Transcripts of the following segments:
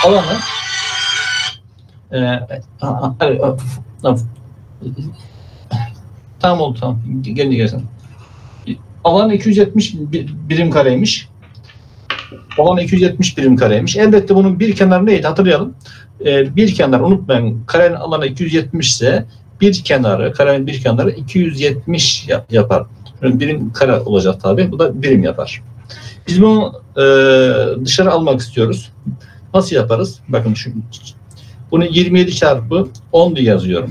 alanı tamam oldu, tamam. Gelsin. Alan 270 birim kareymiş. Alan 270 birim kareymiş. Elbette bunun bir kenarı neydi? Hatırlayalım. Bir kenar, unutmayın, karenin alanı 270 ise karenin bir kenarı 270 yapar. Birim kare olacak tabi. Bu da birim yapar. Biz bunu dışarı almak istiyoruz. Nasıl yaparız? Bakın bunu 27 çarpı 10 diye yazıyorum.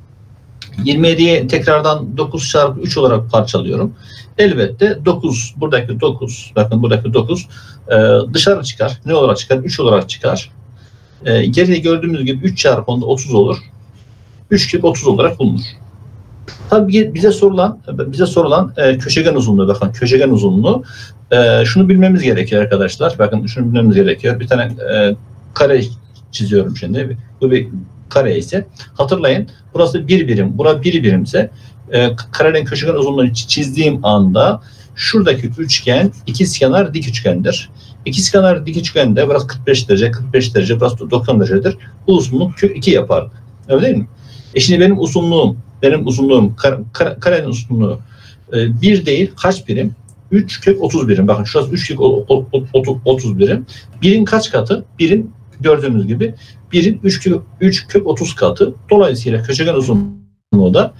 27'yi tekrardan 9 çarpı 3 olarak parçalıyorum. Elbette 9, buradaki 9, bakın buradaki 9 dışarı çıkar. Ne olarak çıkar? 3 olarak çıkar. Geriye gördüğümüz gibi 3 çarpı 10'da 30 olur. 3 kök 30 olarak bulunur. Tabii bize sorulan köşegen uzunluğu, bakın köşegen uzunluğu. Şunu bilmemiz gerekiyor arkadaşlar. Bakın şunu bilmemiz gerekiyor. Bir tane kare çiziyorum şimdi. Bu bir kare ise hatırlayın, burası bir birim, burası bir birimse karenin köşegen uzunluğunu çizdiğim anda şuradaki üçgen ikizkenar dik üçgendir. İkizkenar dik üçgende burası 45 derece, 45 derece, burası 90 derecedir. Bu uzunluk kök 2 yapar. Öyle değil mi? Şimdi benim uzunluğum karenin uzunluğu 1 değil, kaç birim? 3 kök 30 birim. Bakın şurası 3 kök 30 birim. Birin kaç katı? Birin gördüğünüz gibi birin 3 kök 30 katı. Dolayısıyla köşegen uzunluğu da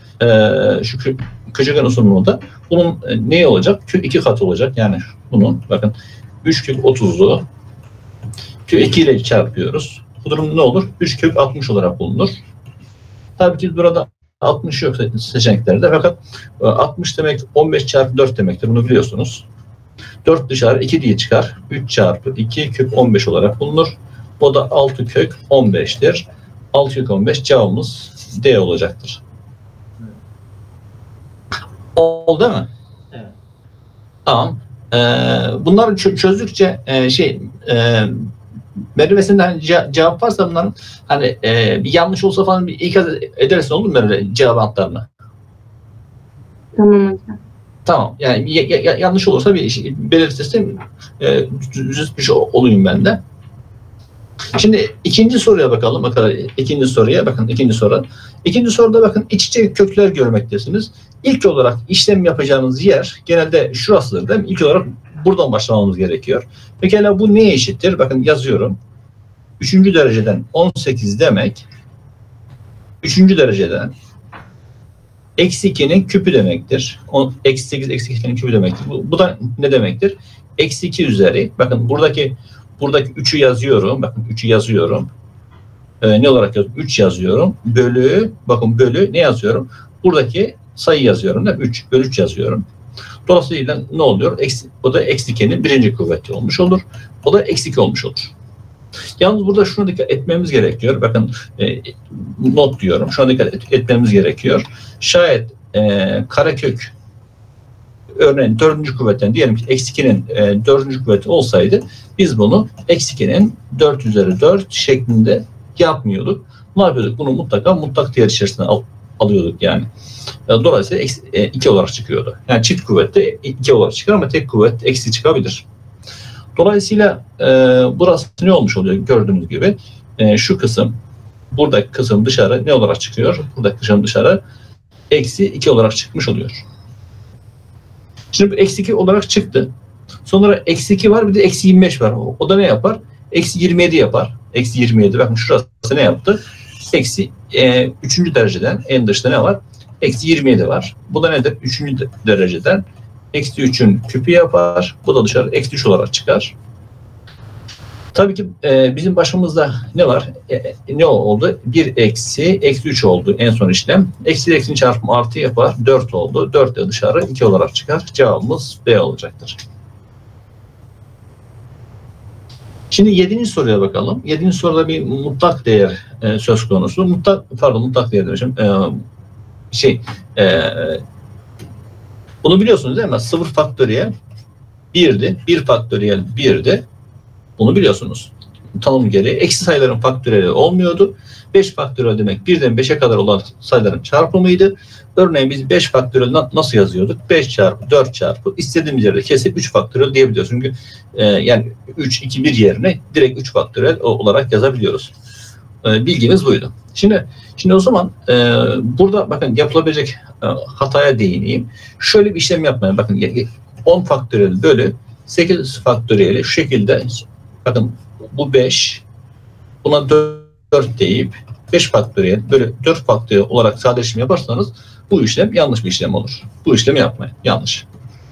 köşegen uzunluğu da bunun ne olacak? Kök 2 katı olacak. Yani bunun bakın 3 kök 30'u kök 2 ile çarpıyoruz. Bu durum ne olur? 3 kök 60 olarak bulunur. Tabii ki burada 60 yok seçeneklerde. Fakat 60 demek 15 çarpı 4 demektir. Bunu biliyorsunuz. 4 dışarı 2 diye çıkar. 3 çarpı 2 kök 15 olarak bulunur. O da 6 kök 15'tir. 6 kök 15 cevabımız D olacaktır. Evet. Oldu değil mi? Evet. Tamam. Bunları çözdükçe Merve'sinde hani cevap varsa bunların hani bir yanlış olsa falan bir ikaz edersin, olur mu Merve cevaplarını? Tamam hocam. Tamam. Yani yanlış olursa bir belirtirsin, düzeltmiş olayım ben de. Şimdi ikinci soruya bakalım. İkinci soruya bakın. İkinci soruda bakın iç içe kökler görmektesiniz. İlk olarak işlem yapacağınız yer genelde şurasıdır değil mi? İlk olarak buradan başlamamız gerekiyor. Pekala bu neye eşittir? Bakın yazıyorum. 3. dereceden 18 demek 3. dereceden eksi 2'nin küpü demektir. Eksi 8 eksi 2'nin küpü demektir. Bu da ne demektir? Eksi 2 üzeri. Bakın buradaki 3'ü yazıyorum. Bakın 3'ü yazıyorum. Ne olarak yazıyorum? 3 yazıyorum. Bölü, bakın bölü ne yazıyorum? Buradaki sayı yazıyorum. 3 bölü 3 yazıyorum. Dolayısıyla ne oluyor? O da eksi 2'nin birinci kuvveti olmuş olur. O da eksi 2 olmuş olur. Yalnız burada şuna dikkat etmemiz gerekiyor. Bakın not diyorum. Şuna dikkat etmemiz gerekiyor. Şayet karekök örneğin 4. kuvvetten diyelim ki eksi 2'nin 4. kuvveti olsaydı biz bunu eksi 2'nin 4 üzeri 4 şeklinde yapmıyorduk. Ne yapıyorduk? Bunu mutlaka mutlak değer içerisine alıyorduk yani. Dolayısıyla 2 olarak çıkıyordu. Yani çift kuvvette 2 olarak çıkar ama tek kuvvet eksi çıkabilir. Dolayısıyla burası ne olmuş oluyor? Gördüğünüz gibi şu kısım, buradaki kısım dışarı ne olarak çıkıyor? Buradaki kısım dışarı eksi 2 olarak çıkmış oluyor. Şimdi bu eksi 2 olarak çıktı. Sonra eksi 2 var, bir de eksi 25 var. O da ne yapar? Eksi 27 yapar. Eksi 27. Bakın şurası ne yaptı? Eksi 3. dereceden en dışta ne var? Eksi 27 var. Bu da nedir? 3. dereceden eksi 3'ün küpü yapar. Bu da dışarı eksi 3 olarak çıkar. Tabii ki bizim başımızda ne var? Ne oldu? 1 eksi 3 oldu en son işlem. Eksi eksi çarpımı artı yapar. 4 oldu. 4 de dışarı 2 olarak çıkar. Cevabımız B olacaktır. Şimdi 7. soruya bakalım. 7. soruda bir mutlak değer söz konusu. Mutlak değer demişim. Bunu biliyorsunuz değil mi? 0 faktöriyel 1'di. 1 faktöriyel 1'di. Bunu biliyorsunuz. tanım gereği eksi sayıların faktöriyeli olmuyordu. 5 faktöriyel demek 1'den 5'e kadar olan sayıların çarpımıydı. Örneğin biz 5 faktöriyel nasıl yazıyorduk? 5 çarpı 4 çarpı istediğimiz yerde kesip 3 faktöriyel diyebiliyoruz. Çünkü yani 3, 2, 1 yerine direkt 3 faktöriyel olarak yazabiliyoruz. Bilgimiz buydu. Şimdi o zaman burada bakın yapılabilecek hataya değineyim. Şöyle bir işlem yapmayın. Bakın 10 faktöriyel bölü 8 faktöriyeli şu şekilde, bakın bu 5, buna 4 deyip 5 faktöriyel bölü 4 faktöriyel olarak sadeleşim yaparsanız bu işlem yanlış bir işlem olur. Bu işlemi yapmayın. Yanlış.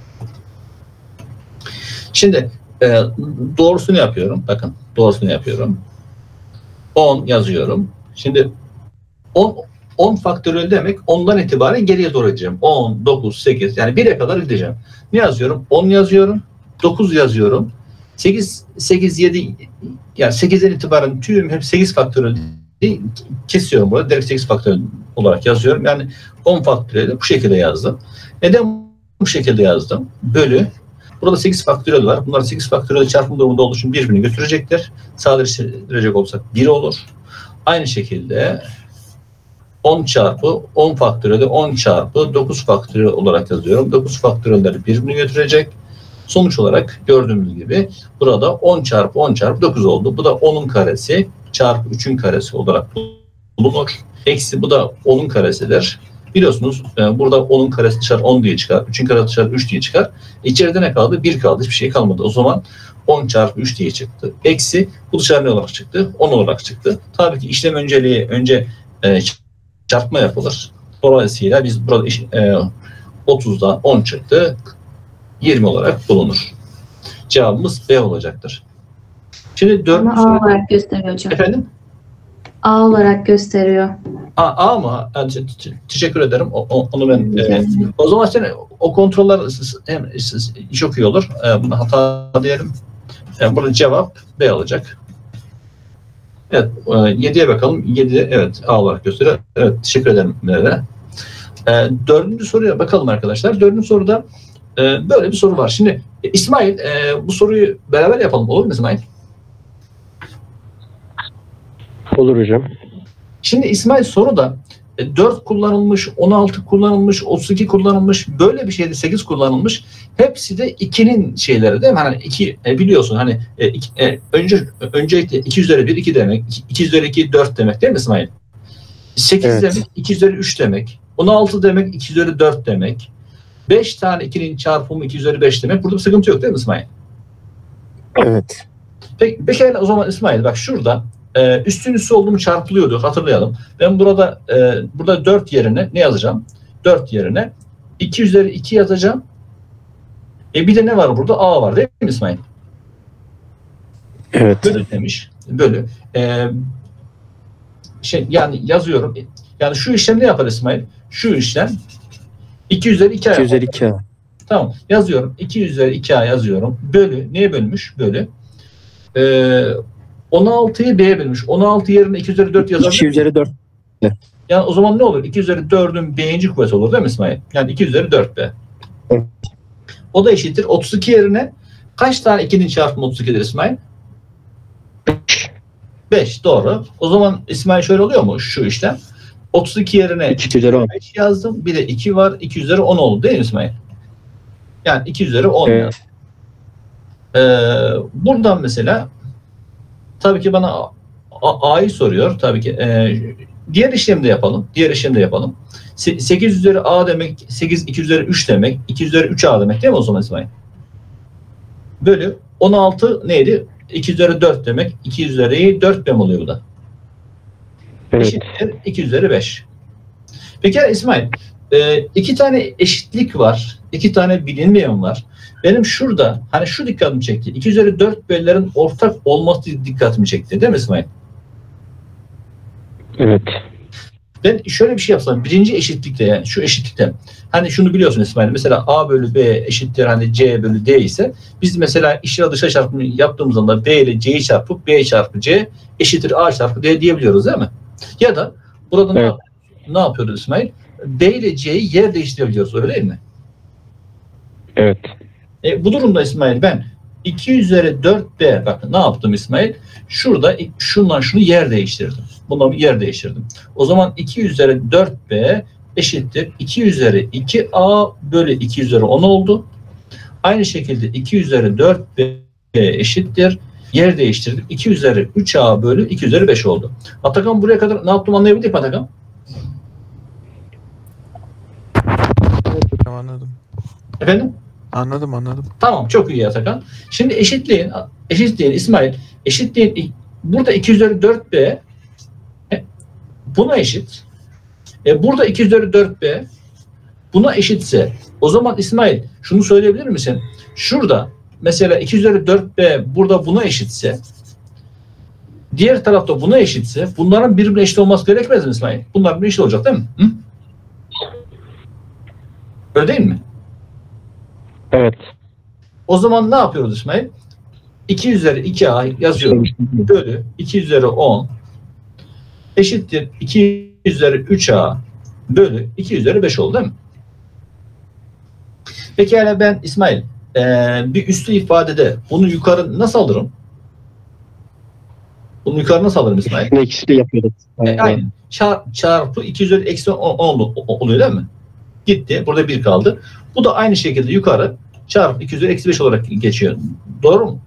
Şimdi doğrusunu yapıyorum. Bakın doğrusunu yapıyorum. 10 yazıyorum. Şimdi 10 faktöriyel demek 10'dan itibaren geriye doğru gideceğim. 10, 9, 8 yani 1'e kadar gideceğim. Ne yazıyorum? 10 yazıyorum. 9 yazıyorum. 8, 7 yani 8'den itibaren tüm hep 8 faktöriyel kesiyorum burada. Direkt 8 faktöriyel olarak yazıyorum. Yani 10 faktöriyeli bu şekilde yazdım. Neden bu şekilde yazdım? Bölü. Burada 8 faktöriyel var. Bunlar 8 faktöriyel çarpım durumunda olduğu için birbirini götürecekler. Sadeleştirecek olsak 1 olur. Aynı şekilde 10 çarpı 10 faktöriyeli 10 çarpı 9 faktöriyel olarak yazıyorum. 9 faktöriyelleri birbirini götürecek. Sonuç olarak gördüğümüz gibi burada 10 çarpı 10 çarpı 9 oldu. Bu da 10'un karesi çarpı 3'ün karesi olarak bulunur. Eksi bu da 10'un karesidir. Biliyorsunuz burada 10'un karesi dışarı 10 diye çıkar. 3'ün karesi dışarı 3 diye çıkar. İçeride ne kaldı? 1 kaldı. Hiçbir şey kalmadı. O zaman 10 çarpı 3 diye çıktı. Eksi bu dışarı ne olarak çıktı? 10 olarak çıktı. Tabii ki işlem önceliği önce çarpma yapılır. Dolayısıyla biz burada 30'dan 10 çıktı. 20 olarak bulunur. Cevabımız B olacaktır. Şimdi 4. Ama A olarak gösteriyor hocam. Efendim? A olarak gösteriyor. A mı? Teşekkür ederim. Onu ben o zaman sen o kontroller hem çok iyi olur. Buna hata diyelim. Burada cevap B olacak. Evet. 7'ye bakalım. 7 evet A olarak gösteriyor. Evet. Teşekkür ederim. 4. soruya bakalım arkadaşlar. 4. soruda böyle bir soru var. Şimdi İsmail bu soruyu beraber yapalım. Olur mu İsmail? Olur hocam. Şimdi İsmail soruda 4 kullanılmış, 16 kullanılmış, 32 kullanılmış, böyle bir şeyde 8 kullanılmış. Hepsi de 2'nin şeyleri değil mi? Hani 2 biliyorsun hani öncelikle 2 üzeri 1 2 demek, 2 üzeri 2 4 demek değil mi İsmail? 8 Evet. demek 2 üzeri 3 demek, 16 demek 2 üzeri 4 demek. 5 tane 2'nin çarpımı 2 üzeri 5 demek. Burada bir sıkıntı yok değil mi İsmail? Evet. Peki o zaman İsmail bak şurada üstün üstü olduğumu çarpılıyordu hatırlayalım. Ben burada 4 yerine ne yazacağım? 4 yerine 2 üzeri 2 yazacağım. Bir de ne var burada? A var değil mi İsmail? Evet. Bölü demiş. Bölü. Yani yazıyorum. Yani şu işlem ne yapar İsmail? Şu işlem 2 üzeri 2 2 üzeri 2A. Tamam. Yazıyorum. 2 üzeri 2A yazıyorum. Bölü. Neye bölmüş? Bölü. 16'yı B'ye bölmüş. 16 yerine 2 üzeri 4 yazabilir 2 üzeri 4. Yani o zaman ne olur? 2 üzeri 4'ün B'inci kuvveti olur değil mi İsmail? Yani 2 üzeri 4B. Evet. O da eşittir. 32 yerine kaç tane 2'nin çarpımı 32'dir İsmail? 5. Doğru. O zaman İsmail şöyle oluyor mu şu işlem? 32 yerine 2 üzeri 10. 5 yazdım. Bir de 2 var. 2 üzeri 10 oldu değil mi İsmail? Yani 2 üzeri 10 Evet. Buradan mesela tabii ki bana A'yı soruyor. Tabii ki diğer işlemi de yapalım. 8 üzeri A demek 8 2 üzeri 3 demek. 2 üzeri 3A demek değil mi o zaman İsmail? Bölü 16 neydi? 2 üzeri 4 demek. 2 üzeri 4 mi oluyor bu da? Evet. Eşittir 2 üzeri 5. Peki İsmail, 2 tane eşitlik var. 2 tane bilinmeyen var. Benim şurada hani şu dikkatimi çekti. 2 üzeri 4 bölülerin ortak olması dikkatimi çekti. Değil mi İsmail? Evet. Ben şöyle bir şey yapsam. Birinci eşitlikte yani şu eşitlikte. Hani şunu biliyorsun İsmail. Mesela A bölü B eşittir hani C bölü D ise biz mesela içler dışa çarpımı yaptığımız zaman B ile C'yi çarpıp B çarpı C eşittir A çarpı D diyebiliyoruz değil mi? Ya da burada Evet. ne yapıyoruz İsmail? B ile C'yi yer değiştirebiliyoruz öyle değil mi? Evet. Bu durumda İsmail ben 2 üzeri 4b, bakın ne yaptım İsmail? Şurada şundan şunu yer değiştirdim. Bundan yer değiştirdim. O zaman 2 üzeri 4b eşittir 2 üzeri 2a bölü 2 üzeri 10 oldu. Aynı şekilde 2 üzeri 4b eşittir. Yer değiştirdik. 2 üzeri 3a bölü 2 üzeri 5 oldu. Atakan buraya kadar ne yaptım anlayabildik mi Atakan? Evet hocam, anladım. Efendim? Anladım. Tamam, çok iyi Atakan. Şimdi eşitleyin İsmail. Eşitleyin. Burada 2 üzeri 4b buna eşit. Burada 2 üzeri 4b buna eşitse o zaman İsmail şunu söyleyebilir misin? Şurada mesela 2 üzeri 4b burada buna eşitse, diğer tarafta buna eşitse bunların birbirine eşit olması gerekmez mi İsmail? Bunlar birbirine eşit olacak değil mi? Hı? Öyle değil mi? Evet. O zaman ne yapıyoruz İsmail? 2 üzeri 2a yazıyorum. Bölü 2 üzeri 10 eşittir 2 üzeri 3a bölü 2 üzeri 5 oldu değil mi? Peki yani ben İsmail bir üslü ifadede bunu yukarı nasıl alırım? Bunu yukarı nasıl alırım İsmail? Üstüne ikisi yapıyorduk. Aynen. Çarpı 2 üzeri eksi 10 oluyor değil mi? Gitti. Burada 1 kaldı. Bu da aynı şekilde yukarı çarpı 2 üzeri eksi 5 olarak geçiyor. Doğru mu?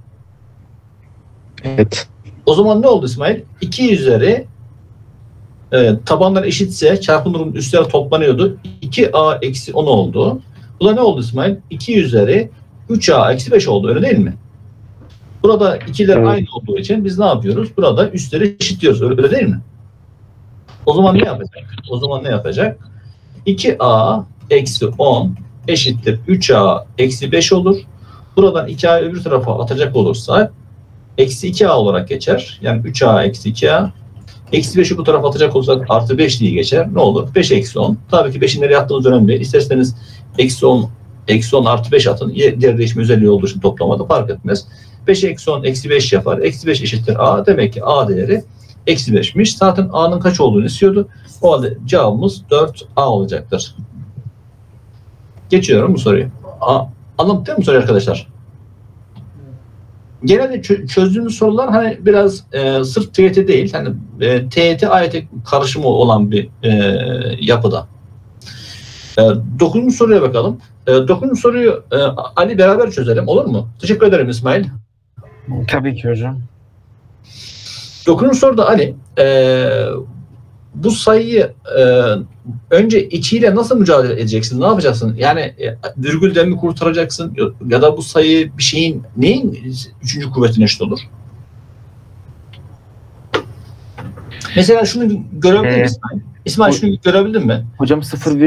Evet. O zaman ne oldu İsmail? 2 üzeri tabanlar eşitse çarpımların üstleri toplanıyordu. 2a eksi 10 oldu. Bu da ne oldu İsmail? 2 üzeri 3a eksi 5 oldu. Öyle değil mi? Burada ikiler Evet. aynı olduğu için biz ne yapıyoruz? Burada üstleri eşitliyoruz. Öyle değil mi? O zaman ne yapacak? 2a eksi 10 eşittir 3a eksi 5 olur. Buradan 2a öbür tarafa atacak olursak eksi 2a olarak geçer. Yani 3a eksi 2a. Eksi 5'i bu tarafa atacak olursak artı 5 diye geçer. Ne olur? 5 eksi 10. Tabii ki 5'in nereye attığınız önemli değil. İsterseniz eksi 10 artı 5 atın. Yer değişme özelliği olduğu için toplamada fark etmez. 5 eksi 10 eksi 5 yapar. Eksi 5 eşittir a. Demek ki a değeri eksi 5'miş. Zaten a'nın kaç olduğunu istiyordu. O halde cevabımız 4a olacaktır. Geçiyorum bu soruyu. Anladık değil mi soruyu arkadaşlar? Genelde çözdüğümüz sorular hani biraz sırf TYT değil, hani TYT AYT karışımı olan bir yapıda. 9. soruya bakalım. 9. soruyu Ali beraber çözelim, olur mu? Teşekkür ederim İsmail. Tabii ki hocam. 9. soruda Ali bu sayıyı önce içiyle nasıl mücadele edeceksin? Ne yapacaksın? Yani virgülden mi kurtaracaksın? Ya da bu sayı bir şeyin neyin 3. kuvvetine eşit olur? Mesela şunu görebilir misin? İsmail şunu görebildin mi? Hocam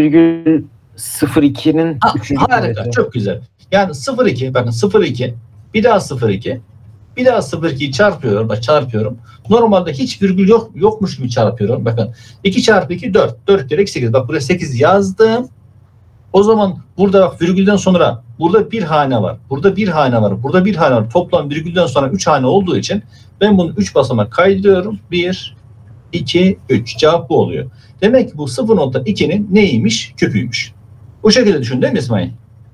0,02'nin 3. Harika, kuvveti. çok güzel. Yani 0,2, bakın 0,2, bir daha 0,2, bir daha 0,2'yi çarpıyorum. Bak çarpıyorum. Normalde hiç virgül yokmuş gibi çarpıyorum. Bakın 2 çarpı 2 4. 4 kere 8. Bak buraya 8 yazdım. O zaman burada bak virgülden sonra burada bir hane var. Burada bir hane var. Burada bir hane var. Toplam virgülden sonra 3 hane olduğu için ben bunu 3 basamak kaydırıyorum. 1, 2, 3. Cevap bu oluyor. Demek ki bu 0,2'nin neymiş? Küpüymüş. Bu şekilde düşün değil mi İsmail?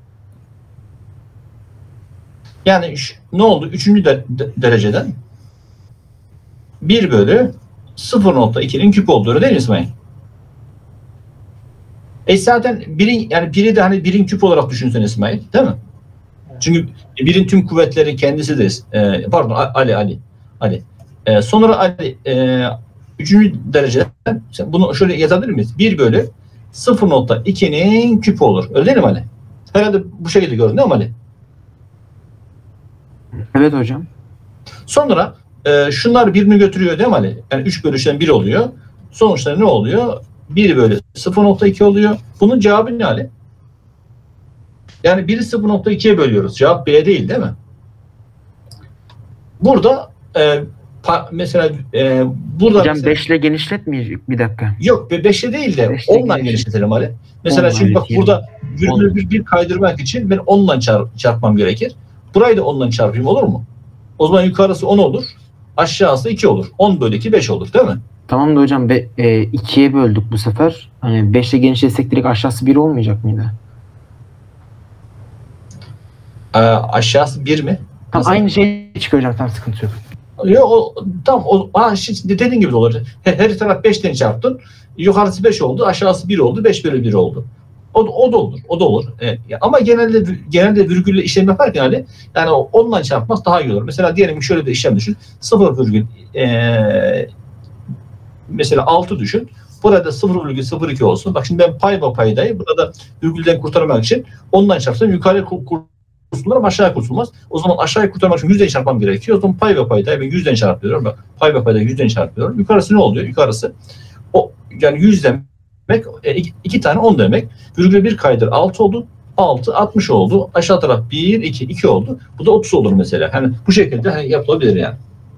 Yani ne oldu? 3. dereceden 1 bölü 0,2'nin küpü oldu. Öyle değil mi İsmail? Zaten biri de hani birin küpü olarak düşünsen İsmail, değil mi? Çünkü birin tüm kuvvetleri kendisidir. Pardon Ali. Sonra Ali 3. dereceden bunu şöyle yazabilir miyiz? 1 bölü 0,2'nin küpü olur. Öyle değil mi Ali? Herhalde bu şekilde gördün değil mi Ali? Evet hocam. Sonra şunlar birini götürüyor değil mi Ali? Yani 3 bölü 3'ten 1 oluyor. Sonuçta ne oluyor? 1 bölü 0,2 oluyor. Bunun cevabı ne Ali? Yani 1'i 0,2'ye bölüyoruz. Cevap B değil mi? Burada mesela burada Hocam mesela, 5 ile genişletmeyecek, bir dakika. yok 5'le değil de 5'le 10'la genişletelim Ali. Mesela 10'la, şimdi bak evet, burada virgülü bir kaydırmak için ben 10'la çarpmam gerekir. Burayı da 10'la çarpayım, olur mu? O zaman yukarısı 10 olur. Aşağısı 2 olur. 10 bölü 2 5 olur değil mi? Tamam da hocam 2'ye böldük bu sefer. Hani 5 ile genişletsek direkt aşağısı 1 olmayacak mıydı? Aşağısı 1 mi? Tam Nasıl? aynı şey çıkıyor hocam, tam sıkıntı yok. Ya şimdi dediğin gibi de olur. Her taraf 5'ten çarptın. Yukarısı 5 oldu, aşağısı 1 oldu, 5 bölü 1 oldu. O da olur. O da olur. Ama genelde virgülle işlem yaparken yani onunla çarpmak daha iyi olur. Mesela diyelim ki şöyle bir işlem düşün. 0 virgül mesela 6 düşün. Burada 0,02 olsun. Bak şimdi ben pay ve paydayı burada virgülden kurtarmak için ondan çarpsam yukarı kurtulur ama aşağıya kurtulmaz. O zaman aşağıya kurtarmak için 100'den çarpmam gerekiyor. O zaman pay ve paydayı ben 100'den çarpıyorum. Bak pay ve paydayı 100'den çarpıyorum. Yukarısı ne oluyor? Yukarısı yani 100 demek 2 tane 10 demek. Virgül 1 kaydır 6 oldu. 6 60 oldu. Aşağı taraf 1 2 oldu. Bu da 30 olur mesela. Hani bu şekilde yapılabilir yani.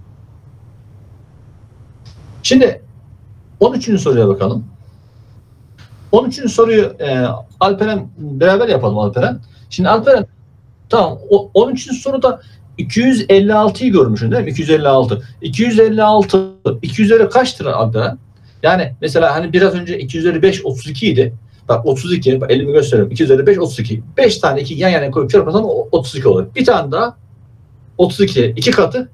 Şimdi 13. soruya bakalım. 13. soruyu Alperen beraber yapalım Alperen. Şimdi Alperen tamam 13. soruda 256'yı görmüşsün değil mi? 256. 2 üzeri kaçtır Alperen? Yani mesela hani biraz önce 2 üzeri 5 32 idi. Bak 32, bak elimi gösteriyorum. 2 üzeri 5 32. 5 tane 2 yan yana koyup çarparsam 32 olur. Bir tane daha 32. 2 katı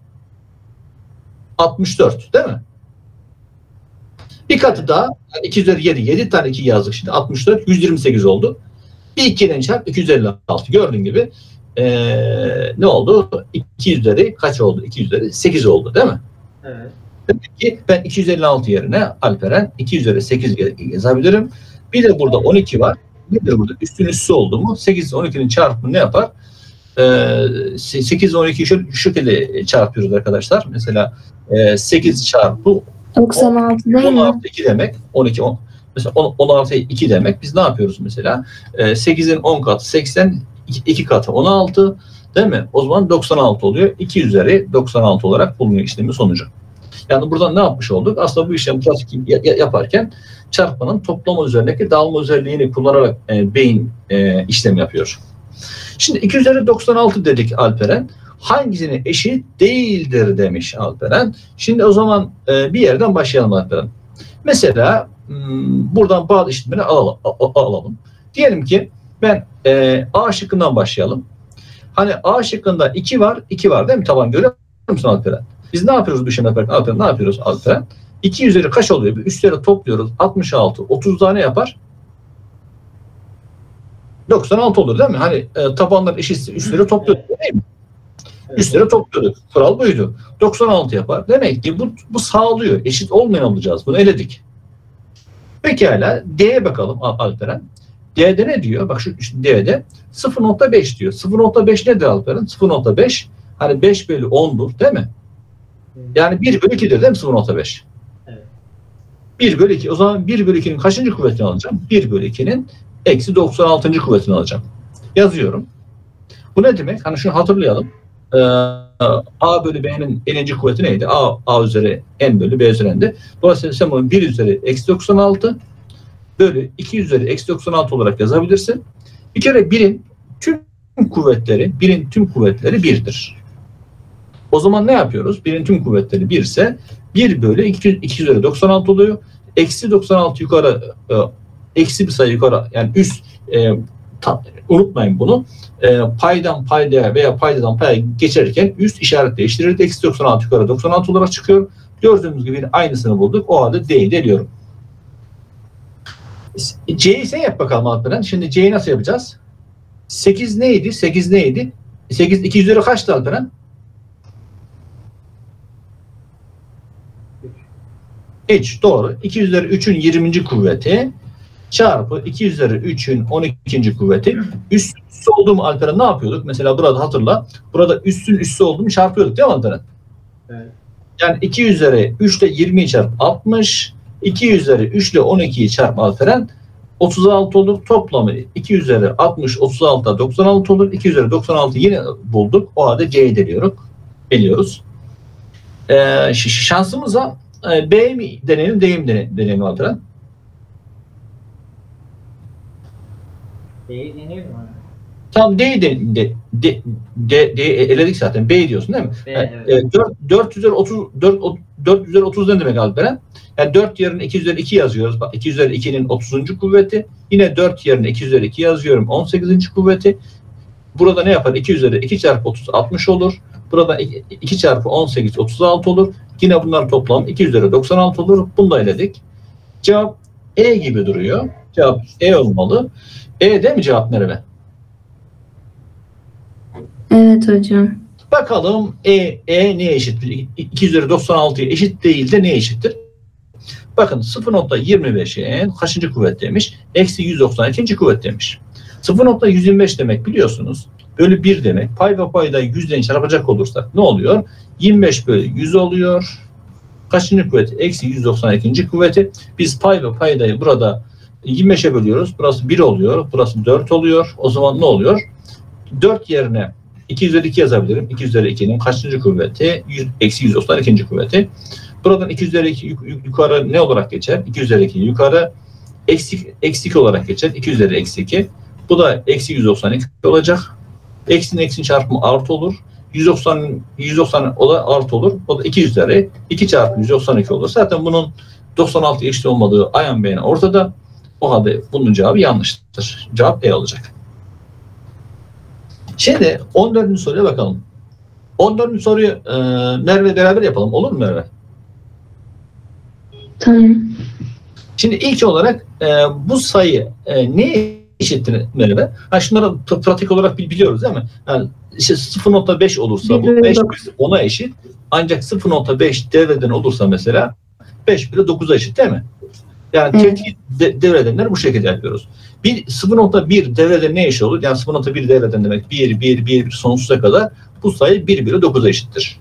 64 değil mi? Bir katı daha yani 2 üzeri 7. 7 tane 2 yazdık şimdi. 64. 128 oldu. Bir 2'den çarp 256. Gördüğün gibi ne oldu? 2 üzeri kaç oldu? 2 üzeri 8 oldu değil mi? Evet. Demek ki ben 256 yerine Alperen 2 üzeri 8 yazabilirim. Bir de burada 12 var. Bir de burada üstün üssü oldu mu? 8 ile 12'nin çarpımı ne yapar? 8 ile 12'yi şu şekilde çarpıyoruz arkadaşlar. Mesela 8 çarpı 96 değil mi? 16 2 demek. 12 10. Mesela 16 2 demek. Biz ne yapıyoruz mesela? 8'in 10 katı 80, 2 katı 16 değil mi? O zaman 96 oluyor. 2 üzeri 96 olarak bulunuyor işlemin sonucu. Yani buradan ne yapmış olduk? Aslında bu işlemi pratik yaparken çarpmanın toplama üzerindeki dağılma özelliğini kullanarak beyin işlem yapıyor. Şimdi 2 üzeri 96 dedik Alperen. Hangisine eşit değildir demiş Alperen. Şimdi o zaman bir yerden başlayalım Alperen. Mesela buradan bazı işlemleri alalım. Diyelim ki ben A şıkkından başlayalım. Hani A şıkkında 2 var değil mi? Taban görüyor musun Alperen? Biz ne yapıyoruz bu işlemi yaparken? Alperen ne yapıyoruz Alperen? 2 üzeri kaç oluyor? Üstleri topluyoruz. 66. 30 tane yapar. 96 olur değil mi? Hani tabanlar eşitse üstleri topluyorduk değil mi? Evet. Üstleri topluyorduk. Kural buydu. 96 yapar. Demek ki bu sağlıyor. Eşit olmayan olacağız. Bunu eledik. Pekala. D'ye bakalım Alperen. D'de ne diyor? Bak şu D'de 0.5 diyor. 0.5 nedir Alperen? 0.5 hani 5 bölü 10'dur değil mi? Yani 1 bölü 2'dir değil mi 0.5? Evet. 1 bölü 2. O zaman 1 bölü 2'nin kaçıncı kuvvetini alacağım? 1 bölü 2'nin eksi 96. kuvvetini alacağım. Yazıyorum. Bu ne demek? Hani şunu hatırlayalım. A bölü B'nin n'inci kuvveti neydi? A üzeri n bölü B üzeri n'di. Dolayısıyla sen bunu 1 üzeri eksi 96 bölü 2 üzeri eksi 96 olarak yazabilirsin. Bir kere 1'in tüm kuvvetleri 1'dir. O zaman ne yapıyoruz? 1'in tüm kuvvetleri 1 ise 1 bölü 2 üzeri 96 oluyor. Eksi 96 yukarı eksi bir sayı yukarı yani üst unutmayın bunu. Paydan paydaya veya paydadan paya geçerken üst işaret değiştirir. Eksi 96 yukarı 96 olarak çıkıyor. Gördüğümüz gibi aynısını bulduk. O halde D'yi de eliyorum. C'yi sen yap bakalım Alperen. Şimdi C'yi nasıl yapacağız? 8 neydi? 8 neydi? 8 2 üzeri kaçtı Alperen? 3. Doğru. 2 üzeri 3'ün 20. kuvveti çarpı 2 üzeri 3'ün 12. kuvveti. Üst olduğu mu Alperen ne yapıyorduk? Mesela burada hatırla. Burada üstün üstü olduğu mu çarpıyorduk değil mi Alperen? Evet. Yani 2 üzeri 3 ile 20'yi çarp 60. 2 üzeri 3 ile 12'yi çarp Alperen 36 olur. Toplamı 2 üzeri 60 36'da 96 olur. 2 üzeri 96 yine bulduk. O halde C'yi deliyoruz. Şansımıza B mi deneyelim, D mi deneyelim Alperen? D'yi deneyelim mi? Tam D'yi eledik zaten. B diyorsun değil mi? B, Yani, evet. 4 üzeri 30 ne demek Alperen? Yani 4 yerine 2 üzeri 2 yazıyoruz. Bak 2 üzeri 2'nin 30. kuvveti. Yine 4 yerine 2 üzeri 2 yazıyorum. 18. kuvveti. Burada ne yapar? 2 üzeri 2 çarpı 30 60 olur. Burada 2 çarpı 18 36 olur. Yine bunlar toplam 2 üzeri 96 olur. Bunu da eledik. Cevap E gibi duruyor. Cevap E olmalı. E değil mi cevap Merve? Evet hocam. Bakalım E neye eşittir? 2 üzeri 96'ya eşit değil de neye eşittir? Bakın 0.25'in kaçıncı kuvvet demiş? Eksi 192. kuvvet demiş. 0.125 demek biliyorsunuz. Bölü 1 demek. Pay ve paydayı 100'den çarpacak olursak ne oluyor? 25 bölü 100 oluyor. Kaçıncı kuvveti? Eksi 192. kuvveti. Biz pay ve paydayı burada 25'e bölüyoruz. Burası 1 oluyor. Burası 4 oluyor. O zaman ne oluyor? 4 yerine 2 üzeri 2 yazabilirim. 2 üzeri 2'nin kaçıncı kuvveti? Eksi 192. kuvveti. Buradan 2 üzeri 2 yukarı ne olarak geçer? 2 üzeri 2 yukarı eksi 2 olarak geçer. 2 üzeri eksi 2. Bu da eksi 192 olacak. Eksinin eksinin çarpımı artı olur. 190 o da artı olur. O da 2 üzeri 2 çarpı 192 olur. Zaten bunun 96 eşit olmadığı ayan beyan ortada. O halde bunun cevabı yanlıştır. Cevap E olacak. Şimdi 14. soruya bakalım. 14. soruyu Merve beraber yapalım. Olur mu Merve? Tamam. Şimdi ilk olarak bu sayı neye eşittir Merve? Şunları pratik olarak biliyoruz değil mi? Yani işte 0.5 olursa bu 5 10'a eşit. Ancak 0.5 devreden olursa mesela 5 bile 9'a eşit değil mi? Yani tek devredenleri bu şekilde yapıyoruz. 0.1 devreden ne eşit olur? Yani 0.1 devreden demek 1 sonsuza kadar bu sayı 1 bölü 9'a eşittir.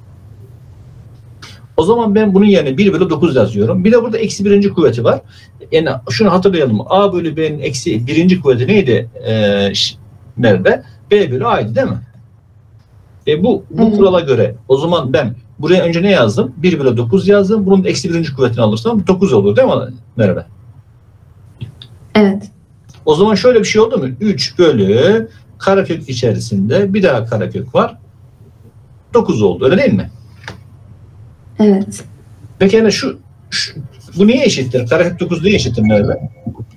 O zaman ben bunun yerine 1 bölü 9 yazıyorum. Bir de burada eksi 1. kuvveti var. Yani şunu hatırlayalım. A bölü B'nin eksi 1. kuvveti neydi Merve? B bölü A'ydı değil mi? Bu kurala göre o zaman ben buraya önce ne yazdım? 1 bölü 9 yazdım. Bunun eksi 1. kuvvetini alırsam 9 olur değil mi Merve? Evet. O zaman şöyle bir şey oldu mu? 3 bölü karekök içerisinde bir daha karekök var. 9 oldu. Öyle değil mi? Evet. Peki yani bu neye eşittir? Karekök 9 neye eşittir Merve?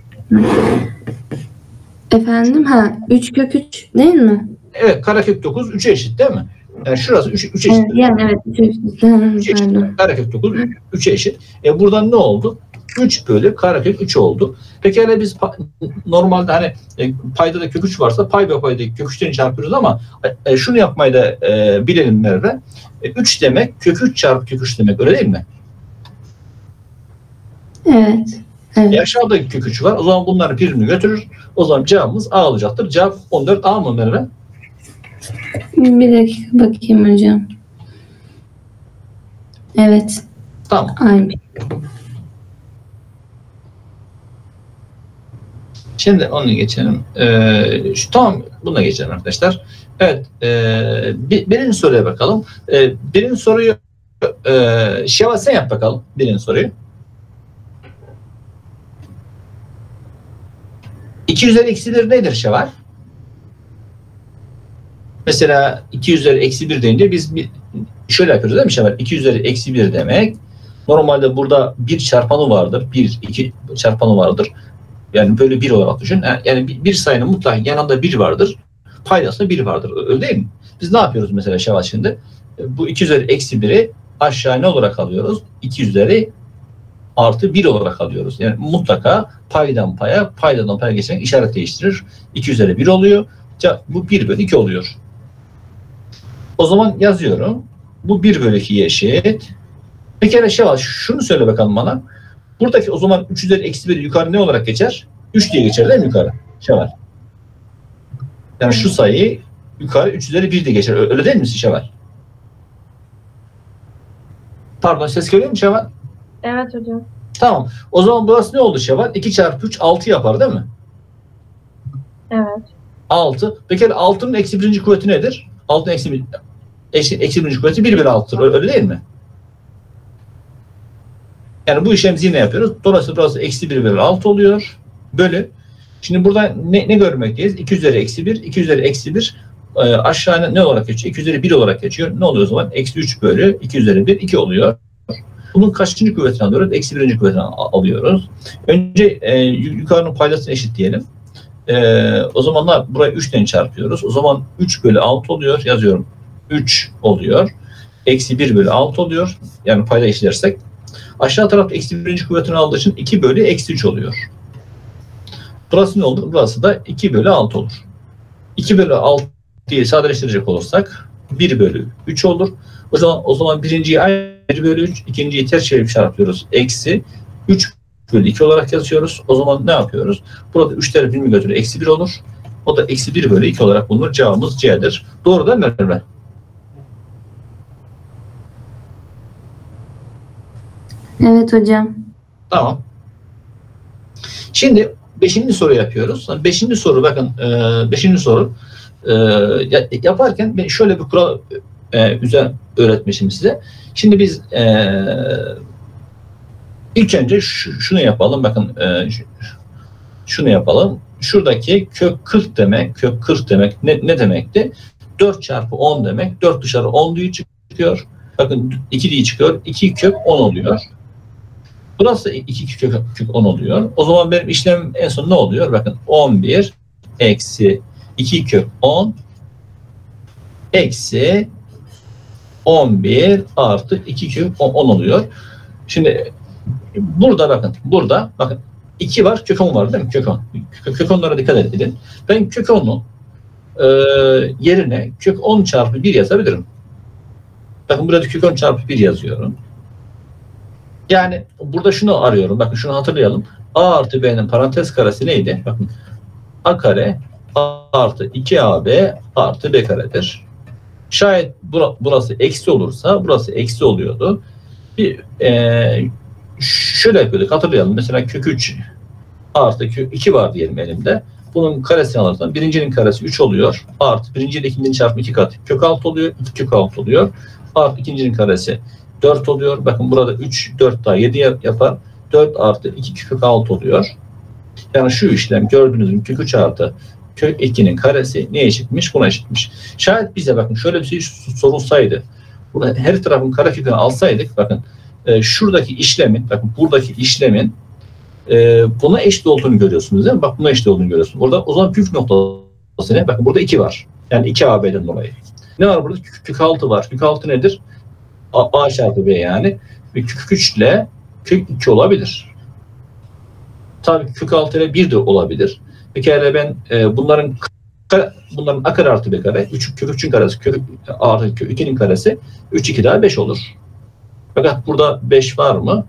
Efendim 3 kök 3 değil mi? Evet, karekök 9 3'e eşit değil mi? Yani şurası 3 eşit. Yani evet 3'e eşit. 3 eşit. Karekök 9 3'e eşit. Buradan ne oldu? 3 bölü karekök 3 oldu. Peki yani biz normalde hani payda da kök 3 varsa pay ve paydaki kök 3'ten çarpıyoruz ama şunu yapmayı da bilelim Merve. 3 demek kök 3 çarpı kök 3 demek, öyle değil mi? Evet. Evet. Aşağıda kök 3 var. O zaman bunların birini götürür. O zaman cevabımız A olacaktır. Cevap 14 A mı Merve? Bir dakika bakayım hocam. Evet. Tamam. Aynı. Şimdi onu geçelim. Tamam, buna geçelim arkadaşlar. Evet. Birinci soruya bakalım. Birinci soruyu Şevval sen yap bakalım. Birinci soruyu. 2 üzeri eksi 1 nedir Şevval? Mesela 2 üzeri eksi 1 deyince biz şöyle yapıyoruz değil mi Şevval? 2 üzeri eksi 1 demek. Normalde burada bir çarpanı vardır. 2 çarpanı vardır. Yani böyle 1 olarak düşün. Yani bir sayının mutlaka yanında 1 vardır. Paydasında 1 vardır. Öyle değil mi? Biz ne yapıyoruz mesela Şevval şimdi? Bu 2 üzeri eksi 1'i aşağı ne olarak alıyoruz? 2 üzeri artı 1 olarak alıyoruz. Yani mutlaka paydan paya, paydadan paya geçen işaret değiştirir. 2 üzeri 1 oluyor. Bu 1 bölü 2 oluyor. O zaman yazıyorum. Bu 1 bölü 2'ye eşit. Bir kere Şevval şunu söyle bakalım bana. Buradaki o zaman 3 üzeri eksi 1 yukarı ne olarak geçer? 3 diye geçer değil mi yukarı? Şevval. Yani şu sayı yukarı 3 üzeri 1 diye geçer. Öyle değil mi Şevval? Pardon, ses geliyor mu Şevval? Evet hocam. Tamam. O zaman burası ne oldu Şevval? 2 çarpı 3 6 yapar değil mi? Evet. 6. Peki 6'nın eksi 1. kuvveti nedir? 6'nın eksi 1. kuvveti 1 bölü 6'tır. Öyle değil mi? Yani bu işlemi yine yapıyoruz. Dolayısıyla burası eksi 1 bölü 6 oluyor. Bölü. Şimdi burada ne görmekteyiz? 2 üzeri eksi 1. 2 üzeri eksi 1 aşağı ne olarak geçiyor? 2 üzeri 1 olarak geçiyor. Ne oluyor o zaman? Eksi 3 bölü 2 üzeri 1 2 oluyor. Bunun kaçıncı kuvvetini alıyoruz? Eksi 1. kuvvetini alıyoruz. Önce yukarının paydasını eşitleyelim. O zamanlar burayı 3'ten çarpıyoruz. O zaman 3 bölü 6 oluyor. Yazıyorum. 3 oluyor. Eksi 1 bölü 6 oluyor. Yani payda eşitlersek. Aşağı tarafta eksi 1. kuvvetini aldığı için 2 bölü eksi 3 oluyor. Burası ne olur? Burası da 2 bölü 6 olur. 2 bölü 6'yı sadeleştirecek olursak 1 bölü 3 olur. O zaman birinciyi 1 bölü 3, ikinciyi ters çevirip çarpıyoruz. Eksi 3 bölü 2 olarak yazıyoruz. O zaman ne yapıyoruz? Burada 3 tarafını götürür. Eksi 1 olur. O da eksi 1 bölü 2 olarak bulunur. Cevabımız C'dir. Doğru değil mi Merve? Evet hocam. Tamam. Şimdi 5. soru yapıyoruz. 5. soru bakın 5. soru yaparken ben şöyle bir kural öğretmişim size. Şimdi biz ilk önce şunu yapalım. Bakın şunu yapalım. Şuradaki kök 40 demek. Kök 40 demek ne demekti? 4 çarpı 10 demek. 4 dışarı 10 diye çıkıyor. Bakın 2 diye çıkıyor. 2 kök 10 oluyor. Burası 2 kök 10 oluyor. O zaman benim işlemim en son ne oluyor? Bakın 11 eksi 2 kök 10 eksi 11 artı 2 kök 10 oluyor. Şimdi burada bakın 2 var, kök 10 var değil mi? Kök 10. Kök 10'lara dikkat edin. Ben kök 10'u yerine kök 10 çarpı 1 yazabilirim. Bakın burada kök 10 çarpı 1 yazıyorum. Yani burada şunu arıyorum. Bakın şunu hatırlayalım. A artı B'nin parantez karesi neydi? Bakın A kare artı 2AB artı B karedir. Şayet burası eksi olursa burası eksi oluyordu. Bir şöyle yapıyorduk. Hatırlayalım. Mesela kök 3 artı kök 2 var diyelim elimde. Bunun karesini alırsam birincinin karesi 3 oluyor. Artı birinci ile ikincinin çarpımı 2 kat. Kök 6 oluyor. 2 kök 6 oluyor. Artı ikincinin karesi 4 oluyor. Bakın burada 3, 4 daha 7 yapar. 4 artı 2 kök 6 oluyor. Yani şu işlem gördüğünüz gibi kök 3 artı kök 2'nin karesi neye eşitmiş? Buna eşitmiş. Şayet bize bakın şöyle bir şey sorulsaydı. Bunu her tarafın karekökünü alsaydık. Bakın şuradaki işlemin, bakın buradaki işlemin buna eşit olduğunu görüyorsunuz değil mi? Bak buna eşit olduğunu görüyorsunuz. Orada o zaman püf noktası ne? Bakın burada 2 var. Yani 2AB'den dolayı. Ne var burada? Kök 6 var. Kök 6 nedir? A çarpı B yani. Ve kök 3 ile kök 2 olabilir. Tabii kök 6 ile 1 de olabilir. Pekala ben bunların A kare artı B kare, kök 3'ün karesi, kök artı kök 2'nin karesi, 3 2 daha 5 olur. Fakat burada 5 var mı?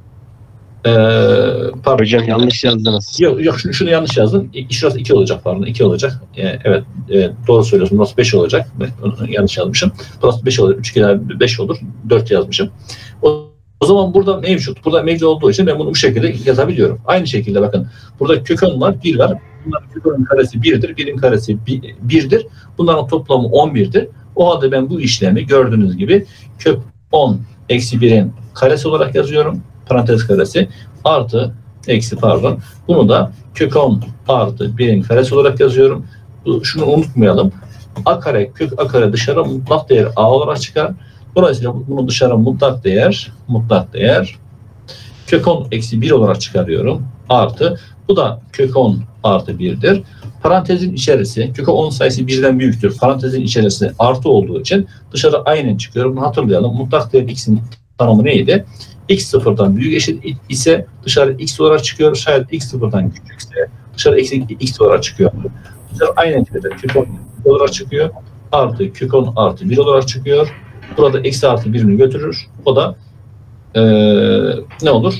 Pardon. Hocam yanlış yazdınız. Yok şunu yanlış yazdım. Şurası 2 olacak pardon. 2 olacak. Evet doğru söylüyorsun. Burası 5 olacak. Yanlış yazmışım. Burası 5 olur. 3 2 daha 5 olur. 4 yazmışım. O zaman burada mevcut. Burada mevcut olduğu için ben bunu bu şekilde yazabiliyorum. Aynı şekilde bakın. Burada kök 10 var. 1 var. Bunların kök 10'un karesi 1'dir. 1'in karesi 1'dir. Bunların toplamı 11'dir. O halde ben bu işlemi gördüğünüz gibi kök 10 eksi 1'in karesi olarak yazıyorum. Parantez karesi artı eksi pardon. Bunu da kök 10 artı 1'in karesi olarak yazıyorum. Şunu unutmayalım. A kare kök A kare dışarı mutlak değer A olarak çıkar. Dolayısıyla bunu dışarı mutlak değer kök 10 eksi 1 olarak çıkarıyorum. Artı bu da kök 10 artı 1'dir. Parantezin içerisi kök 10 sayısı 1'den büyüktür. Parantezin içerisi artı olduğu için dışarı aynen çıkıyorum. Bunu hatırlayalım. Mutlak değer x'in tanımı neydi? X sıfırdan büyük eşit ise dışarı x olarak çıkıyor. Şayet x sıfırdan küçükse dışarı eksi x olarak çıkıyor. Dışarı aynen kök 10 olarak çıkıyor. Artı kök 10 artı 1 olarak çıkıyor. Burada eksi artı 1'ini götürür. O da ne olur?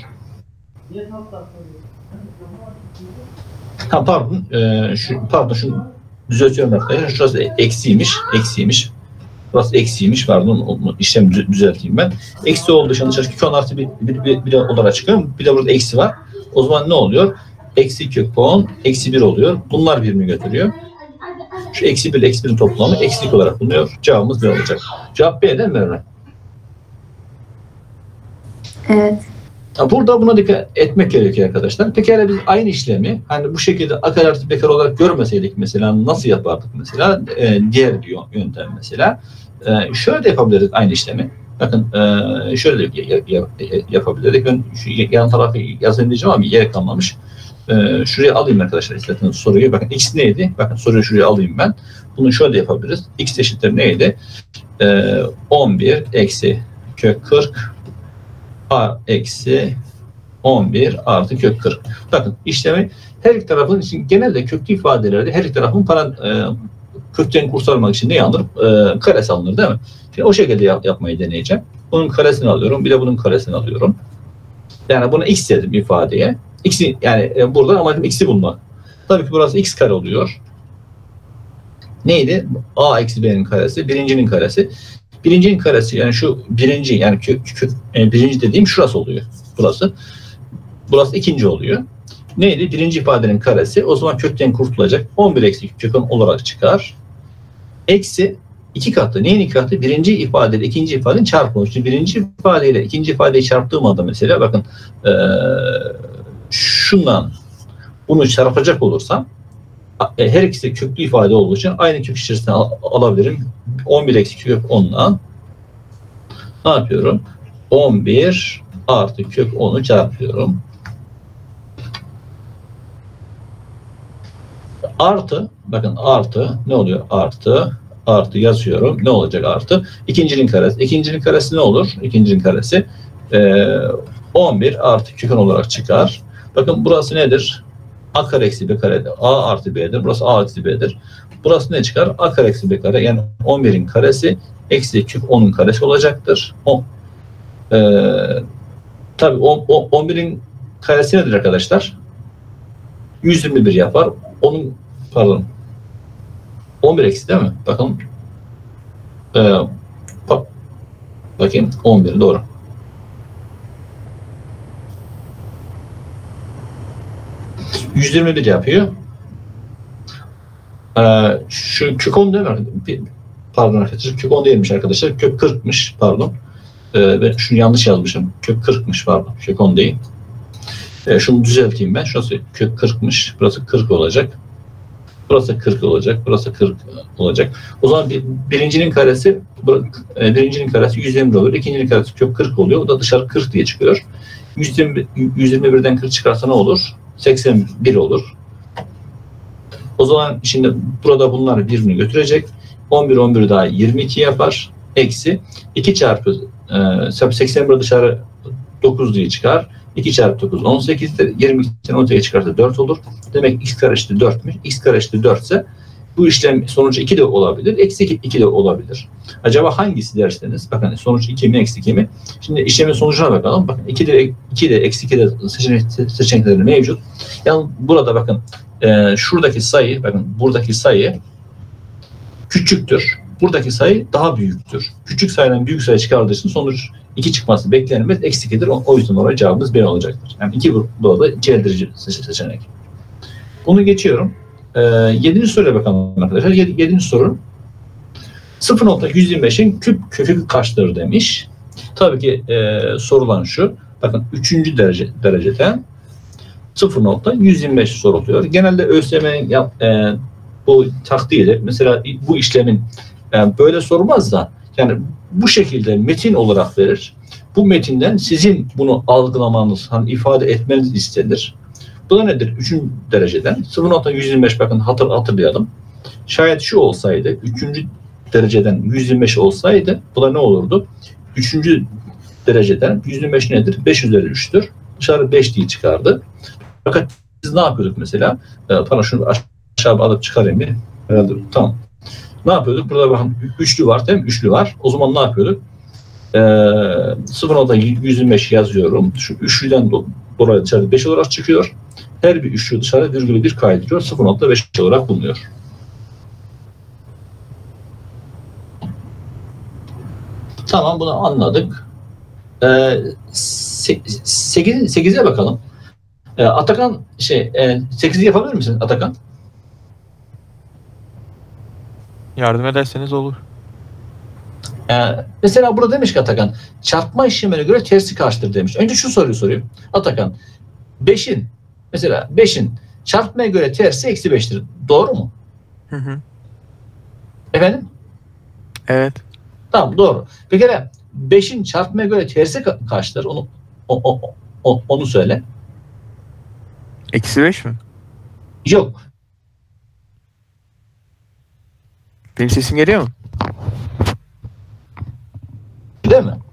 Pardon şunu düzeltiyorum arkadaşlar. Şurası eksiymiş. Burası eksiymiş. Pardon işlemi düzelteyim ben. Eksi olduğu için dışarı kök 10 artı 1 olarak çıkıyor. Bir de burada eksi var. O zaman ne oluyor? Eksi kök 10 eksi 1 oluyor. Bunlar birini götürüyor. Şu eksi 1 ile eksi 1'in toplamı eksilik olarak bulunuyor. Cevabımız ne olacak? Cevap B değil mi Ömer? Evet. Burada buna dikkat etmek gerekiyor arkadaşlar. Pekala biz aynı işlemi hani bu şekilde A kare artı B kare olarak görmeseydik mesela nasıl yapardık mesela? Diğer bir yöntem mesela. Şöyle de yapabiliriz aynı işlemi. Bakın şöyle de yapabilirdik. Ben şu yan tarafı yazayım diyeceğim ama yer kalmamış. Şuraya alayım arkadaşlar isterseniz soruyu. Bakın x neydi? Bakın soruyu şuraya alayım ben. Bunu şöyle yapabiliriz. X eşittir neydi? 11 eksi kök 40 a eksi 11 artı kök 40. Bakın işlemi her iki tarafın için genelde köklü ifadelerde her iki tarafın kökten kurtarmak için ne alınır? Karesi alınır değil mi? Şimdi o şekilde yapmayı deneyeceğim. Bunun karesini alıyorum. Bir de bunun karesini alıyorum. Yani buna x dedim ifadeye. X'i yani burada amacım x'i bulmak. Tabii ki burası x kare oluyor. Neydi? A eksi b'nin karesi. Birincinin karesi. Birincinin karesi yani şu birinci yani birinci dediğim şurası oluyor. Burası. Burası ikinci oluyor. Neydi? Birinci ifadenin karesi. O zaman kökten kurtulacak. 11 eksi kök 10 olarak çıkar. Eksi iki katı. Neyin iki katı? Birinci ifadeyle ikinci ifadenin çarpımı. Şimdi birinci ifadeyle ikinci ifadeyi çarptığım anda mesela bakın şundan bunu çarpacak olursam her ikisi de köklü ifade olduğu için aynı kök içerisine alabilirim. 11 eksi kök 10'dan ne yapıyorum? 11 artı kök 10'u çarpıyorum. Artı, bakın artı ne oluyor? Artı yazıyorum. Ne olacak artı? İkincinin karesi. İkincinin karesi ne olur? İkincinin karesi 11 artı kök 10 olarak çıkar. Bakın burası nedir? A kare eksi B kare. A artı B'dir. Burası A eksi B'dir. Burası ne çıkar? A kare eksi B kare. Yani 11'in karesi eksi kök 10'un karesi olacaktır. Tabii 11'in karesi nedir arkadaşlar? 121 yapar. Onun pardon 11 eksi değil mi? Bakın bakayım 11 doğru. %21 yapıyor. Şu kök 10 değil mi? Pardon arkadaşlar. Kök 10 değilmiş arkadaşlar. Kök 40'mış pardon. Ben şunu yanlış yazmışım. Kök 40'mış pardon. Kök 10 değil. Şunu düzelteyim ben. Şurası kök 40'mış. Burası 40 olacak. Burası 40 olacak. Burası 40 olacak. O zaman birincinin karesi 120 oluyor. İkincinin karesi kök 40 oluyor. O da dışarı 40 diye çıkıyor. 121'den 40 çıkarsa ne olur? 81 olur. O zaman şimdi burada bunlar birbirini götürecek. 11 daha 22 yapar. Eksi 2 çarpı 81 dışarı 9 diye çıkar. 2 çarpı 9 18'dir. 22'den 18 çıkarsa 4 olur. Demek x kare eşittir 4'müş. X kare eşittir 4 ise bu işlem sonucu 2 de olabilir. Eksi 2 de olabilir. Acaba hangisi derseniz bakın sonuç 2 mi eksi 2 mi? Şimdi işlemin sonucuna bakalım. Bakın 2 de eksi 2 de seçenekleri mevcut. Yani burada bakın şuradaki sayı bakın buradaki sayı küçüktür. Buradaki sayı daha büyüktür. Küçük sayıdan büyük sayı çıkardığı için sonuç 2 çıkması beklenmez. Eksi 2'dir. O yüzden oraya cevabımız B olacaktır. Yani 2 burada çeldirici seçenek. Bunu geçiyorum. 7. soruya bakalım arkadaşlar. 7. soru 0.125'in küp kökü kaçtır demiş. Tabii ki sorulan şu. Bakın 3. dereceden 0.125 soruluyor. Genelde ÖSYM'nin bu taktiğiyle mesela bu işlemin böyle sormaz da yani bu şekilde metin olarak verir. Bu metinden sizin bunu algılamanız, hani ifade etmeniz istenir. Bu da nedir? 3. dereceden 0.125 bakın hatırlayalım. Şayet şu olsaydı 3. dereceden 125 olsaydı bu da ne olurdu? 3. dereceden 125 nedir? 5 üzeri 3'tür. Dışarı 5 diye çıkardı. Fakat biz ne yapıyorduk mesela? Bana şunu aşağı alıp çıkarayım bir. Herhalde tamam. Ne yapıyorduk? Burada bakın üçlü var değil mi? Üçlü var. O zaman ne yapıyorduk? 0.125 yazıyorum. Şu üçlüden dolayı dışarı 5 olarak çıkıyor. Her bir üçlü dışarı virgülü 1 kaydırıyor. 0.5 olarak bulunuyor. Tamam bunu anladık. 8'e bakalım. Atakan 8'i yapabilir misin Atakan? Yardım ederseniz olur. Mesela burada demiş ki Atakan çarpma işlemine göre tersi kaçtır demiş. Önce şu soruyu sorayım. Atakan 5'in çarpmaya göre tersi eksi 5'tir. Doğru mu? Hı hı. Efendim? Evet. Tamam doğru. Bir kere 5'in çarpmaya göre tersi kaçtır? Onu söyle. Eksi 5 mi? Yok. Benim sesim geliyor mu? Değil mi?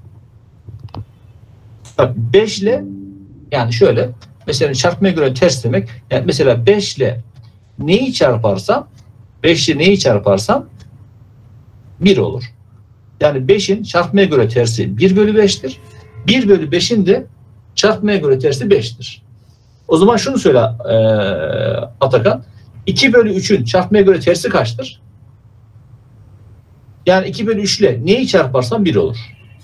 Bak 5 ile yani şöyle mesela çarpmaya göre ters demek. Yani mesela 5 ile neyi çarparsam 5 ile neyi çarparsam 1 olur. Yani 5'in çarpmaya göre tersi 1 bölü 5'tir. 1 bölü 5'in de çarpmaya göre tersi 5'tir. O zaman şunu söyle Atakan. 2 bölü 3'ün çarpmaya göre tersi kaçtır? Yani 2 bölü 3 ile neyi çarparsam 1 olur.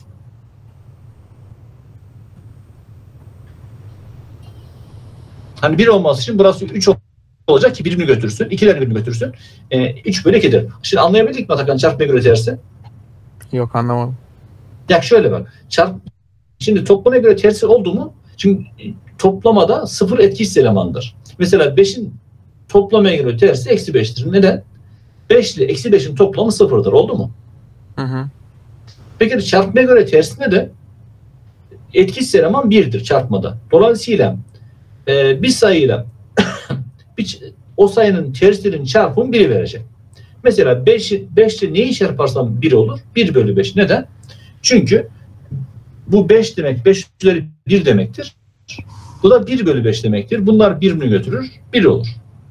Hani 1 olması için burası 3 olacak ki birini götürsün. 2'lerini birini götürsün. 3 bölü 2'dir. Şimdi anlayabildik mi Atakan çarpmaya göre tersi? Yok, anlamadım. Ya şöyle bak. Şimdi toplamaya göre tersi oldu mu? Şimdi toplamada 0 etkisiz elemandır. Mesela 5'in toplamaya göre tersi eksi 5'tir. Neden? 5 ile eksi 5'in toplamı 0'dır. Oldu mu? Hı hı. Peki çarpmaya göre tersine de etkisiz eleman 1'dir çarpmada. Dolayısıyla bir sayıyla o sayının tersinin çarpımı 1'i verecek. Mesela 5 ile neyi çarparsam 1 olur? 1 bölü 5. Neden? Çünkü bu 5 demek 5 üzeri 1 demektir. Bu da 1 bölü 5 demektir. Bunlar birbirini götürür. 1 olur.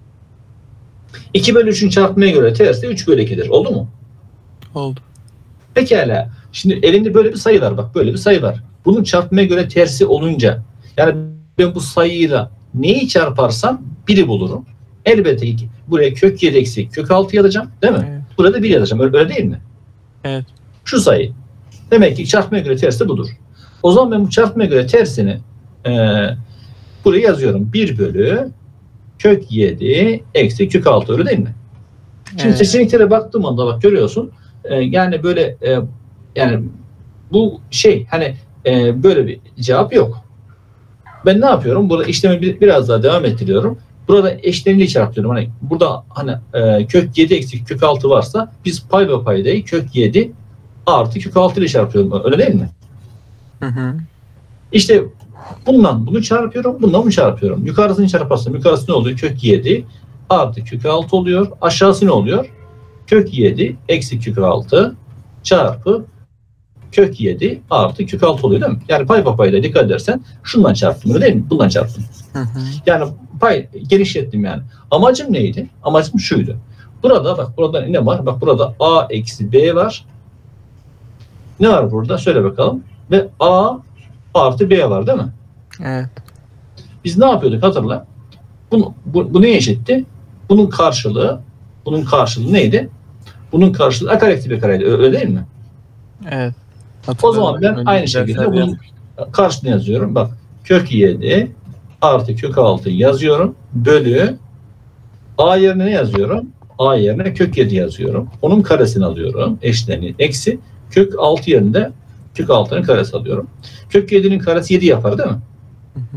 2 bölü 3'ün çarpmaya göre tersi 3 bölü 2'dir. Oldu mu? Oldu. Pekala. Şimdi elinde böyle bir sayı var. Bak böyle bir sayı var. Bunun çarpmaya göre tersi olunca yani ben bu sayıyla neyi çarparsam 1'i bulurum. Elbette ki buraya kök 7 eksi kök 6 yazacağım. Değil mi? Evet. Burada 1 yazacağım. Öyle değil mi? Evet. Şu sayı. Demek ki çarpmaya göre tersi budur. O zaman ben bu çarpmaya göre tersini buraya yazıyorum. 1 bölü kök 7 eksi kök 6 öyle değil mi? Şimdi Evet. seçeneklere baktığım anda bak görüyorsun. Yani böyle yani bu şey hani böyle bir cevap yok. Ben ne yapıyorum? Burada işlemi biraz daha devam ettiriyorum. Burada eşleniği çarpıyorum. Hani burada hani kök 7 eksi kök 6 varsa biz pay ve paydayı kök 7 artı kök 6 ile çarpıyorum. Öyle değil mi? Hı hı. İşte bundan bunu çarpıyorum. Bundan bunu çarpıyorum. Yukarısını çarparsam yukarısı ne oluyor? Kök 7 artı kök 6 oluyor. Aşağısı ne oluyor? Kök 7 eksi kök 6 çarpı kök 7 artı kök 6 oluyor değil mi? Yani pay ve payda dikkat edersen şundan çarptım öyle değil mi? Bundan çarptım. Hı hı. Yani pay genişlettim yani. Amacım neydi? Amacım şuydu. Burada bak burada ne var? Bak burada a eksi b var. Ne var burada? Söyle bakalım. Ve a artı b var değil mi? Evet. Biz ne yapıyorduk hatırla. Bu neye eşitti? Bunun karşılığı neydi? Bunun karşılığı a kare eksi b kareydi. Öyle değil mi? Evet. O zaman ben Önceki aynı şekilde derslerde bunun karşılığını yazıyorum. Bak kök 7 artı kök 6 yazıyorum. Bölü a yerine ne yazıyorum? A yerine kök 7 yazıyorum. Onun karesini alıyorum. Eşleni eksi kök 6 yerine kök 6'nın karesi alıyorum. Kök 7'nin karesi 7 yapar değil mi? Hı hı.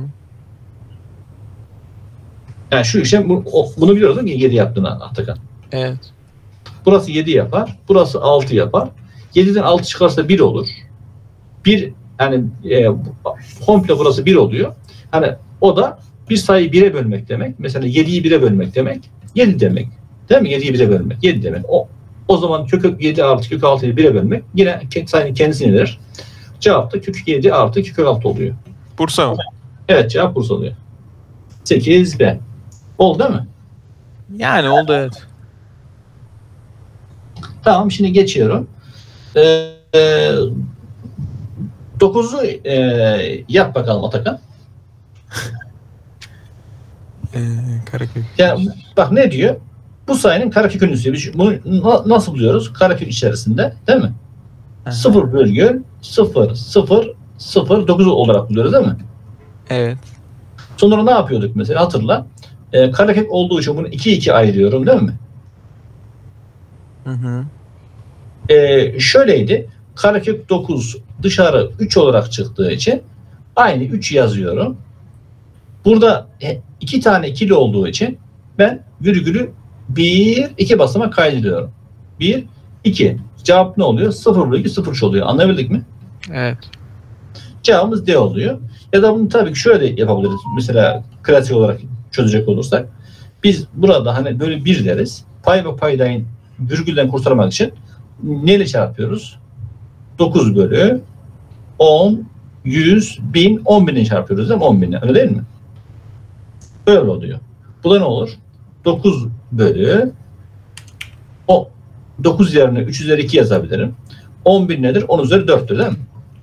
Yani şu işlem bunu biliyoruz değil mi? 7 yaptığını Atakan. Evet. Burası 7 yapar. Burası 6 yapar. 7'den 6 çıkarsa 1 olur. 1 yani komple burası 1 oluyor. Hani o da bir sayıyı 1'e bölmek demek. Mesela 7'yi 1'e bölmek demek. 7 demek. Değil mi? 7'yi 1'e bölmek. 7 demek. O zaman kök 7 artı kök 6'yı 1'e bölmek yine sayının kendisini verir. Cevap da kök 7 artı kök 6 oluyor. Bursa mı? Evet cevap Bursa oluyor. 8B. Oldu değil mi? Yani oldu, evet. Tamam şimdi geçiyorum. 9'u yap bakalım Atakan. Karakök. Yani bak ne diyor? Bu sayının karekökünü istiyor. Bunu nasıl buluyoruz? Karekök içerisinde değil mi? Aha. 0,0009 olarak buluyoruz değil mi? Evet. Sonra ne yapıyorduk mesela hatırla. Karekök olduğu için bunu 2 ayırıyorum değil mi? Hı hı. Şöyleydi. Karekök 9 dışarı 3 olarak çıktığı için aynı 3 yazıyorum. Burada 2 tane ikili olduğu için ben virgülü 1-2 basamak kaydediyorum. 1-2. Cevap ne oluyor? 0,03 oluyor. Anlayabildik mi? Evet. Cevabımız D oluyor. Ya da bunu tabii ki şöyle yapabiliriz. Mesela klasik olarak çözecek olursak. Biz burada hani böyle 1 deriz. Pay ve paydayın virgülden kurtarmak için neyle çarpıyoruz? 9 bölü 10, 100, 1000, 10.000'e çarpıyoruz değil mi? 10.000'e. Öyle değil mi? Böyle oluyor. Bu da ne olur? 9 bölü 9 yerine 3 üzeri 2 yazabilirim. 10.000 nedir? 10 üzeri 4'tür değil mi?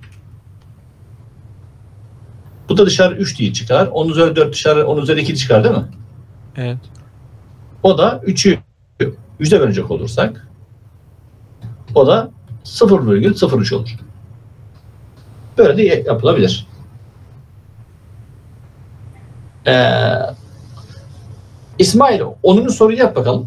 Bu da dışarı 3 diye çıkar. 10 üzeri 4 dışarı 10 üzeri 2 çıkar değil mi? Evet. O da 3'ü 100'e bölecek olursak o da 0,03 olur. Böyle de yapılabilir. İsmail 10. soruyu yap bakalım.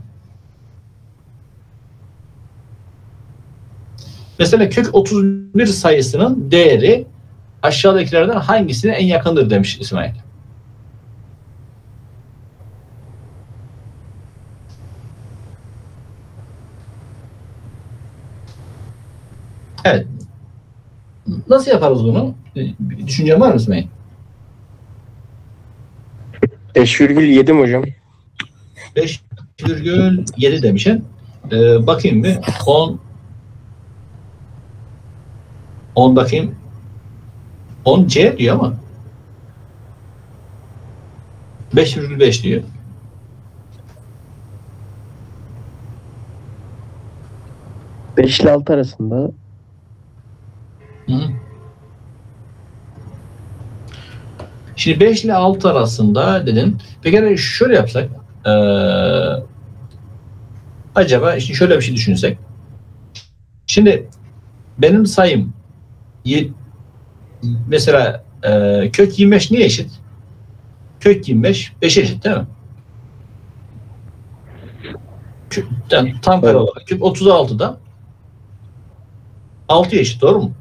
Mesela kök 31 sayısının değeri aşağıdakilerden hangisine en yakındır demiş İsmail. Evet. Nasıl yaparız bunu? Bir düşüncen var mı İsmail? 5,7 hocam? 5,7 demişim. Bakayım bir. 10 bakayım. 10 C diyor ama 5,5 diyor. Beş ile 6 arasında. Hı. Şimdi 5 ile 6 arasında dedim. Peki yani şöyle yapsak acaba işte şöyle bir şey düşünsek. Şimdi benim sayım mesela kök 25 niye eşit? Kök 25 5'e eşit değil mi? Tam kare olarak. Kök 36'da 6'ya eşit, doğru mu?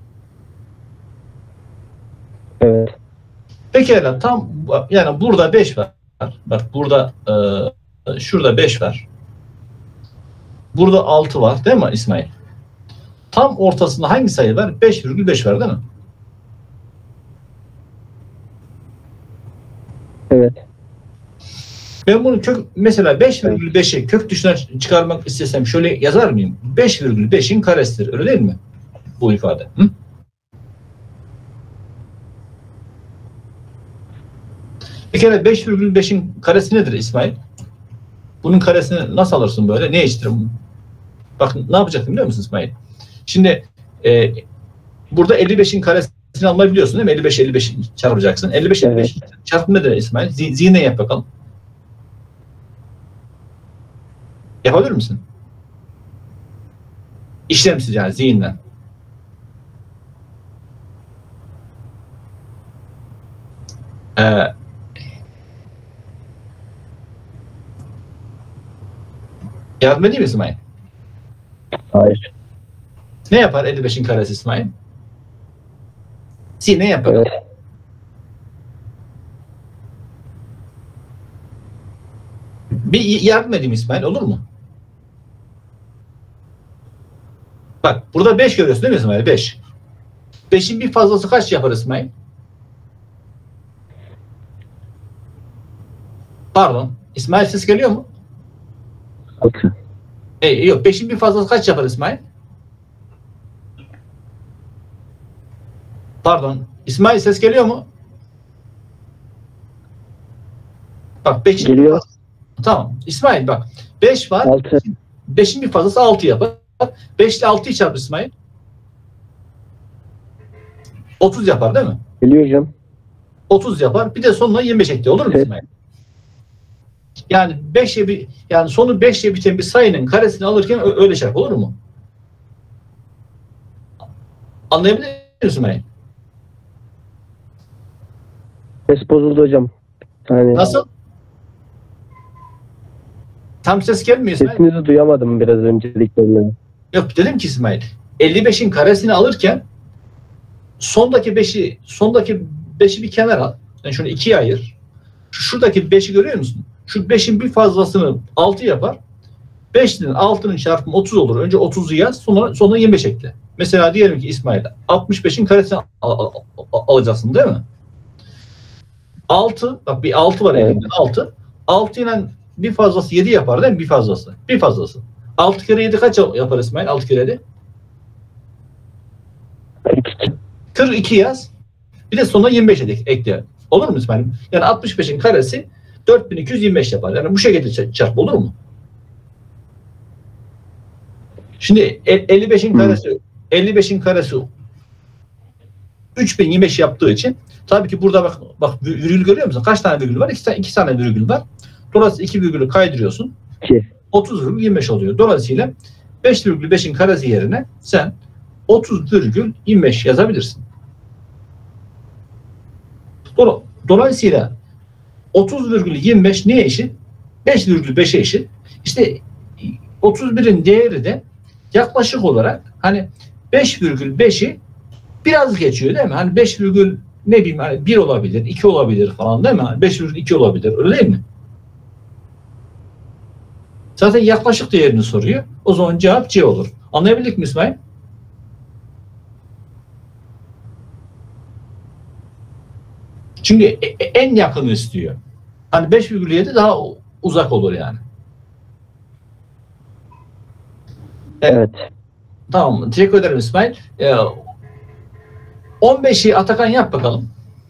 Evet. Pekala tam yani burada 5 var. Bak burada şurada 5 var. Burada 6 var değil mi İsmail? Tam ortasında hangi sayı var? 5,5 var değil mi? Evet. Ben bunu mesela 5,5'i kök dışına çıkarmak istesem şöyle yazar mıyım? 5,5'in karesidir. Öyle değil mi? Bu ifade. Hı? Bir kere 5,5'in karesi nedir İsmail? Bunun karesini nasıl alırsın böyle? Ne eşittir? Bak ne yapacaktım biliyor musun İsmail? Şimdi burada 55'in karesini almayı biliyorsun değil mi? 55 çarpacaksın. 55 Evet. çarpım nedir İsmail? Zihnen yap bakalım. Yapabilir misin? İşlemsiz yani zihinden. Yardım edeyim mi İsmail? Hayır. Ne yapar 55'in karesi İsmail? Ne yapar? Evet. Bir yardım edeyim İsmail, olur mu? Bak burada 5 görüyorsun değil mi İsmail? 5. 5'in bir fazlası kaç yapar İsmail? Pardon. İsmail ses geliyor mu? 6. Yok. 5'in bir fazlası kaç yapar İsmail? Pardon. İsmail ses geliyor mu? Bak 5'in Geliyor. Tamam. İsmail bak. 5 var. 6. 5'in bir fazlası 6 yapar. 5 ile 6'yı çarp İsmail. 30 yapar değil mi? Geliyor hocam. 30 yapar. Bir de sonuna 25 ekle. Olur mu Evet. İsmail? Yani 5'e yani sonu 5'e biten bir sayının karesini alırken öyle çarp, olur mu? Anlayabilir misin İsmail? Ses bozuldu hocam. Yani Nasıl? Tam ses gelmiyor İsmail. sesinizi duyamadım biraz öncelikle. Yok, dedim ki İsmail 55'in karesini alırken sondaki 5'i bir kenara al. Yani şunu 2'ye ayır. Şuradaki 5'i görüyor musun? Şu 5'in bir fazlasını 6 yapar. 5'in 6'nın çarpımı 30 olur. Önce 30'u yaz, sonra 25 ekle. Mesela diyelim ki İsmail 65'in karesini alacaksın değil mi? 6, bak bir 6 var Evet. elimde, 6. 6 ile bir fazlası 7 yapar değil mi? Bir fazlası. 6 kere 7 kaç yapar İsmail? 6 kere 7. 42. 42 yaz. Bir de sonuna 25 ekle. Olur mu İsmail? Yani 65'in karesi 4225 yapar. Yani bu şekilde çarp olur mu? Şimdi 55'in karesi 3025 yaptığı için tabii ki burada bak virgül görüyor musun? Kaç tane virgül var? 2 tane virgül var. Dolayısıyla 2 virgülü kaydırıyorsun. 2. 30,25 oluyor. Dolayısıyla 5,5'in karesi yerine sen 30,25 yazabilirsin. Dolayısıyla 30,25 neye eşit? 5,5'e eşit. İşte 31'in değeri de yaklaşık olarak hani 5,5'i biraz geçiyor değil mi? Hani 5, ne bileyim hani 1 olabilir, 2 olabilir falan değil mi? 5,2 olabilir. Öyle değil mi? Zaten yaklaşık değerini soruyor. O zaman cevap C olur. Anlayabildik mi İsmail? Çünkü en yakını istiyor. Hani 5,7 daha uzak olur yani. Evet. Tamam. Teşekkür ederim İsmail. 15'i Atakan yap bakalım.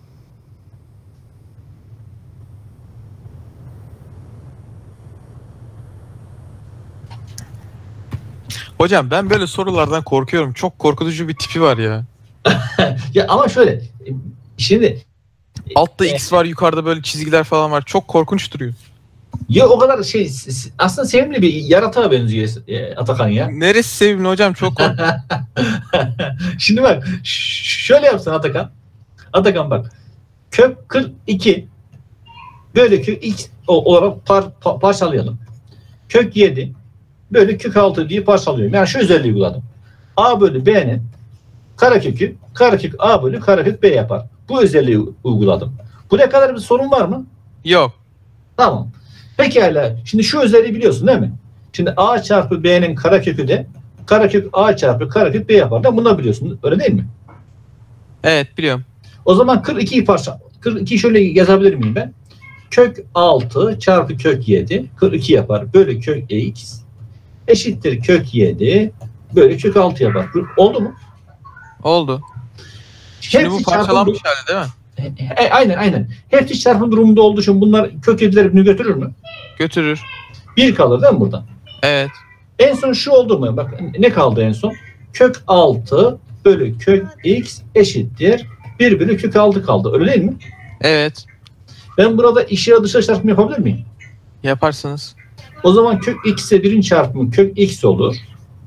Hocam ben böyle sorulardan korkuyorum. Çok korkutucu bir tipi var ya. Ya ama şöyle. Şimdi Altta X var, yukarıda böyle çizgiler falan var. Çok korkunç duruyor. ya o kadar şey aslında sevimli bir yaratığa benziyor Atakan ya. Neresi sevimli hocam? Çok korkunç. Şimdi bak şöyle yapsın Atakan. Atakan bak. Kök 42 böyle kök x olarak parçalayalım. Kök 7 böyle kök 6 diye parçalıyorum. Yani şu özelliği uyguladım. A bölü B'nin karekök A bölü karekök B yapar. Bu özelliği uyguladım. Buraya kadar bir sorun var mı? Yok. Tamam. Pekala. Şimdi şu özelliği biliyorsun değil mi? Şimdi A çarpı B'nin karekökü de karekök A çarpı karekök B yapar. Da bunu da biliyorsun. Öyle değil mi? Evet biliyorum. O zaman 42'yi şöyle yazabilir miyim ben? Kök 6 çarpı kök 7 42 yapar. Bölü kök x eşittir kök 7 bölü kök 6 yapar. Oldu mu? Oldu. Şimdi bu parçalanmış hali değil mi? Aynen. Hepsi çarpım durumunda olduğu için bunlar kök 7'leri birbirini götürür mü? Götürür. 1 kalır değil mi buradan? Evet. En son şu oldu mu? Bak ne kaldı en son? Kök 6 bölü kök x eşittir 1 bölü kök 6 kaldı. Öyle değil mi? Evet. Ben burada içeri dışarı çarpımı yapabilir miyim? Yaparsınız. O zaman kök x'e 1'in çarpımı kök x olur.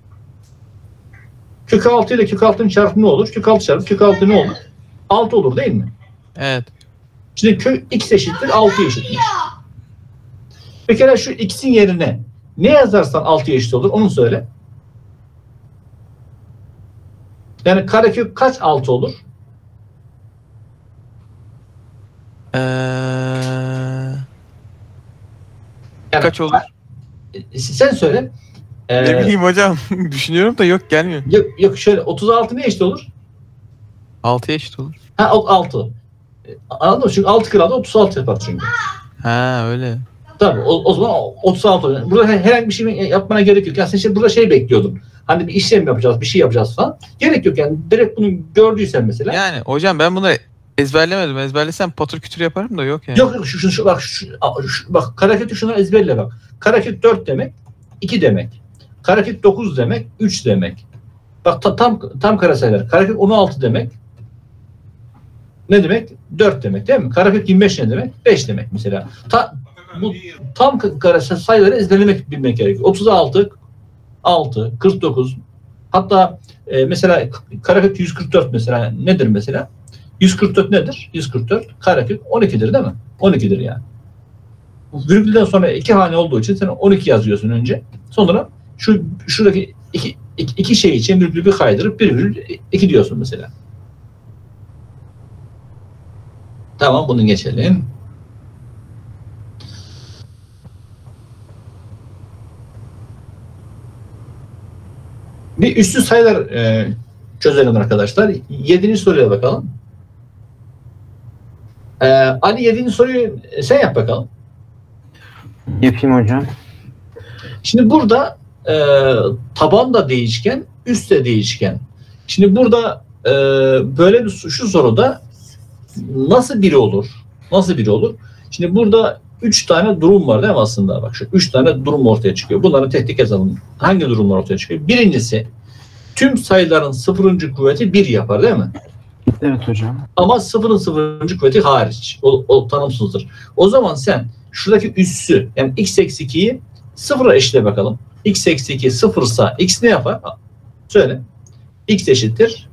Kök 6 ile kök 6'nın çarpımı ne olur? Kök 6 çarpı kök 6 ne olur? 6 olur değil mi? Evet. Şimdi kök x eşittir 6 eşittir. Pekala şu x'in yerine ne yazarsan 6'ya eşit olur onu söyle. Yani karekök kaç 6 olur? Yani, Kaç olur? Sen söyle. Ne bileyim hocam. Düşünüyorum da yok gelmiyor. Yok şöyle 36 ne eşit olur? 6'ya eşit olur. Ha 6. Anladın mı? Çünkü 6 kırıldı 36 yapar çünkü. Ha öyle. Tabii o zaman 36 oluyor. Burada herhangi bir şey yapmana gerek yok. Yani sen şimdi burada şey bekliyordun. Hani bir işlem yapacağız, bir şey yapacağız falan. Gerek yok yani. Direkt bunu gördüysen mesela. Yani hocam ben bunları ezberlemedim. Ezberlesem patır kütür yaparım da yok yani. Yok bak karekök şunu ezberle bak. Karekök 4 demek 2 demek. Karekök 9 demek 3 demek. Bak tam karesayılar. Karekök 16 demek. Ne demek? 4 demek değil mi? Karekök 25 ne demek? 5 demek mesela. Bu tam karesel sayıları ezberlemek bilmek gerekiyor. 36, 6, 49. Hatta mesela karekök 144 mesela nedir mesela? 144 nedir? 144 karekök 12'dir değil mi? 12'dir yani. Virgülden sonra 2 hane olduğu için sen 12 yazıyorsun önce. Sonra şuradaki iki şey için virgülü bir kaydırıp 1,2 diyorsun mesela. Tamam bunu geçelim. Bir üstü sayılar çözelim arkadaşlar. 7. soruya bakalım. Ali 7. soruyu sen yap bakalım. Yapayım hocam. Şimdi burada taban da değişken, üst de değişken. Şimdi burada böyle bir şu soruda nasıl biri olur? Nasıl biri olur? Şimdi burada 3 tane durum var değil mi aslında? Bak şu 3 tane durum ortaya çıkıyor. Bunları tek tek yazalım. Hangi durumlar ortaya çıkıyor? Birincisi, tüm sayıların sıfırıncı kuvveti 1 yapar değil mi? Evet hocam. Ama sıfırın sıfırıncı kuvveti hariç. O tanımsızdır. O zaman sen şuradaki üssü, yani x eksi 2'yi sıfıra eşitle bakalım. X eksi 2 sıfırsa x ne yapar? Söyle. X eşittir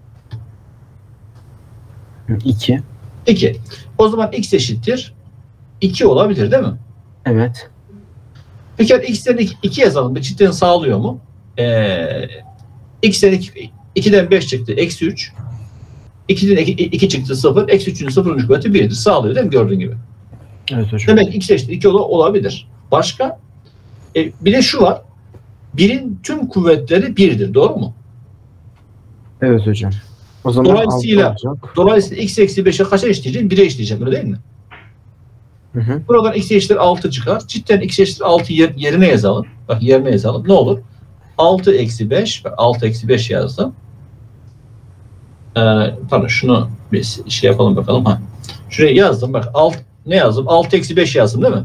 2. 2. O zaman x eşittir 2 olabilir değil mi? Evet. Peki x'den 2 yazalım. Bu cidden sağlıyor mu? X'den 2'den 5 çıktı. Eksi 3. 2'den 2 çıktı 0. Eksi 3'ün sıfırıncı kuvveti 1'dir. Sağlıyor değil mi? Gördüğün gibi. Evet hocam. Demek x eşittir 2 olabilir. Başka? Bir de şu var. 1'in tüm kuvvetleri 1'dir. Doğru mu? Evet hocam. O zaman Dolayısıyla- 6 olacak. Dolayısıyla x eksi 5'e kaça eşitleyeceğim? 1'e eşitleyeceğim. Öyle değil mi? Hı hı. Buradan x eşittir 6 çıkar. Cidden x eşittir 6 yerine yazalım. Bak yerine yazalım. Ne olur? 6 eksi 5. 6 eksi 5 yazdım. Pardon şunu bir şey yapalım bakalım. Ha. Şuraya yazdım. Bak ne yazdım? 6 eksi 5 yazdım değil mi?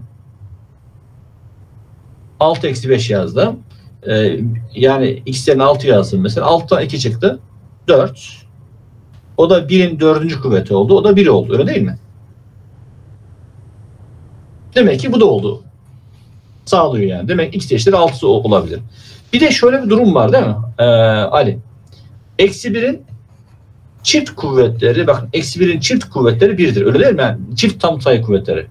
6 eksi 5 yazdım. Yani x'ten 6 yazdım mesela. 6'dan 2 çıktı. 4. O da 1'in 4. kuvveti oldu. O da 1 oldu. Öyle değil mi? Demek ki bu da oldu. Sağlıyor yani. Demek x eşittir 6 olabilir. Bir de şöyle bir durum var değil mi? Ali. Eksi 1'in çift kuvvetleri, bakın eksi 1'in çift kuvvetleri 1'dir. Öyle değil mi? Yani çift tam sayı kuvvetleri.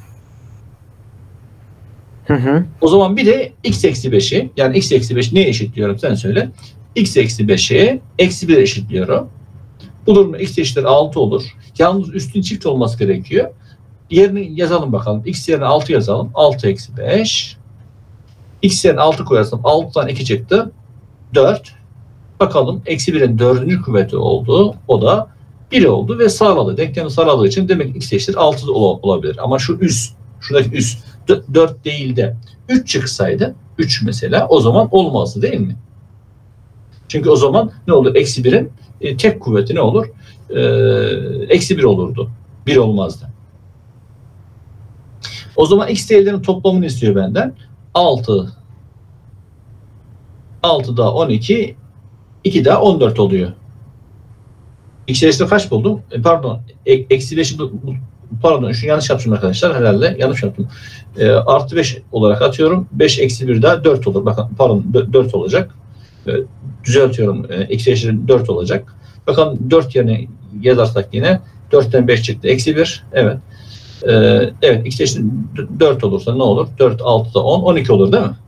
Hı hı. O zaman bir de x eksi 5'i, yani x eksi 5 neye eşitliyorum sen söyle. X eksi 5'i eksi 1'e eşitliyorum. Bu durumda x eşittir 6 olur. Yalnız üstün çift olması gerekiyor. Yerini yazalım bakalım. X yerine 6 yazalım. 6 eksi 5. X yerine 6 koyarsam 6'dan 2 çıktı. 4. Bakalım eksi 1'in 4. kuvveti oldu. O da 1 oldu ve sağladı. Denklemi sağladığı için demek ki x eşittir 6 da olabilir. Ama şu üst, şuradaki üst 4 değil de 3 çıksaydı, 3 mesela, o zaman olmazdı değil mi? Çünkü o zaman ne olur? Eksi 1'in tek kuvveti ne olur? Eksi 1 olurdu. 1 olmazdı. O zaman x değerlerinin toplamını istiyor benden. 6 daha 12, 2 daha 14 oluyor. X eşittir kaç buldum? Pardon. Eksi 5'i pardon. Şunu yanlış yaptım arkadaşlar. Herhalde yanlış yaptım. Artı 5 olarak atıyorum. 5 eksi 1 daha 4 olur. Bakın pardon 4 olacak. Düzeltiyorum. X eşittir 4 olacak. Bakın 4 yerine yazarsak yine 4'ten 5 çıktı. Eksi 1. Evet. Evet. X eşittir 4 olursa ne olur? 4, 6 da 10. 12 olur değil mi?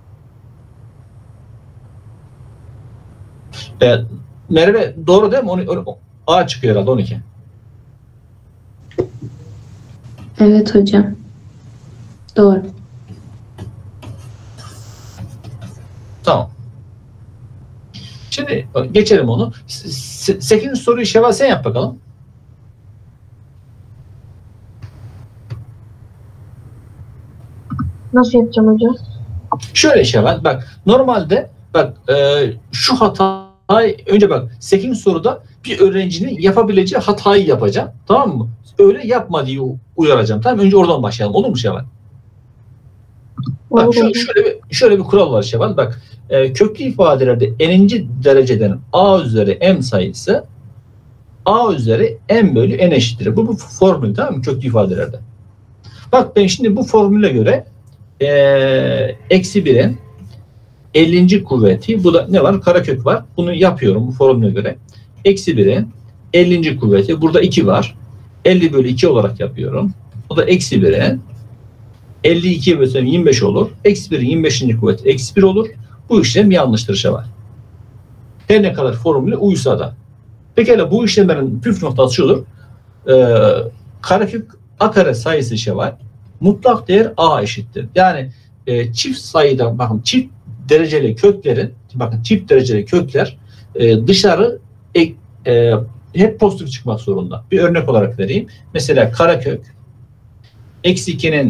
Merve doğru değil mi? A çıkıyor herhalde 12. Evet hocam. Doğru. Tamam. Şimdi geçelim onu. 8. soruyu Şevval sen yap bakalım. Nasıl yapacağım hocam? Şöyle Şevval bak normalde bak şu hatayı önce bak 8. soruda bir öğrencinin yapabileceği hatayı yapacağım. Tamam mı? Öyle yapma diye uyaracağım. Tamam mı? Önce oradan başlayalım. Olur mu Şevval? Bak Olur hocam. şöyle bir kural var Şevval. Bak köklü ifadelerde n'inci dereceden a üzeri m sayısı a üzeri m bölü n eşittir. Bu formül tamam mı? Köklü ifadelerde. Bak ben şimdi bu formüle göre eksi 1'in 50. kuvveti, bu da ne var? Karekök var. Bunu yapıyorum bu formüle göre. Eksi 1'in 50. kuvveti. Burada 2 var. 50 bölü 2 olarak yapıyorum. O da eksi 1'in 52'ye bölsem 25 olur. Eksi 1'in 25. kuvveti eksi 1 olur. Bu işlem yanlıştır Şevval. Her ne kadar formüle uysa da. Pekala bu işlemlerin püf noktası şudur. Karekök a kare sayısı Şevval mutlak değer a eşittir. Yani çift sayıda bakın çift dereceli köklerin bakın çift dereceli kökler dışarı hep pozitif çıkmak zorunda. Bir örnek olarak vereyim. Mesela karekök eksi 2'nin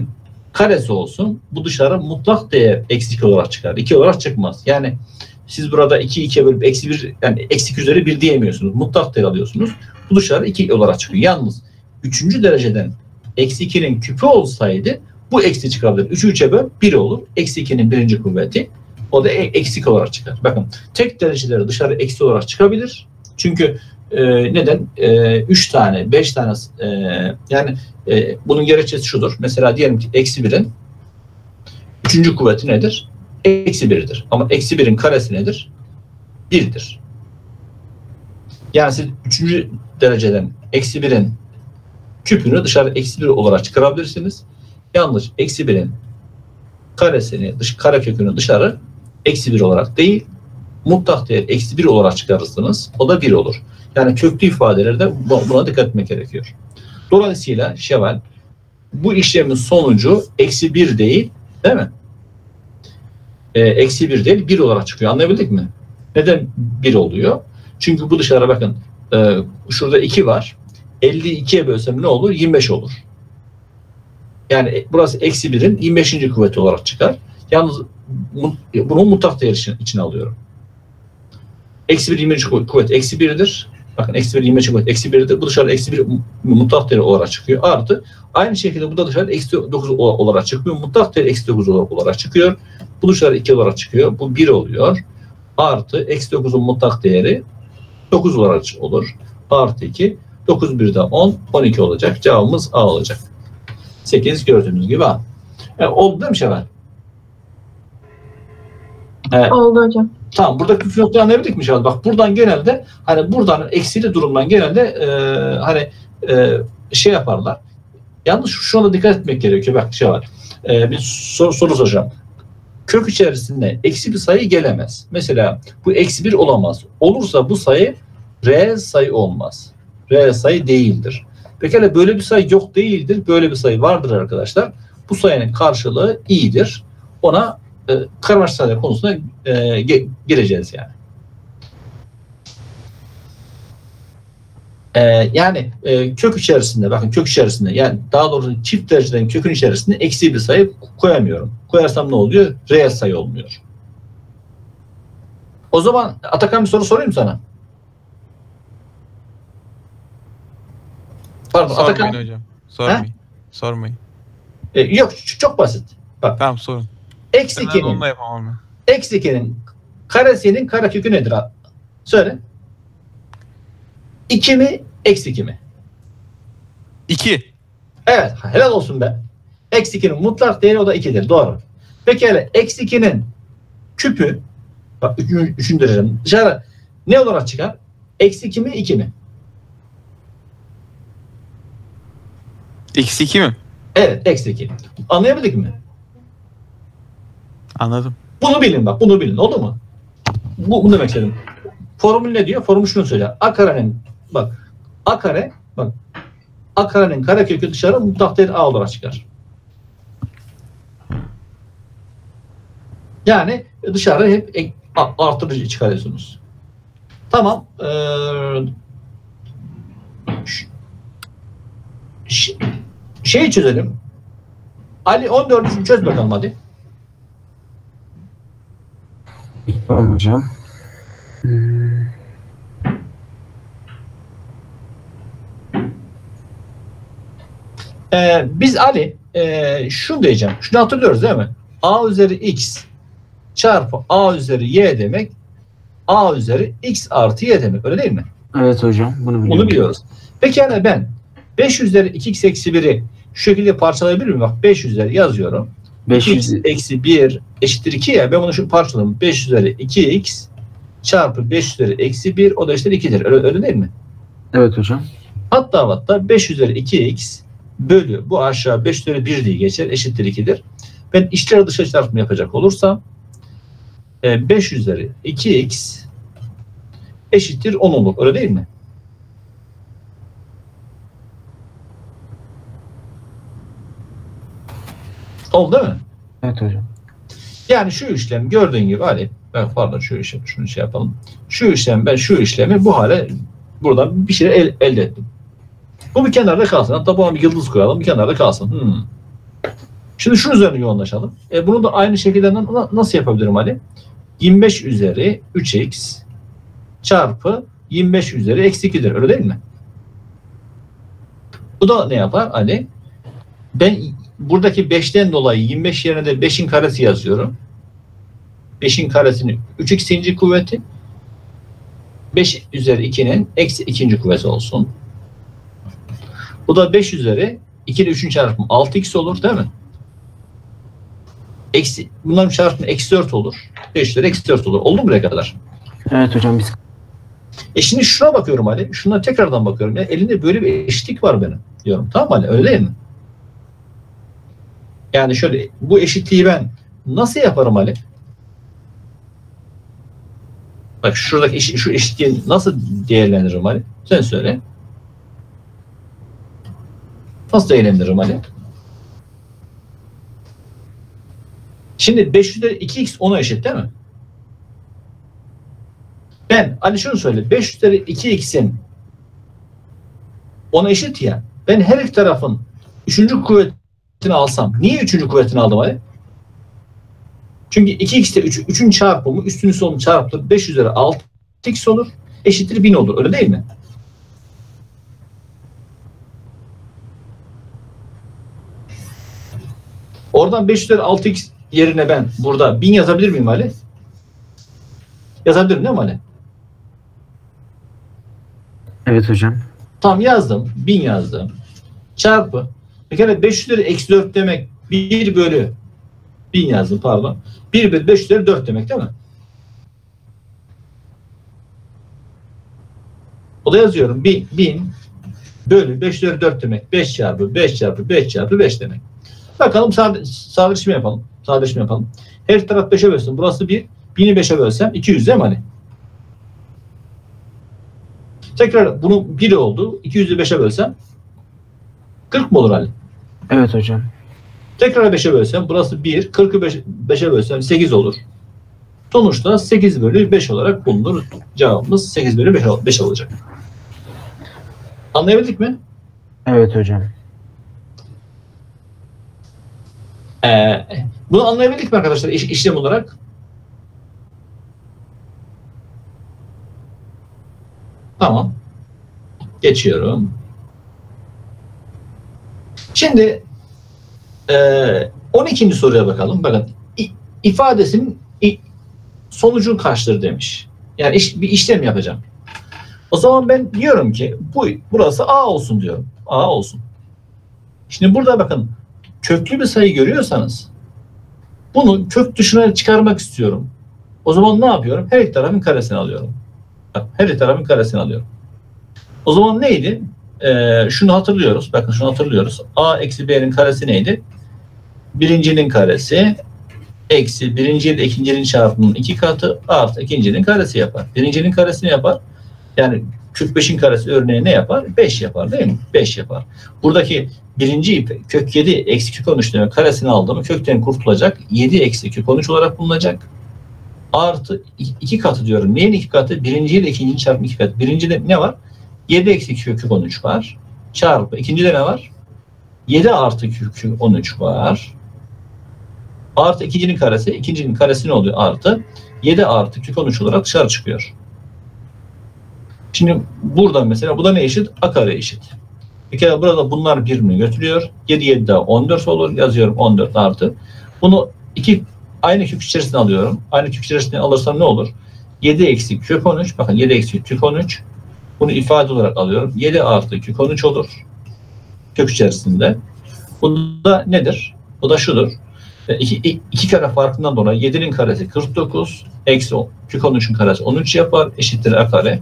karesi olsun. Bu dışarı mutlak değer eksi 2 olarak çıkar. 2 olarak çıkmaz. Yani siz burada 2'ye bölüp eksi 1, yani eksi 2 üzeri 1 diyemiyorsunuz. Mutlak değer alıyorsunuz. Bu dışarı 2 olarak çıkıyor. Yalnız 3. dereceden eksi 2'nin küpü olsaydı bu eksi çıkabilir. 3'ü 3'e böl 1 olur. Eksi 2'nin birinci kuvveti. O da eksi 2 olarak çıkar. Bakın tek dereceleri dışarı eksi olarak çıkabilir. Çünkü neden? 3 tane, 5 tane yani bunun gerekçesi şudur. Mesela diyelim ki eksi 1'in 3. kuvveti nedir? Eksi 1'dir. Ama eksi 1'in karesi nedir? 1'dir. Yani siz 3. dereceden eksi 1'in küpünü dışarı eksi 1 olarak çıkarabilirsiniz. Yalnız eksi 1'in karesini, karekökünü dışarı eksi 1 olarak değil, mutlak değer eksi 1 olarak çıkarırsınız. O da 1 olur. Yani köklü ifadelerde buna dikkat etmek gerekiyor. Dolayısıyla Şevval, bu işlemin sonucu eksi 1 değil mi? Eksi 1 değil, 1 olarak çıkıyor. Anlayabildik mi? Neden 1 oluyor? Çünkü bu dışarı bakın, şurada 2 var. 52'ye bölsem ne olur? 25 olur. Yani burası eksi 1'in 25. kuvveti olarak çıkar. Yalnız bunu mutlak değer içine alıyorum. Eksi 1 25. kuvvet eksi 1'dir. Bakın eksi 1 25. kuvvet eksi 1'dir. Bu dışarı eksi 1 mutlak değer olarak çıkıyor. Artı aynı şekilde bu da dışarı eksi 9 olarak çıkıyor. Mutlak değer eksi 9 olarak çıkıyor. Bu dışarı 2 olarak çıkıyor. Bu 1 oluyor. Artı eksi 9'un mutlak değeri 9 olarak olur. Artı 2. 9 1'de 10. 12 olacak. Cevabımız A olacak. 8 gördüğünüz gibi A. Oldu değil mi Şevval? Oldu hocam. Tamam. Buradaki püf noktayı anlayabildik mi Şevval? Bak buradan genelde hani buradan eksili durumdan genelde şey yaparlar. Yalnız şuna dikkat etmek gerekiyor. Bak Şevval. Bir soru soracağım. Kök içerisinde eksi bir sayı gelemez. Mesela bu eksi 1 olamaz. Olursa bu sayı reel sayı olmaz. Reel sayı değildir. Pekala böyle bir sayı yok değildir. Böyle bir sayı vardır arkadaşlar. Bu sayının karşılığı i'dir. Ona karmaşık sayılar konusuna gireceğiz yani. Yani kök içerisinde, bakın kök içerisinde, yani daha doğrusu çift dereceden kökün içerisinde eksi bir sayı koyamıyorum. Koyarsam ne oluyor? Reel sayı olmuyor. O zaman Atakan bir soru sorayım sana. Pardon, Sormayın Atakan. hocam. Sormayın. Sormayın. Yok, çok basit. Bak. Tamam sorun. Eksi Ben 2'nin onunla yapamam ben. eksi 2'nin karesinin karekökü nedir abi? Söyle. 2 mi? Eksi 2 mi? 2. Evet. Helal olsun be. Eksi 2'nin mutlak değeri o da 2'dir. Doğru. Peki hele eksi 2'nin küpü, bak 3. dereceden dışarı ne olarak çıkar? Eksi 2 mi? 2 mi? Eksi 2 mi? Evet. Eksi 2. Anlayabildik mi? Anladım. Bunu bilin bak. Bunu bilin. Oldu mu? Bunu demek istedim. Formül ne diyor? Formül şunu söylüyor. A karenin bak. A kare bak. A karenin karekökü dışarı mutlak değer A olarak çıkar. Yani dışarı hep artırıcı çıkarıyorsunuz. Tamam. Şeyi çözelim. Ali 14'ünü çöz bakalım hadi. Tamam hocam. Biz Ali şunu diyeceğim. Şunu hatırlıyoruz değil mi? A üzeri x çarpı A üzeri y demek A üzeri x artı y demek. Öyle değil mi? Evet hocam. Bunu Bunu biliyoruz. Peki yani ben 5 üzeri 2x eksi 1'i şu şekilde parçalayabilir miyim? Bak 5 üzeri yazıyorum. 500 2x eksi 1 eşittir 2 ya. Ben bunu şu parçaladım. 5 üzeri 2x çarpı 5 üzeri eksi 1 o da eşittir 2'dir. Öyle değil mi? Evet hocam. Hatta 5 üzeri 2x bölü bu aşağı 5 üzeri 1 diye geçer. Eşittir 2'dir. Ben içler dışa çarpımı yapacak olursam 5 üzeri 2x eşittir 10 olur. Öyle değil mi? Oldu değil mi? Evet hocam. Yani şu işlem gördüğün gibi Ali, pardon şu işlem, şunu şey yapalım. Şu işlem, ben şu işlemi bu hale buradan bir şey elde ettim. Bu bir kenarda kalsın. Hatta buna bir yıldız koyalım. Bir kenarda kalsın. Şimdi şunun üzerine yoğunlaşalım. Bunu da aynı şekilde nasıl yapabilirim Ali? 25 üzeri 3x çarpı 25 üzeri eksi 2'dir. Öyle değil mi? Bu da ne yapar Ali? Ben buradaki 5'ten dolayı 25 yerine de 5'in karesi yazıyorum. 5'in karesinin 3x kuvveti 5 üzeri 2'nin eksi 2. kuvveti olsun. Bu da 5 üzeri 2 ile 3'ün çarpımı 6x olur değil mi? Bunların çarpımı eksi 4 olur. 5 üzeri eksi 4 olur. Oldu mu buraya kadar? Evet hocam biz Şimdi şuna bakıyorum Ali. Şuna tekrardan bakıyorum. Ya, elinde böyle bir eşitlik var benim diyorum. Tamam Ali, öyle değil mi? Yani şöyle, bu eşitliği ben nasıl yaparım Ali? Bak şuradaki şu eşitliği nasıl değerlendiririm Ali? Sen söyle. Nasıl değerlendiririm Ali? Şimdi 5 üzeri 2x 10'a eşit değil mi? Ben Ali şunu söyle. 5 üzeri 2x'in 10'a eşit ya. Ben her iki tarafın 3. kuvvetini alsam. Niye 3. kuvvetini aldım Ali? Çünkü 2x'te 3'ün çarpımı üstünü solunu çarptır. 5 üzeri 6x olur. Eşittir 1000 olur. Öyle değil mi? Oradan 5 üzeri 6x yerine ben burada 1000 yazabilir miyim Ali? Yazabilirim değil mi Ali? evet hocam. Tam yazdım. 1000 yazdım. Çarpı. Bir kere 5 üzeri eksi 4 demek 1 bölü 1000 yazdım pardon. 1 bölü 5 üzeri 4 demek değil mi? O da yazıyorum. 1000 bölü 5 üzeri 4 demek. 5 çarpı 5 çarpı 5 çarpı 5 demek. Bakalım sadeleşme yapalım. Sadeleşme yapalım. Her taraf 5'e bölsün. Burası 1. 1000'i 5'e bölsem 200 değil mi hani? Tekrar bunun 1 oldu. 200'ü 5'e bölsem 40 mı olur Ali? Evet hocam. Tekrar 5'e bölsem burası 1. 40'ı 5'e bölsem 8 olur. Sonuçta 8 bölü 5 olarak bulunur. Cevabımız 8 bölü 5 olacak. Anlayabildik mi? Evet hocam. Bunu anlayabildik mi arkadaşlar işlem olarak? Tamam. Geçiyorum. Şimdi 12. soruya bakalım. Bakın ifadesinin sonucu kaçtır demiş. Yani bir işlem yapacağım. O zaman ben diyorum ki burası A olsun diyorum. A olsun. Şimdi burada bakın köklü bir sayı görüyorsanız bunu kök dışına çıkarmak istiyorum. O zaman ne yapıyorum? Her iki tarafın karesini alıyorum. Her iki tarafın karesini alıyorum. O zaman neydi? Şunu hatırlıyoruz. Bakın şunu hatırlıyoruz. A eksi B'nin karesi neydi? Birincinin karesi eksi birinci ile ikincinin çarpımının 2 katı artı ikincinin karesi yapar. Birincinin karesi ne yapar? Yani kök 5'in karesi örneğin ne yapar? 5 yapar değil mi? 5 yapar. Buradaki birinci kök 7 eksi kök 13 demek karesini aldığımı kökten kurtulacak. 7 eksi kök 13 olarak bulunacak. Artı 2 katı diyorum. Neyin 2 katı? Birinci ile ikincinin çarpımı 2 katı. Birincide ne var? 7 eksi kök 13 var. Çarpı. İkincide ne var? 7 artı kök 13 var. Artı ikincinin karesi. İkincinin karesi ne oluyor? Artı 7 artı kök 13 olarak dışarı çıkıyor. Şimdi buradan mesela bu da ne eşit? A kare eşit. Bir kere burada bunlar birbirini götürüyor. 7 7 daha 14 olur. Yazıyorum 14 artı. Bunu aynı kök içerisine alıyorum. Aynı kök içerisine alırsam ne olur? 7 eksi kök 13. Bakın 7 eksi kök 13. Bunu ifade olarak alıyorum. 7 artı kök 13 olur. Kök içerisinde. Bu da nedir? Bu da şudur. 2 kare farkından dolayı 7'nin karesi 49. Eksi kök 13'ün karesi 13 yapar. Eşittir A kare.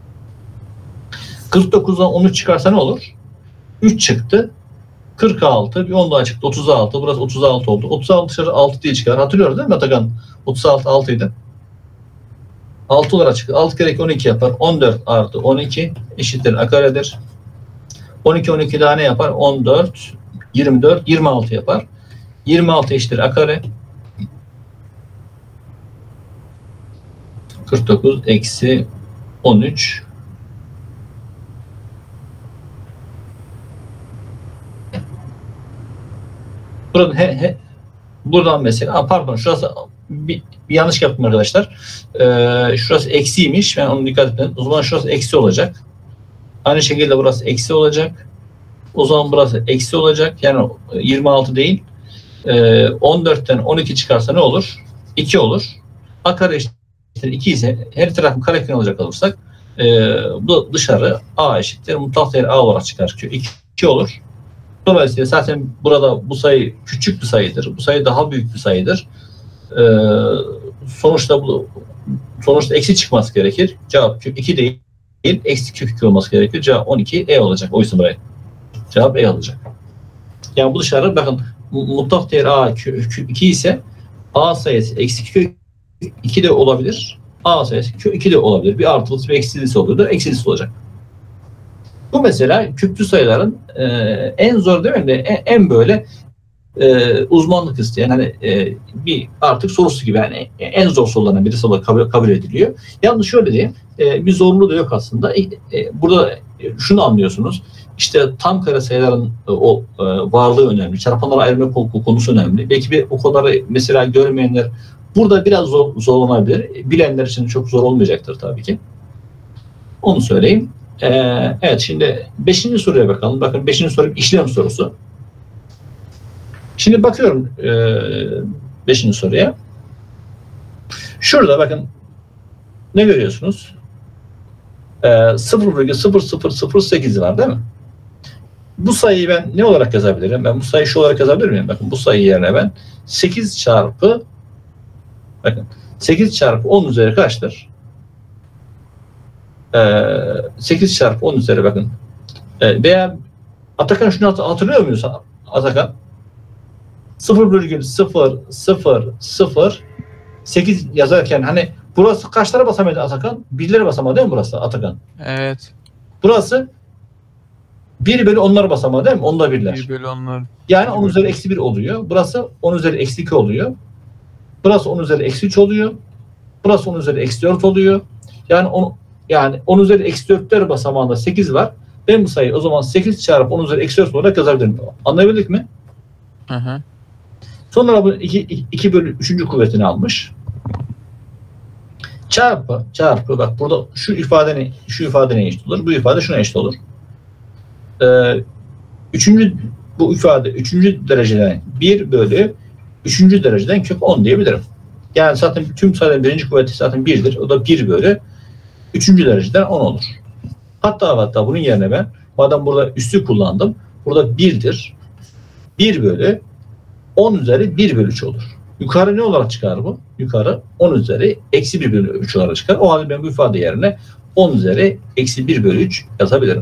49'dan 13 çıkarsa ne olur? 3 çıktı. 46. Bir 10 daha çıktı. 36. Burası 36 oldu. 36 dışarı 6 diye çıkar. Hatırlıyoruz değil mi Atakan? 36 6 idi. 6 olarak çıktı. 6 kere 12 yapar. 14 artı 12 eşittir A karedir. 12 daha ne yapar? 14, 24, 26 yapar. 26 eşittir A kare. 49 eksi 13 buradan mesela pardon şurası bir yanlış yaptım arkadaşlar. Şurası eksiymiş. Ben onu dikkat etmedim. O zaman şurası eksi olacak. Aynı şekilde burası eksi olacak. O zaman burası eksi olacak. Yani 26 değil. 14'ten 12 çıkarsa ne olur? 2 olur. A kare eşittir 2 ise her tarafın karekökünü alacak olursak bu dışarı A eşittir. Mutlak değer A olarak çıkar. 2 olur. Dolayısıyla zaten burada bu sayı küçük bir sayıdır. Bu sayı daha büyük bir sayıdır. Sonuçta eksi çıkması gerekir. Cevap kök 2 değil. Eksi kök 2 olması gerekir. Cevap 12 E olacak. Oysa buraya. Cevap E olacak. Yani bu dışarı bakın mutlak değer A kök 2 ise A sayısı eksi kök 2 de olabilir. A sayısı kök 2 de olabilir. Bir artılısı ve eksilisi oluyordur. Eksilisi olacak. Bu mesela köklü sayıların en zor değil mi? En böyle uzmanlık isteyen hani bir artık sorusu gibi yani en zor sorulardan birisi olarak kabul ediliyor. Yalnız şöyle diyeyim, bir zorluğu da yok aslında. Burada şunu anlıyorsunuz. İşte tam kare sayıların varlığı önemli. Çarpanlara ayırma konusu önemli. Belki o konuları mesela görmeyenler burada biraz zorlanabilir. Bilenler için çok zor olmayacaktır tabii ki. Onu söyleyeyim. Evet şimdi 5. soruya bakalım. Bakın 5. soru işlem sorusu. Şimdi bakıyorum 5. soruya. Şurada bakın ne görüyorsunuz? 0,0008 var değil mi? Bu sayıyı ben ne olarak yazabilirim? Ben bu sayıyı şu olarak yazabilir miyim? Bakın bu sayı yerine ben 8 çarpı 10 üzeri kaçtır? 8 çarpı 10 üzeri bakın. Veya Atakan şunu hatırlıyor muyuz? Atakan 0,0008 yazarken hani burası kaçlara basamıyordu Atakan? Birlere basamağı değil mi burası Atakan? Evet. Burası 1 bölü 10'lar basamağı değil mi? 10'da birler. 1 bölü 10'lar. Yani 10 üzeri eksi 1 oluyor. Burası 10 üzeri eksi 2 oluyor. Burası 10 üzeri eksi 3 oluyor. Burası 10 üzeri eksi 4 oluyor. Yani 10 üzeri eksi 4'ler basamağında 8 var. Ben bu sayıyı o zaman 8 çarpı 10 üzeri eksi 4 olarak yazabilirim. Anlayabildik mi? Hı hı. Sonra bu 2 bölü 3. kuvvetini almış. Çarpı bak burada şu ifade ne eşit olur? Bu ifade şuna eşit olur. Bu ifade 3. dereceden 1 bölü 3. dereceden kök 10 diyebilirim. Yani zaten tüm sayıların 1. kuvveti zaten 1'dir. O da 1 bölü 3. dereceden 10 olur. Hatta bunun yerine ben madem burada üssü kullandım. Burada 1'dir. 1 bölü 10 üzeri 1 bölü 3 olur. Yukarı ne olarak çıkar bu? Yukarı 10 üzeri eksi 1 bölü 3 olarak çıkar. O halde ben bu ifade yerine 10 üzeri eksi 1 bölü 3 yazabilirim.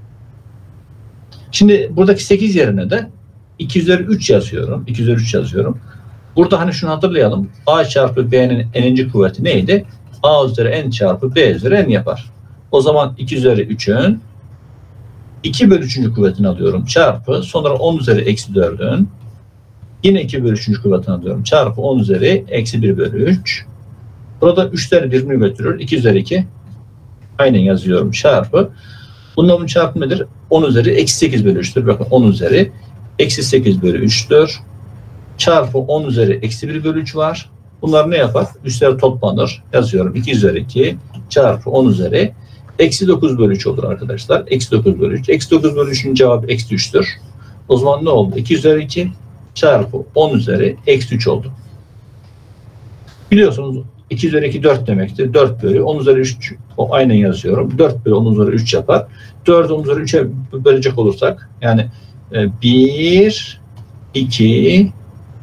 Şimdi buradaki 8 yerine de 2 üzeri 3 yazıyorum. 2 üzeri 3 yazıyorum. Burada hani şunu hatırlayalım. A çarpı B'nin n'inci kuvveti neydi? A üzeri n çarpı B üzeri n yapar. O zaman 2 üzeri 3'ün 2 bölü 3. kuvvetini alıyorum. Çarpı sonra 10 üzeri eksi 4'ün yine 2 bölü 3. kuvvetini alıyorum. Çarpı 10 üzeri eksi 1 bölü 3. Burada 3'ler birbirini götürür. 2 üzeri 2. Aynen yazıyorum. Çarpı. Bunların çarpımı nedir? 10 üzeri eksi 8 bölü 3'tür. Bakın 10 üzeri eksi 8 bölü 3'tür. Çarpı 10 üzeri eksi 1 bölü 3 var. Bunlar ne yapar? Üstler toplanır. Yazıyorum. 2 üzeri 2 çarpı 10 üzeri eksi 9 bölü 3 olur arkadaşlar. Eksi 9 bölü 3. Eksi 9 bölü 3'ün cevabı eksi 3'tür. O zaman ne oldu? 2 üzeri 2 çarpı 10 üzeri eksi 3 oldu. Biliyorsunuz 2 üzeri 2 4 demektir. 4 bölü 10 üzeri 3 aynen yazıyorum. 4 bölü 10 üzeri 3 yapar. 4'ü 10 üzeri 3'e bölecek olursak yani 1 2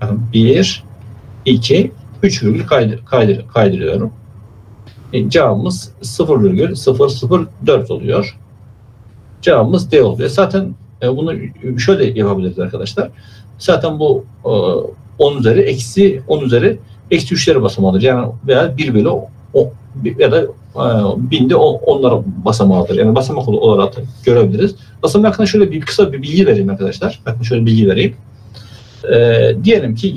3 virgül kaydırıyorum. Cevabımız 0,004 oluyor. Cevabımız D oluyor. Zaten bunu şöyle yapabiliriz arkadaşlar. Zaten bu 10 üzeri eksi 10 üzeri eksi 3'leri basamağıdır. Yani veya 1 bölü ya da 1000'de onlara basamağıdır. Yani basamak olarak görebiliriz. Basamak hakkında şöyle kısa bir bilgi vereyim arkadaşlar. Bakın şöyle bilgi vereyim. Diyelim ki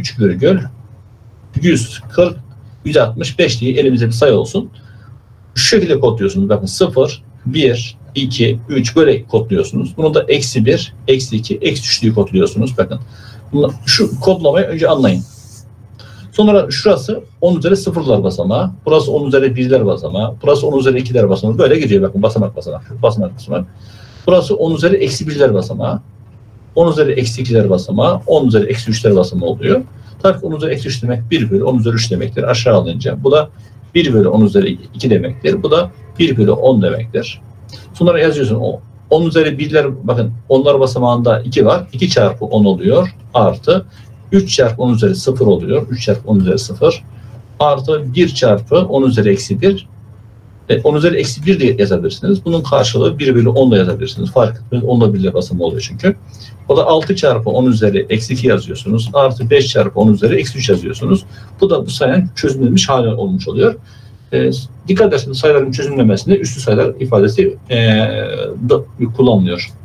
23,140,165 diye elimizde bir sayı olsun. Şu şekilde kodluyorsunuz. Bakın 0, 1, 2, 3 böyle kodluyorsunuz. Bunu da eksi 1, eksi 2, eksi 3 diye kodluyorsunuz. Bakın Şu kodlamayı önce anlayın. Sonra şurası 10 üzeri sıfırlar basamağı, burası 10 üzeri birler basamağı, burası 10 üzeri ikiler basamağı. Böyle gidiyor bakın, basamak basamak, basamak basamak. Burası 10 üzeri eksi birler basamağı, 10 üzeri eksi ikiler basamağı, 10 üzeri eksi üçler basamağı oluyor. Tabii ki 10 üzeri eksi 3 demek 1 bölü 10 üzeri 3 demektir. Aşağı alınca bu da 1 bölü 10 üzeri 2 demektir. Bu da 1 bölü 10 demektir. Sonra yazıyorsun 10 üzeri birler, bakın onlar basamağında 2 var. 2 çarpı 10 oluyor. Artı 3 çarpı 10 üzeri 0 oluyor. 3 çarpı 10 üzeri 0. Artı 1 çarpı 10 üzeri eksi 1. 10 üzeri eksi 1 de yazabilirsiniz. Bunun karşılığı 1 bölü 10 da yazabilirsiniz. Fark etmez. 10'la 1'le basamağı oluyor çünkü. O da 6 çarpı 10 üzeri eksi 2 yazıyorsunuz. Artı 5 çarpı 10 üzeri eksi 3 yazıyorsunuz. Bu da bu sayının çözümlenmiş hali olmuş oluyor. Dikkat ederseniz sayıların çözümlemesinde üslü sayılar ifadesi kullanılıyor.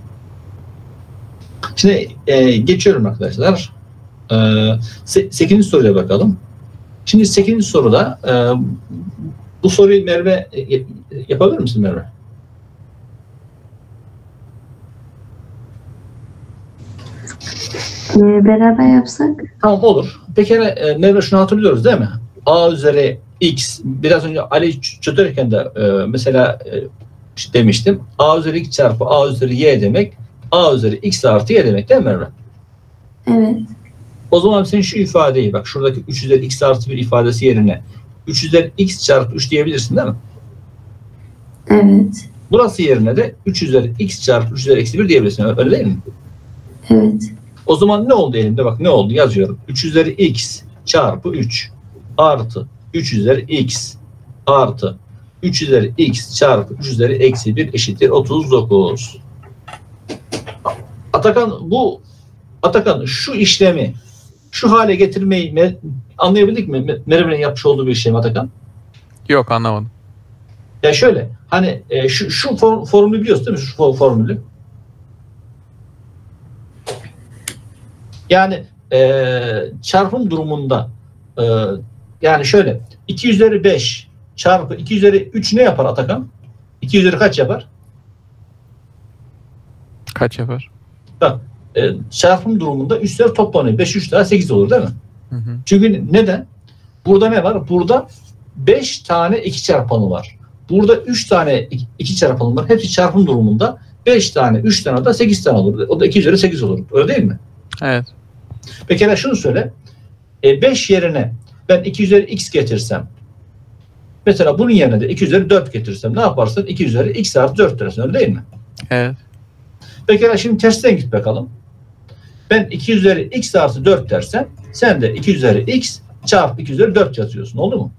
Şimdi geçiyorum arkadaşlar. 8. soruya bakalım. Şimdi 8. soruda bu soruyu Merve yapabilir misin Merve? Beraber yapsak? Tamam, olur. Peki Merve, şunu hatırlıyoruz değil mi? A üzeri x, biraz önce Ali çözerken de mesela demiştim. A üzeri x çarpı A üzeri y demek A üzeri x artı y demek değil mi Merve? Evet. O zaman sen şu ifadeyi, bak şuradaki 3 üzeri x artı 1 ifadesi yerine 3 üzeri x çarpı 3 diyebilirsin değil mi? Evet. Burası yerine de 3 üzeri x çarpı 3 üzeri eksi 1 diyebilirsin. Öyle değil mi? Evet. O zaman ne oldu elimde? Bak ne oldu? Yazıyorum. 3 üzeri x çarpı 3 artı 3 üzeri x artı 3 üzeri x çarpı 3 üzeri eksi 1 eşittir 39. Atakan şu işlemi şu hale getirmeyi anlayabildik mi? Merve'nin yapmış olduğu bir işlem Atakan. Yok, anlamadım. Ya şöyle, hani şu formülü biliyorsun değil mi? Şu formülü. Yani çarpım durumunda yani şöyle 2 üzeri 5 çarpı 2 üzeri 3 ne yapar Atakan? 2 üzeri kaç yapar? Kaç yapar? Bak çarpım durumunda üstler toplanıyor. 5 3 daha 8 olur değil mi? Hı hı. Çünkü neden? Burada ne var? Burada 5 tane 2 çarpanı var. Burada 3 tane 2 çarpanı var. Hepsi çarpım durumunda 5 tane 3 tane da 8 tane olur. O da 2 üzeri 8 olur. Öyle değil mi? Evet. Peki şunu söyle. 5 yerine ben 2 üzeri x getirsem, mesela bunun yerine de 2 üzeri 4 getirsem ne yaparsın? 2 üzeri x artı 4 dersin. Öyle değil mi? Evet. Peki şimdi tersten git bakalım. Ben 2 üzeri x artı 4 dersem sen de 2 üzeri x çarpı 2 üzeri 4 yazıyorsun. Oldu mu?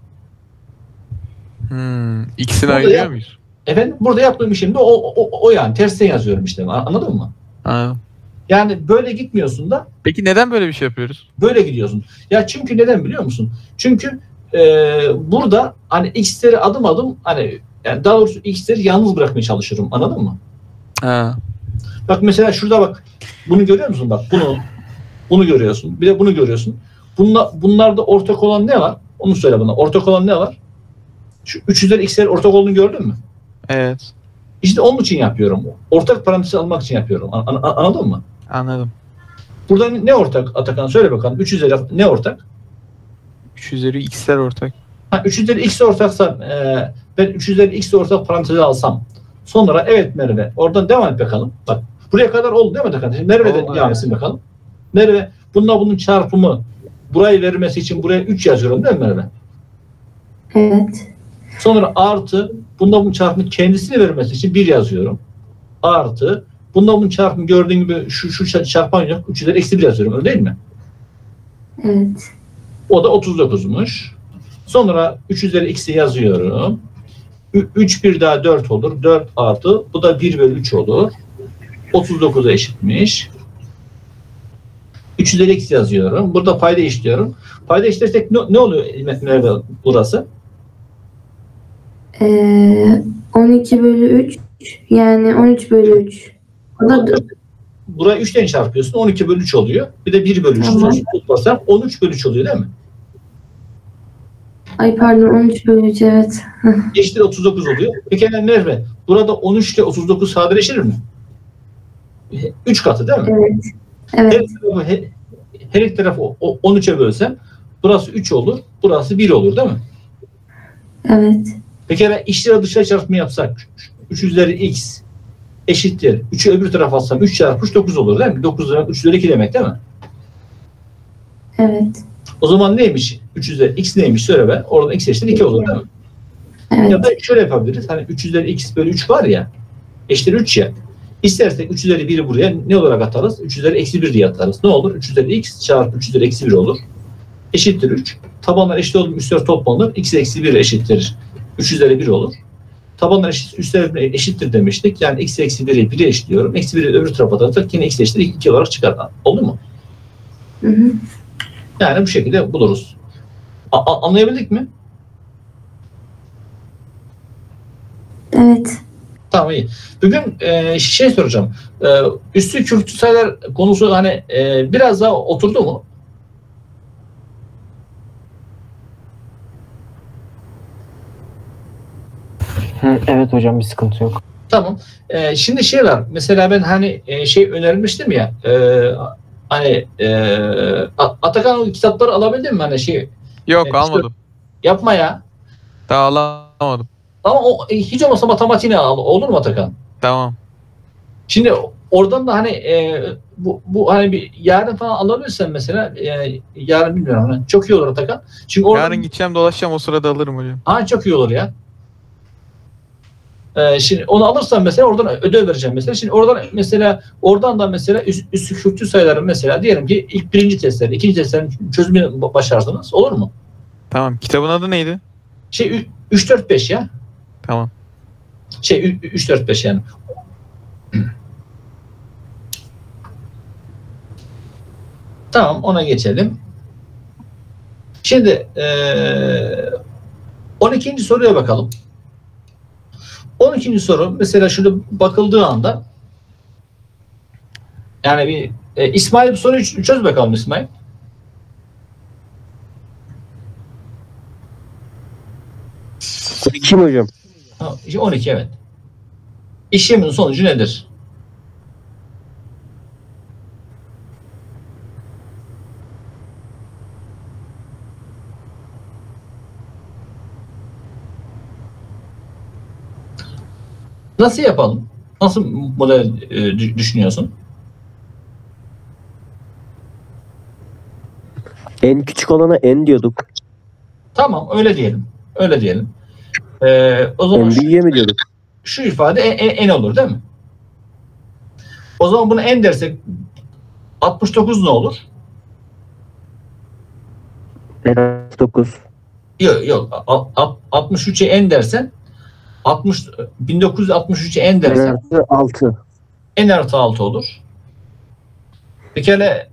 İkisini Burada ayırıyor muyuz? Efendim, burada yaptığım işim de o yani tersten yazıyorum işte. Anladın mı? Anladım. Yani böyle gitmiyorsun da Peki neden böyle bir şey yapıyoruz? böyle gidiyorsun. Ya çünkü neden biliyor musun? Çünkü burada hani x'leri adım adım hani yani daha doğrusu x'leri yalnız bırakmaya çalışırım. Anladın mı? Ha. Bak mesela şurada bak. Bunu görüyor musun? Bak bunu görüyorsun. Bir de bunu görüyorsun. Bunlarda ortak olan ne var? Onu söyle bana. Ortak olan ne var? Şu 3 üzeri x'lerin ortak olduğunu gördün mü? Evet. İşte onun için yapıyorum. Ortak parantezi almak için yapıyorum. Anladın mı? Anladım. Burada ne ortak Atakan? Söyle bakalım. 3 üzeri ne ortak? 3 üzeri x'ler ortak. 3 üzeri x ortaksa ben 3 üzeri x ortak parantezi alsam. Sonra evet Merve. Oradan devam et bakalım. Bak buraya kadar oldu değil mi Atakan? Şimdi Merve'den devam etsin bakalım. Merve bunun çarpımı burayı vermesi için buraya 3 yazıyorum değil mi Merve? Evet. Sonra artı bunun çarpımı kendisini vermesi için 1 yazıyorum. Artı bunun çarpımı gördüğün gibi şu çarpan yok. 3 üzeri eksi 1 yazıyorum. Öyle değil mi? Evet. O da 39'muş. Sonra 3 üzeri x'i yazıyorum. 3 bir daha 4 olur. 4 artı bu da 1 bölü 3 olur. 39'a eşitmiş. 3 üzeri x yazıyorum. Burada payda işliyorum. Payda işlersek ne oluyor Merve burası? 12 bölü 3 yani 13 bölü 3. O da Buraya 3'ten çarpıyorsun. 12 bölü 3 oluyor. Bir de 1 bölü 3 tamam. tutmasam 13 bölü 3 oluyor değil mi? Ay pardon 13 bölü 3 evet. Eşittir 39 oluyor. Peki Merve burada 13 ile 39 sadeleşir mi? 3 katı değil mi? Evet. Evet. Her iki tarafı 13'e bölsem burası 3 olur, burası 1 olur değil mi? Evet. Peki içleri dışarı çarpımı yapsak 3 üzeri x eşittir. 3'ü öbür tarafa atsam 3 çarpı 3 9 olur değil mi? 9 demek 3 üzeri 2 demek değil mi? Evet. O zaman neymiş? 3 üzeri x neymiş? Söyle be. Oradan x eşittir 2 olur değil mi? Evet. Ya da şöyle yapabiliriz. Hani 3 üzeri x bölü 3 var ya. Eşittir 3 ya. İstersek 3 üzeri 1'i buraya ne olarak atarız? 3 üzeri eksi 1 diye atarız. Ne olur? 3 üzeri x çarpı 3 üzeri eksi 1 olur. Eşittir 3. Tabanlar eşit olduğu üstler toplanır. X eksi 1 eşittir 3 üzeri 1 olur. Tabanlar eşit, üstler eşittir demiştik. Yani x eksi 1'i 1'e eşitliyorum. Eksi 1'i öbür tarafa atarsak yine x eşittir 2 olarak çıkar. Oldu mu? Hı hı. Yani bu şekilde buluruz. Anlayabildik mi? Evet. Tamam, iyi. Bugün şey soracağım. Üstü küçük sayılar konusu hani biraz daha oturdu mu? Evet hocam, bir sıkıntı yok. Tamam. Şimdi şey var. Mesela ben hani şey önermiştim ya. Hani Atakan o kitapları alabildin mi? Hani şey Yok almadım. yapma ya. Daha alamadım. Ama o hiç olmazsa matematiğini al. Olur mu Atakan? Tamam. Şimdi oradan da hani bu hani bir yarın falan alabilirsen mesela yarın bilmiyorum. Hani çok iyi olur Atakan. Çünkü oradan, Yarın gideceğim dolaşacağım, o sırada alırım hocam. çok iyi olur ya. Şimdi onu alırsan mesela oradan ödev vereceğim mesela. Şimdi oradan da mesela üstü küçük sayıların mesela diyelim ki ilk birinci testler, ikinci testlerin çözümünü başarsınız. Olur mu? Tamam. Kitabın adı neydi? 3 4 5 ya. Tamam. 3 4 5 yani. Tamam, ona geçelim. Şimdi 12. soruya bakalım. 12. soru mesela şurada bakıldığı anda yani bir İsmail bir soruyu çöz bakalım İsmail. Kim hocam? 12 evet. İşlemin sonucu nedir? Nasıl yapalım? Nasıl model düşünüyorsun? En küçük olana n diyorduk. Tamam, öyle diyelim. Öyle diyelim. O zaman En büyüğe mi diyorduk? şu ifade n olur değil mi? O zaman bunu n dersek 69 ne olur? En az 9. Yok. 63'e n dersen 1963'e n En dersen artı 6. n artı 6 olur. Bir kere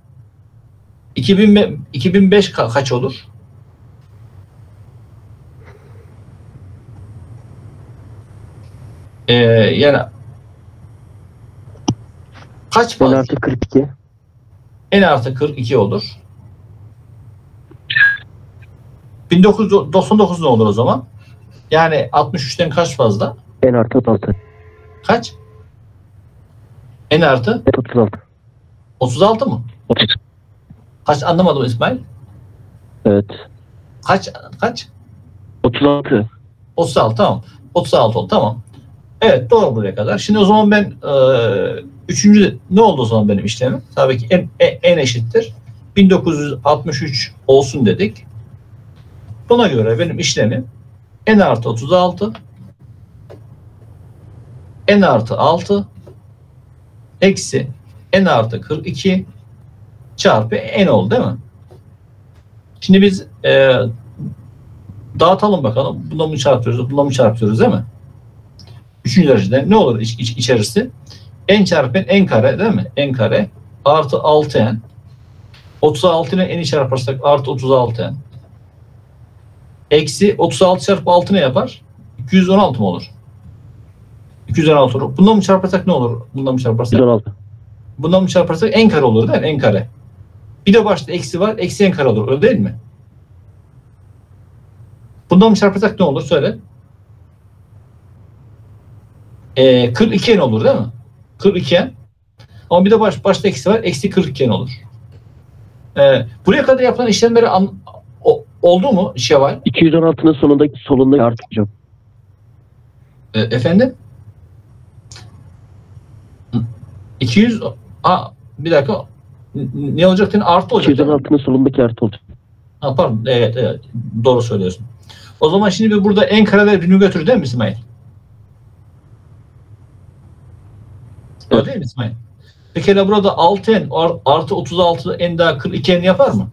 2005 kaç olur? Yani kaç En fazla? artı 42. N artı 42 olur. 1999 ne olur o zaman? Yani 63'ten kaç fazla? En artı 36. Kaç? N artı En 36. 36 mı? 30. Kaç, anlamadım İsmail. Evet. Kaç? 36. 36, tamam. 36 oldu, tamam. Evet, doğru buraya kadar. Şimdi o zaman ben üçüncü ne oldu o zaman benim işlemim? Tabii ki n eşittir 1963 olsun dedik. Buna göre benim işlemim n artı 36 n artı 6 eksi n artı 42 çarpı n oldu değil mi? Şimdi biz dağıtalım bakalım. Bundan mı çarpıyoruz? Bundan mı çarpıyoruz değil mi? Üçüncü derecede ne olur içerisi? N çarpı n kare değil mi? N kare artı 6n. 36 ile n'i çarparsak artı 36n. Eksi 36 çarpı 6 ne yapar? 216 mı olur? 216 olur. Bundan mı çarparsak ne olur? Bundan mı çarparsak? 116. Bundan mı çarparsak n kare olur değil mi? N kare. Bir de başta eksi var. Eksi n kare olur. Öyle değil mi? Bundan mı çarparsak ne olur? Söyle. 42n olur değil mi? 42n Ama bir de başta eksi var. Eksi 40 iken olur. Buraya kadar yapılan işlemleri oldu mu Şevval? 216'nın solundaki artı hocam. Efendim? 200 bir dakika. Ne olacak? Artı olacak. 216'nın solundaki artı olacak. Pardon. Evet. Doğru söylüyorsun. O zaman şimdi burada en kareler birini götürür değil mi İsmail? Öyle değil mi İsmail? Peki burada 6n artı 36 n daha 42 n yapar mı?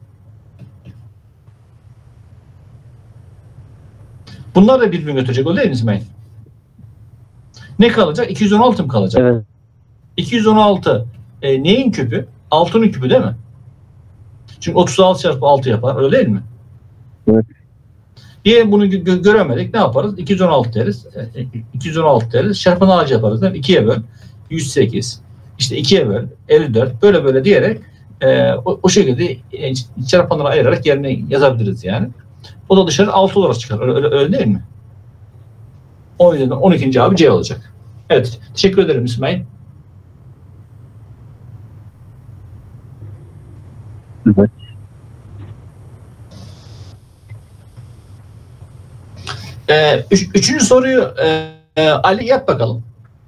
Bunlar da birbirini götürecek, öyle değil mi İsmail? Ne kalacak? 216 mı kalacak? Evet. 216 neyin küpü? 6'nın küpü değil mi? Çünkü 36 çarpı 6 yapar, öyle değil mi? Evet. Diye bunu göremedik. Ne yaparız? 216 deriz. 216 deriz. Çarpın ağacı yaparız. Değil mi? 2'ye böl. 108. İşte 2'ye böl. 54. Böyle diyerek o şekilde çarpanları ayırarak yerine yazabiliriz yani. O da dışarı 6 olarak çıkar. Öyle değil mi? O yüzden 12. cevabı C olacak. Evet. Teşekkür ederim İsmail. Evet. Üçüncü soruyu Ali yap bakalım.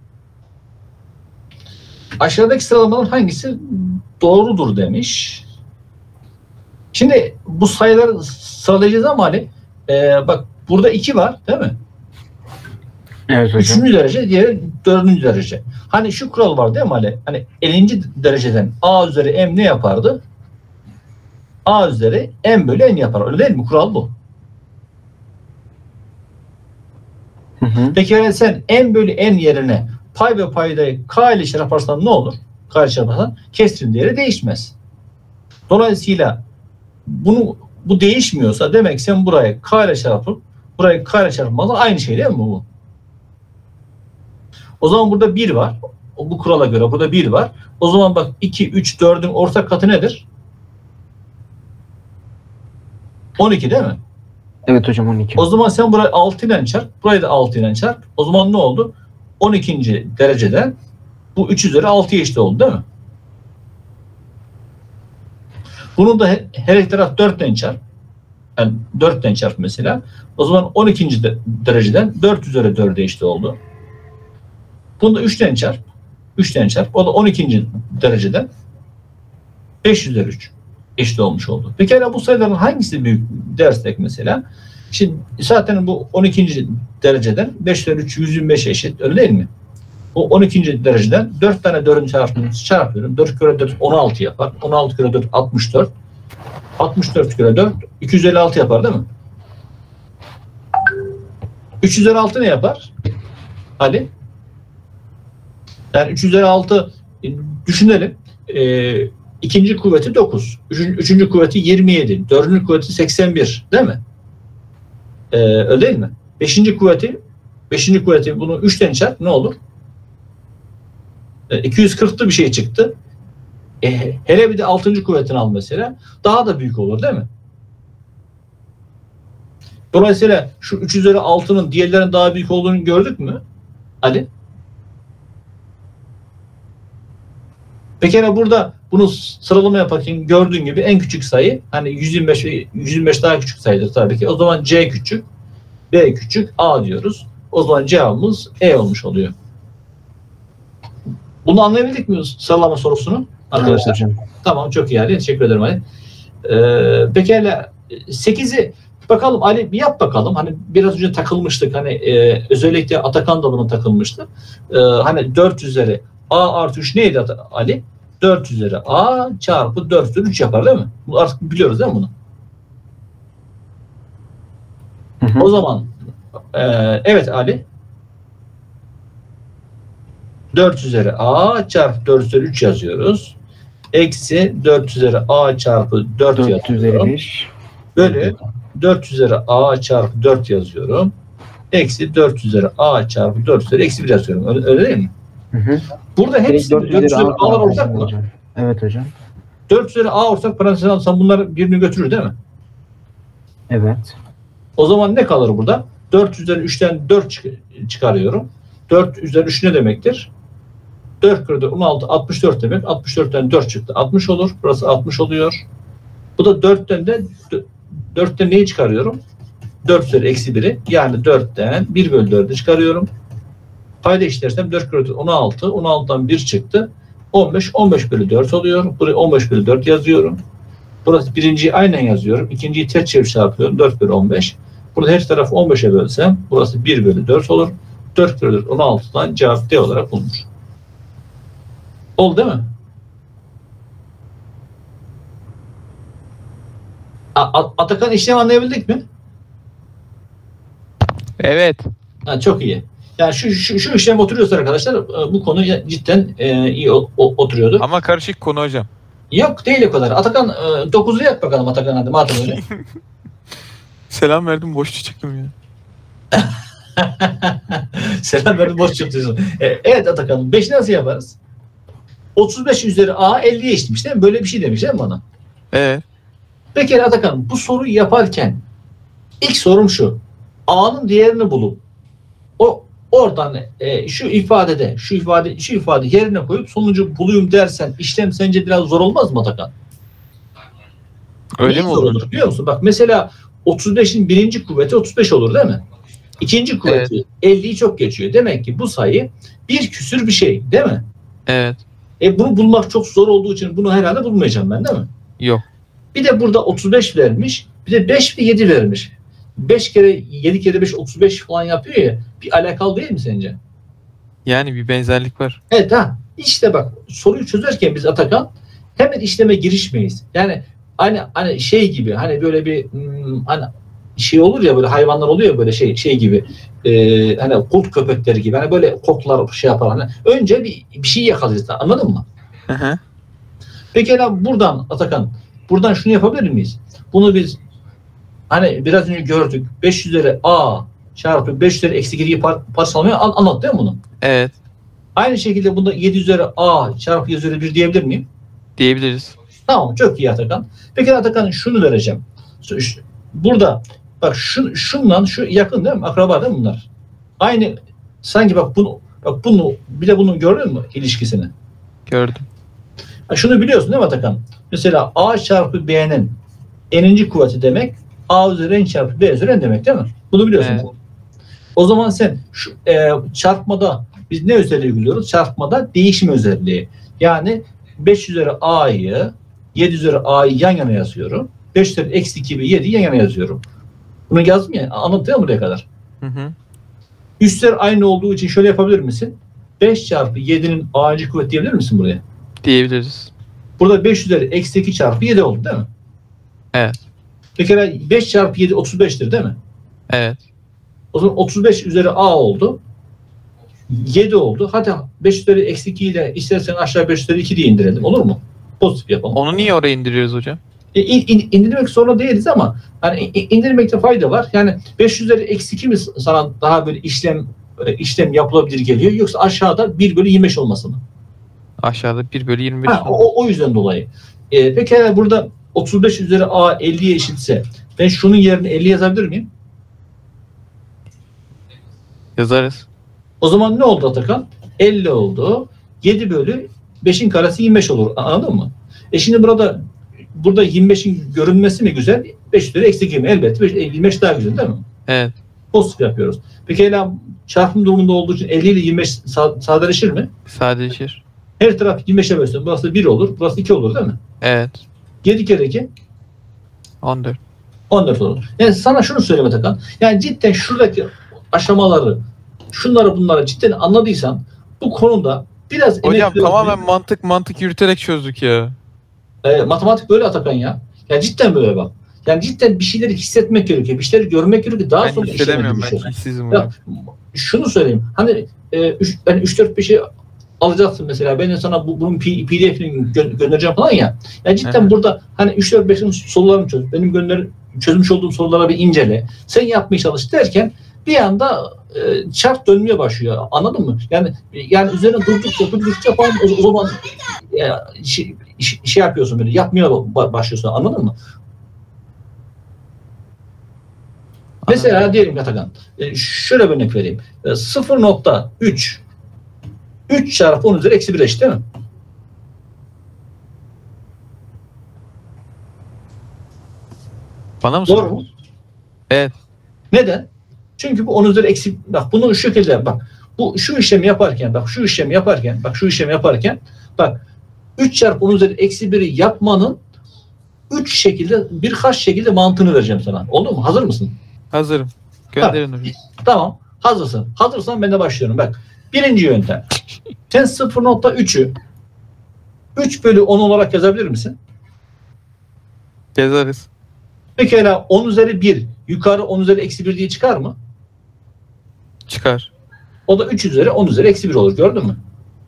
Aşağıdaki sıralamaların hangisi doğrudur demiş. Şimdi bu sayıları sıralayacağız ama Ali bak burada 2 var değil mi? Evet hocam. 3. derece, diğeri 4. derece. Hani şu kural var değil mi Ali? Hani 50. dereceden A üzeri M ne yapardı? A üzeri M bölü N yapar. Öyle değil mi? Kural bu. Peki yani sen M bölü N yerine pay ve paydayı K ile çarparsan ne olur? K ile çarparsan kestirin değeri değişmez. Dolayısıyla bu değişmiyorsa demek sen burayı K ile çarpıp burayı K ile çarpmalı aynı şey değil mi bu? O zaman burada 1 var. Bu kurala göre burada 1 var. O zaman bak 2, 3, 4'ün ortak katı nedir? 12 değil mi? Evet hocam 12. O zaman sen burayı 6 ile çarp, burayı da 6 ile çarp. O zaman ne oldu? 12. dereceden bu 3 üzeri 6'ya eşit oldu değil mi? Bunu da her iki taraf 4 ile çarp. Yani 4 ile çarp mesela. O zaman 12. dereceden 4 üzeri 4'e eşit oldu. Bunu da 3'ten çarp. 3'ten çarp. O da 12. dereceden 5 üzeri 3 eşit olmuş oldu. Peki bu sayıların hangisi büyük dersek mesela? Şimdi zaten bu 12. dereceden 5 üzeri 3 125 eşit. Öyle değil mi? O 12. dereceden 4 tane 4'ün çarpıyorum. 4 kere 4 16 yapar. 16 kere 4 64. 64 kere 4 256 yapar değil mi? 3 üzeri 6 ne yapar? Hadi. Yani 3 üzeri 6 düşünelim. İkinci kuvveti 9. Üçüncü kuvveti 27. Dördüncü kuvveti 81. Değil mi? Öyle değil mi? Beşinci kuvveti bunu 3'ten çarp ne olur? 240'lı bir şey çıktı. Hele bir de 6. kuvvetini al mesela. Daha da büyük olur değil mi? Dolayısıyla şu 3 üzeri 6'nın diğerlerinin daha büyük olduğunu gördük mü? Hadi. Peki burada bunu sıralama yaparken gördüğün gibi en küçük sayı hani 125 daha küçük sayıdır tabii ki. O zaman C küçük, B küçük, A diyoruz. O zaman cevabımız E olmuş oluyor. Bunu anlayabildik mi sıralama sorusunu arkadaşlar? Evet, tamam, çok iyi Ali. Teşekkür ederim Ali. Pekala 8'i bakalım Ali, bir yap bakalım. Hani biraz önce takılmıştık. Hani özellikle Atakan da buna takılmıştı. Hani 4 üzeri A artı 3 neydi Ali? 4 üzeri A çarpı 4 üzeri 3 yapar değil mi? Bunu artık biliyoruz değil mi bunu? O zaman evet Ali 4 üzeri A çarpı 4 üzeri 3 yazıyoruz. Eksi 4 üzeri A çarpı 4 yazıyorum. Bölü 4 üzeri A çarpı 4 yazıyorum. Eksi 4 üzeri A çarpı 4 üzeri eksi 1 yazıyorum. Öyle değil mi? Burada hepsi 4 üzeri A'lar ortak mı? Evet hocam. 4 üzeri A ortak parantez alsam bunlar birbirini götürür değil mi? Evet. O zaman ne kalır burada? 4 üzeri 3'ten 4 çıkarıyorum. 4 üzeri 3 ne demektir? 4 kere 4, 16, 64 demek. 64'ten 4 çıktı. 60 olur. Burası 60 oluyor. Bu da 4'ten neyi çıkarıyorum? 4 üzeri eksi 1'i. Yani 4'ten 1 bölü 4'ü çıkarıyorum. Payda işlersem 4 kere 4, 16. 16'dan 1 çıktı. 15. 15 bölü 4 oluyor. Buraya 15 bölü 4 yazıyorum. Burası birinciyi aynen yazıyorum. İkinciyi ters çevir çarpıyorum. 4 bölü 15. Burada her tarafı 15'e bölsem burası 1 bölü 4 olur. 4 kere 4, 16'dan cevap D olarak bulunur. Oldu değil mi? Atakan işlemi anlayabildik mi? Evet. Ha, çok iyi. Yani şu işlem oturuyorsa arkadaşlar bu konu cidden iyi oturuyordu. Ama karışık konu hocam. Yok değil o kadar. Atakan 9'u yap bakalım Atakan hadi madem öyle. Selam verdim boş çıktım ya. Selam verdim boş çıktın. Evet Atakan 5 nasıl yaparız? 35 üzeri A 50'ye eşitmiş değil mi? Böyle bir şey demiş değil mi bana? Evet. Peki Atakan bu soruyu yaparken ilk sorum şu. A'nın değerini bulup oradan şu ifade yerine koyup sonucu bulayım dersen işlem sence biraz zor olmaz mı Atakan? Öyle Niye mi zor olur? biliyor musun? Bak mesela 35'in birinci kuvveti 35 olur değil mi? İkinci kuvveti 50'yi çok geçiyor. Demek ki bu sayı bir küsür bir şey değil mi? Evet. Bunu bulmak çok zor olduğu için bunu herhalde bulmayacağım ben değil mi? Yok. Bir de burada 35 vermiş. Bir de 5 ve 7 vermiş. 5 kere 7 kere 5 35 falan yapıyor ya. Bir alakalı değil mi sence? Yani bir benzerlik var. Evet ha. İşte bak soruyu çözerken biz Atakan hemen işleme girişmeyiz. Yani hani şey gibi hani böyle bir hani şey olur ya böyle hayvanlar oluyor böyle şey gibi hani kurt köpekleri gibi hani böyle koklar şey yapar hani önce bir şey yakalayacağız anladın mı? Hı hı. Peki buradan Atakan buradan şunu yapabilir miyiz? Bunu biz hani biraz önce gördük 5 üzeri A çarpı 5 üzeri eksi 2'yi parçalamayı anlat değil mi bunu? Evet. Aynı şekilde bunda 7 üzeri A çarpı 7 üzeri 1 diyebilir miyim? Diyebiliriz. Tamam çok iyi Atakan. Peki Atakan şunu vereceğim. Burada bak şundan şu yakın değil mi? Akraba değil mi bunlar? Aynı sanki bak bunu bir de bunu gördün mü ilişkisini? Gördüm. Şunu biliyorsun değil mi Atakan? Mesela A çarpı B'nin n'inci kuvveti demek A üzeri n çarpı B üzeri n demek değil mi? Bunu biliyorsun. Evet. O zaman sen şu çarpmada biz ne özelliği biliyoruz? Çarpmada değişim özelliği. Yani 5 üzeri A'yı 7 üzeri A'yı yan yana yazıyorum. 5 üzeri eksi 2 ve 7'yi yan yana yazıyorum. Bunu yazdım ya. Anlatıyor mu buraya kadar? Hı hı. Üstler aynı olduğu için şöyle yapabilir misin? 5 çarpı 7'nin A'ncı kuvvet diyebilir misin buraya? Diyebiliriz. Burada 5 üzeri eksi 2 çarpı 7 oldu değil mi? Evet. Bir kere 5 çarpı 7 35'tir değil mi? Evet. O zaman 35 üzeri A oldu. 7 oldu. Hadi 5 üzeri eksi 2'yi de istersen aşağı 5 üzeri 2 diye indirelim. Olur mu? Pozitif yapalım. Onu niye oraya indiriyoruz hocam? İndirmek zorunda değiliz ama hani indirmekte fayda var. Yani 5 üzeri eksi 2 mi sana daha böyle işlem yapılabilir geliyor yoksa aşağıda 1 bölü 25 olması mı? Aşağıda 1 bölü 25. O yüzden dolayı. Peki eğer burada 35 üzeri A 50'ye eşitse ben şunun yerine 50 yazabilir miyim? Yazarız. O zaman ne oldu Atakan? 50 oldu. 7 bölü 5'in karesi 25 olur. Anladın mı? Şimdi burada 25'in görünmesi mi güzel? 5 üzeri eksi 2 mi? Elbette 25 daha güzel değil mi? Evet. Pozitif yapıyoruz. Peki eğer çarpım durumunda olduğu için 50 ile 25 sadeleşir mi? Sadeleşir. Her taraf 25'e bölsün. Burası 1 olur. Burası 2 olur değil mi? Evet. 7 kere 2 14. 14 olur. Yani sana şunu söyleyeyim Atakan. Yani cidden şuradaki aşamaları bunları cidden anladıysan bu konuda biraz Hocam emek tamamen mantık yürüterek çözdük ya. matematik böyle Atakan ya. Ya cidden böyle bak. Yani cidden bir şeyleri hissetmek gerekiyor. Bir şeyleri görmek gerekiyor. Daha Ben sonra işleme hissedemiyorum. Ben girişiyorsun. hissizim Ya, hocam. şunu söyleyeyim. Hani 3-4-5'i alacaksın mesela. Ben de sana bunun PDF'ini göndereceğim falan ya. Ya cidden Evet. burada hani 3-4-5'in sorularını çöz. Benim çözmüş olduğum sorulara bir incele. Sen yapmaya çalış derken bir anda çark dönmeye başlıyor. Anladın mı? Yani üzerine durdukça falan o zaman şey yapıyorsun böyle yapmaya başlıyorsun. Anladın mı? Mesela diyelim ki Atakan, şöyle bir örnek vereyim. 0.3 3 çarpı 10 üzeri eksi 1 eşit değil mi? Bana mı Doğru soruyorsun? mu? Evet. Neden? Çünkü bu 10 üzeri eksi, bak bunu şu şekilde bak. Bu şu işlemi yaparken bak 3 çarpı 10 üzeri eksi 1'i yapmanın 3 şekilde birkaç şekilde mantığını vereceğim sana. Oldu mu? Hazır mısın? Hazırım. Gönderin hocam. Tamam. Hazırsın. Hazırsan ben de başlıyorum. Bak. Birinci yöntem. Sen 0.3'ü 3 bölü 10 olarak yazabilir misin? Yazarız. Pekala 10 üzeri 1 yukarı 10 üzeri eksi 1 diye çıkar mı? Çıkar. O da 3 üzeri 10 üzeri eksi 1 olur. Gördün mü?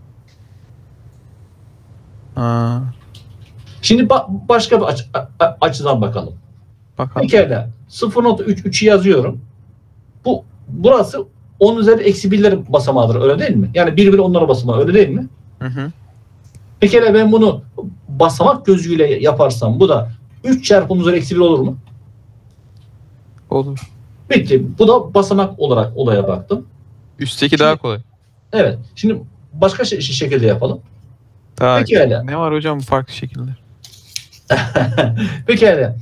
Aa, Şimdi başka bir açıdan bakalım. bakalım. Pekala 0.3'ü yazıyorum. Burası 10 üzeri eksi 1'lerin basamağıdır. Öyle değil mi? Yani 1 bölü 10'ların basamağı. Öyle değil mi? Hı hı. Pekala ben bunu basamak gözüyle yaparsam bu da 3 çarpı 10 üzeri eksi 1 olur mu? Olur. Bitti. Bu da basamak olarak olaya baktım. Üstteki daha kolay. Evet. Şimdi başka şekilde yapalım. Daha Pekala. Ne var hocam bu farklı şekiller? Pekala.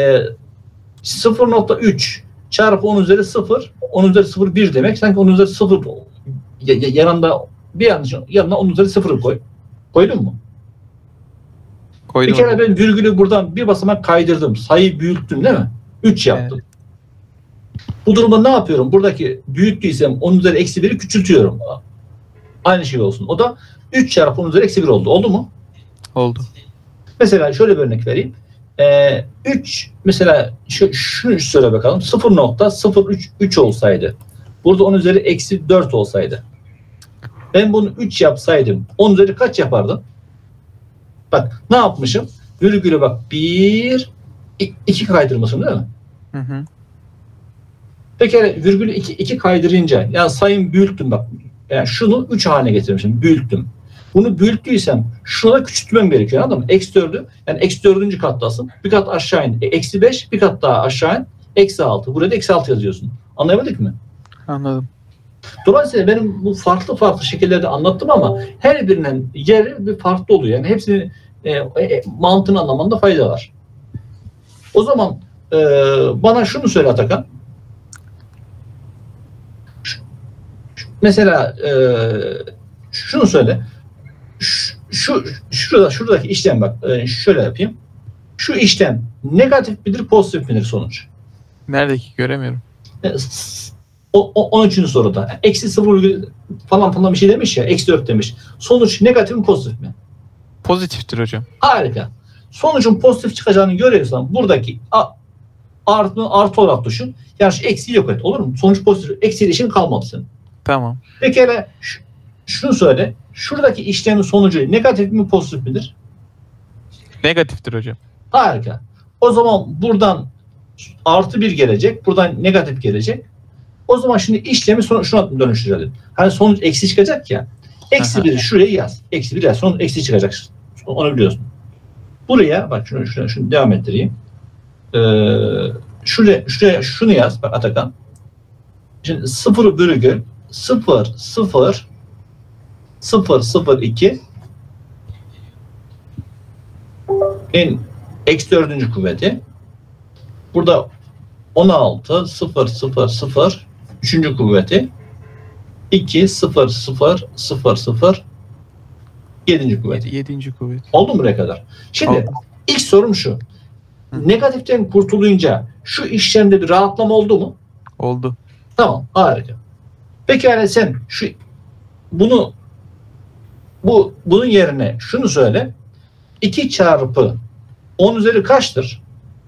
0.3 çarpı 10 üzeri 0 10 üzeri 0 1 demek. Sanki 10 üzeri 0 yanında bir yanına 10 üzeri 0'ı koy. Koydun mu? Koydum. Bir kere ben virgülü buradan bir basamak kaydırdım. Sayıyı büyüttüm değil mi? 3 yaptım. Bu durumda ne yapıyorum? Buradaki büyüttüysem 10 üzeri eksi 1'i küçültüyorum. Aynı şey olsun. O da 3 çarpı 10 üzeri eksi 1 oldu. Oldu mu? Oldu. Mesela şöyle bir örnek vereyim. 3 mesela şunu söyle bakalım. 0.033 olsaydı. Burada 10 üzeri eksi 4 olsaydı. Ben bunu 3 yapsaydım 10 üzeri kaç yapardın? Bak ne yapmışım? Virgülü bak 1 2 kaydırmışım değil mi? Hı hı. Peki virgülü 2 kaydırınca yani sayım büyüttüm bak. Yani şunu 3 haline getirmişim. Büyüttüm. Bunu büyüttüysem şuna da küçültmem gerekiyor. Anladın mı? Eksi 4'ü yani eksi 4. kattasın. Bir kat aşağı in. Eksi 5 bir kat daha aşağı in. Eksi 6. Burada eksi 6 yazıyorsun. Anlayabildik mi? Anladım. Dolayısıyla benim bu farklı şekillerde anlattım ama her birinin yeri bir farklı oluyor. Yani hepsinin mantığını anlamanda fayda var. O zaman bana şunu söyle Atakan. Mesela şunu söyle. Şuradaki işlem bak. Şöyle yapayım. Şu işlem negatif midir, pozitif midir sonuç? Neredeki göremiyorum. 13. soruda. Eksi 0 falan bir şey demiş ya. Eksi 4 demiş. Sonuç negatif mi, pozitif mi? Pozitiftir hocam. Harika. Sonucun pozitif çıkacağını görüyorsan buradaki artı olarak düşün. Yani şu eksiği yok et. Olur mu? Sonuç pozitif. Eksiği işin kalmadı senin. Tamam. Bir kere şunu söyle. Şuradaki işlemin sonucu negatif mi, pozitif midir? Negatiftir hocam. Harika. O zaman buradan artı 1 gelecek. Buradan negatif gelecek. O zaman şimdi işlemi şuna dönüştürelim. Hani sonuç eksi çıkacak ya. Eksi 1'i şuraya yaz. Eksi 1 yaz. Sonuç eksi çıkacak. Onu biliyorsun. Buraya bak şunu devam ettireyim. Şuraya şunu yaz. Bak Atakan. Şimdi 0,0002 en eksi 4. kuvveti. Burada 16 3. kuvveti 2 7. kuvveti. 7. kuvvet. Oldu mu buraya kadar? Şimdi Oldu. ilk sorum şu. Negatiften kurtulunca şu işlemde bir rahatlama oldu mu? Oldu. Tamam, harika. Peki yani sen bunun yerine şunu söyle. 2 çarpı 10 üzeri kaçtır?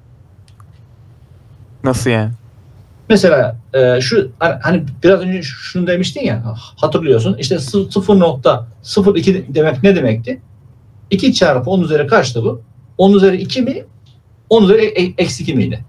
Nasıl yani? Mesela hani biraz önce şunu demiştin ya, hatırlıyorsun. İşte 0.02 demek ne demekti? 2 çarpı 10 üzeri kaçtı bu? 10 üzeri 2 mi? 10 üzeri eksi 2 miydi?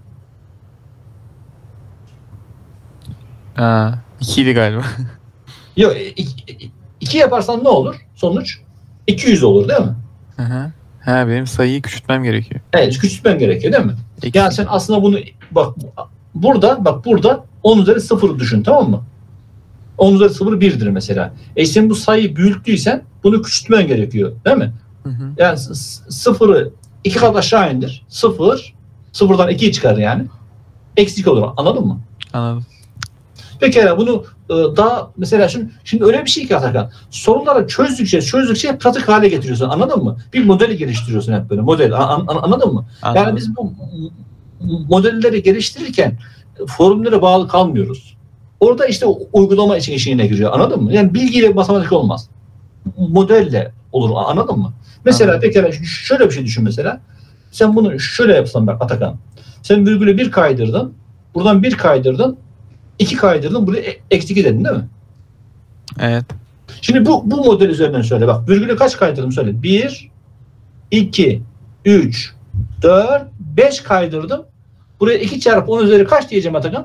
2 idi galiba. Yok, 2 yaparsan ne olur? Sonuç 200 olur değil mi? Hı hı. Benim sayıyı küçültmem gerekiyor. Evet, küçültmem gerekiyor değil mi? Eksi. Yani sen aslında bunu burada 10 üzeri 0 düşün, tamam mı? 10 üzeri 0 1'dir mesela. Sen bu sayıyı büyüttüysen bunu küçültmen gerekiyor. Değil mi? Hı hı. Yani sıfırı 2 kat aşağı indir. 0'dan 2'yi çıkar yani. Eksik olur. Anladın mı? Anladım. Pekala bunu daha mesela şimdi öyle bir şey ki Atakan. Soruları çözdükçe pratik hale getiriyorsun. Anladın mı? Bir modeli geliştiriyorsun hep böyle. Model. Anladın mı? Anladım. Yani biz bu modelleri geliştirirken formüllere bağlı kalmıyoruz. Orada işte uygulama işine giriyor. Anladın mı? Yani bilgiyle matematik olmaz. Modelle olur. Anladın mı? Mesela pekala şöyle bir şey düşün mesela. Sen bunu şöyle yapsan bak Atakan. Sen virgülü 1 kaydırdın. Buradan 1 kaydırdın. 2 kaydırdın. Buraya eksi 2 dedin değil mi? Evet. Şimdi bu model üzerinden söyle. Bak virgülü kaç kaydırdım söyle. 1, 2, 3, 4, 5 kaydırdım. Buraya 2 çarpı 10 üzeri kaç diyeceğim Atakan?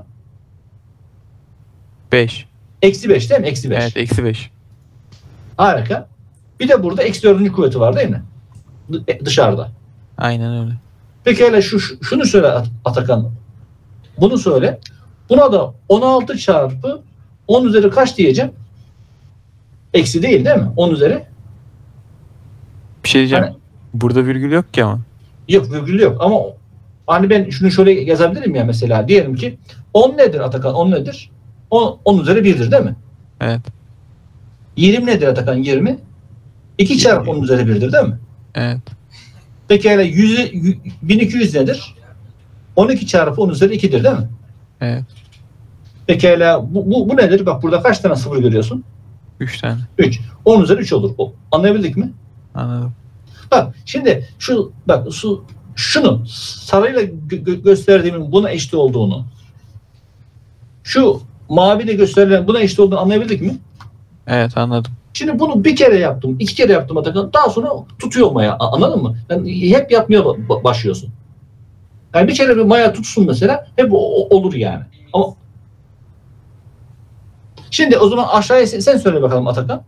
5. Eksi 5 değil mi? Eksi 5. Evet, eksi 5. Harika. Bir de burada eksi 4. kuvveti var değil mi? Dışarıda. Aynen öyle. Peki hele şunu söyle Atakan. Bunu söyle. Buna da 16 çarpı 10 üzeri kaç diyeceğim? Eksi değil mi? 10 üzeri. Bir şey diyeceğim. Hani- Burada virgül yok ki ama. Yok virgül yok ama hani ben şunu şöyle yazabilirim ya mesela. Diyelim ki 10 nedir Atakan? 10 nedir? 10 üzeri 1'dir değil mi? Evet. 20 nedir Atakan? 20. 2 çarpı 10 üzeri 1'dir değil mi? Evet. Peki hele 1200 nedir? 12 çarpı 10 üzeri 2'dir değil mi? Evet. Peki hele bu nedir? Bak burada kaç tane sıfır görüyorsun? 3 tane. 3. 10 üzeri 3 olur. Anlayabildik mi? Anladım. Bak şimdi şunu sarıyla gösterdiğimin buna eşit olduğunu, şu maviyle gösterilen buna eşit olduğunu anlayabildik mi? Evet, anladım. Şimdi bunu bir kere yaptım, 2 kere yaptım Atakan. Daha sonra tutuyor maya. Anladın mı? Yani hep yapmaya başlıyorsun. Yani bir kere bir maya tutsun mesela hep olur yani. Ama şimdi o zaman aşağıya sen söyle bakalım Atakan.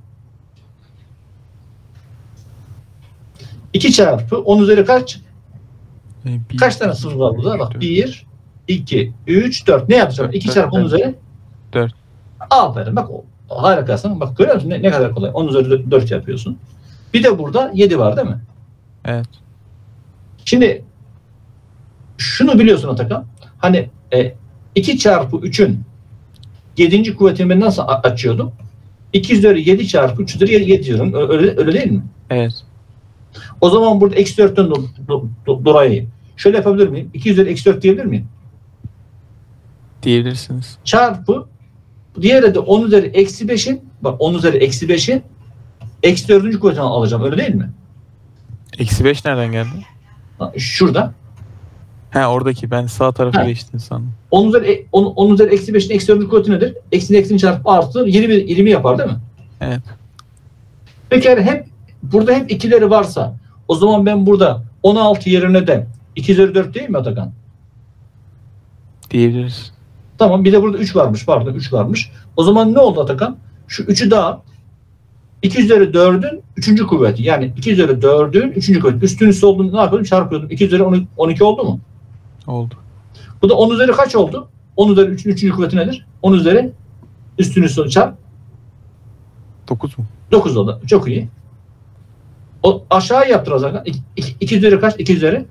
2 çarpı 10 üzeri kaç? Kaç tane sıfır var burada? Bak 1, 2, 3, 4. Ne yapacağım? 2 çarpı 10 üzeri? 4. Aferin. Bak harikasın. Bak görüyor musun? Ne kadar kolay. 10 üzeri 4 yapıyorsun. Bir de burada 7 var değil mi? Evet. Şimdi şunu biliyorsun Atakan. Hani 2 çarpı 3'ün 7. kuvvetini ben nasıl açıyordum? 2 üzeri 7 çarpı 3 üzeri 7 diyorum. Öyle değil mi? Evet. O zaman burada eksi 4'ten dolayı şöyle yapabilir miyim? 2 üzeri eksi 4 diyebilir miyim? Diyebilirsiniz. Çarpı diğeri de 10 üzeri eksi 5'in bak 10 üzeri eksi 5'in eksi 4. kuvvetini alacağım. Öyle değil mi? Eksi 5 nereden geldi? Şurada. He, oradaki. Ben sağ tarafı geçtim sandım. 10 üzeri eksi 5'in eksi 4. kuvveti nedir? Eksini çarpı artı 20 yapar değil mi? Evet. Peki yani burada hep ikileri varsa o zaman ben burada 16 yerine de 2 üzeri 4 değil mi Atakan? Diyebiliriz. Tamam bir de burada 3 varmış. Pardon 3 varmış. O zaman ne oldu Atakan? Şu 3'ü daha 2 üzeri 4'ün 3. kuvveti. Yani 2 üzeri 4'ün 3. kuvveti. Üstün üstü olduğunu ne yapıyordum? Çarpıyordum. 2 üzeri 12 oldu mu? Oldu. Bu da 10 üzeri kaç oldu? 10 üzeri 3'ün 3. kuvveti nedir? 10 üzeri üstün üstü çarp 9 mu? 9 oldu. Çok iyi. O aşağı yaptıracağız Atakan. 2 üzeri kaç? 2 üzeri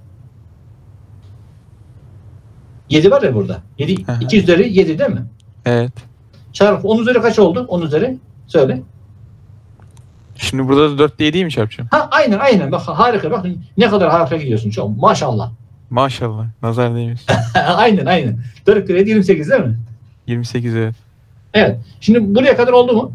7 var ya burada. 7, 2 üzeri 7 değil mi? Evet. Çarpı 10 üzeri kaç oldu? 10 üzeri söyle. Şimdi burada da 4 diye değil mi çarpacağım? Ha aynen. Bak harika. Bak ne kadar harika gidiyorsun. Çok maşallah. Maşallah. Nazar değmesin. aynen. 4 kere 28 değil mi? 28 evet. Evet. Şimdi buraya kadar oldu mu?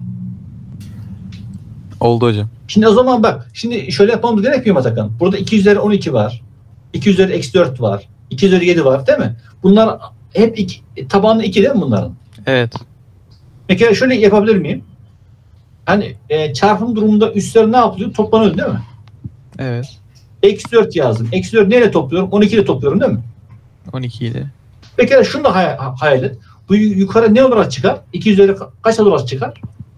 Oldu hocam. Şimdi o zaman bak. Şimdi şöyle yapmamız gerekmiyor mu Atakan? Burada 2 üzeri 12 var. 2 üzeri eksi 4 var. 2 üzeri 7 var değil mi? Bunlar hep tabanlı 2 değil mi bunların? Evet. Peki şöyle yapabilir miyim? Hani çarpım durumunda üstler ne yapılıyor? Toplanıyor değil mi? Evet. Eksi 4 yazdım. Eksi 4 neyle topluyorum? 12 ile topluyorum değil mi? 12 ile. Peki şunu da hayal et. Bu yukarı ne olarak çıkar? 2 üzeri kaç olarak çıkar?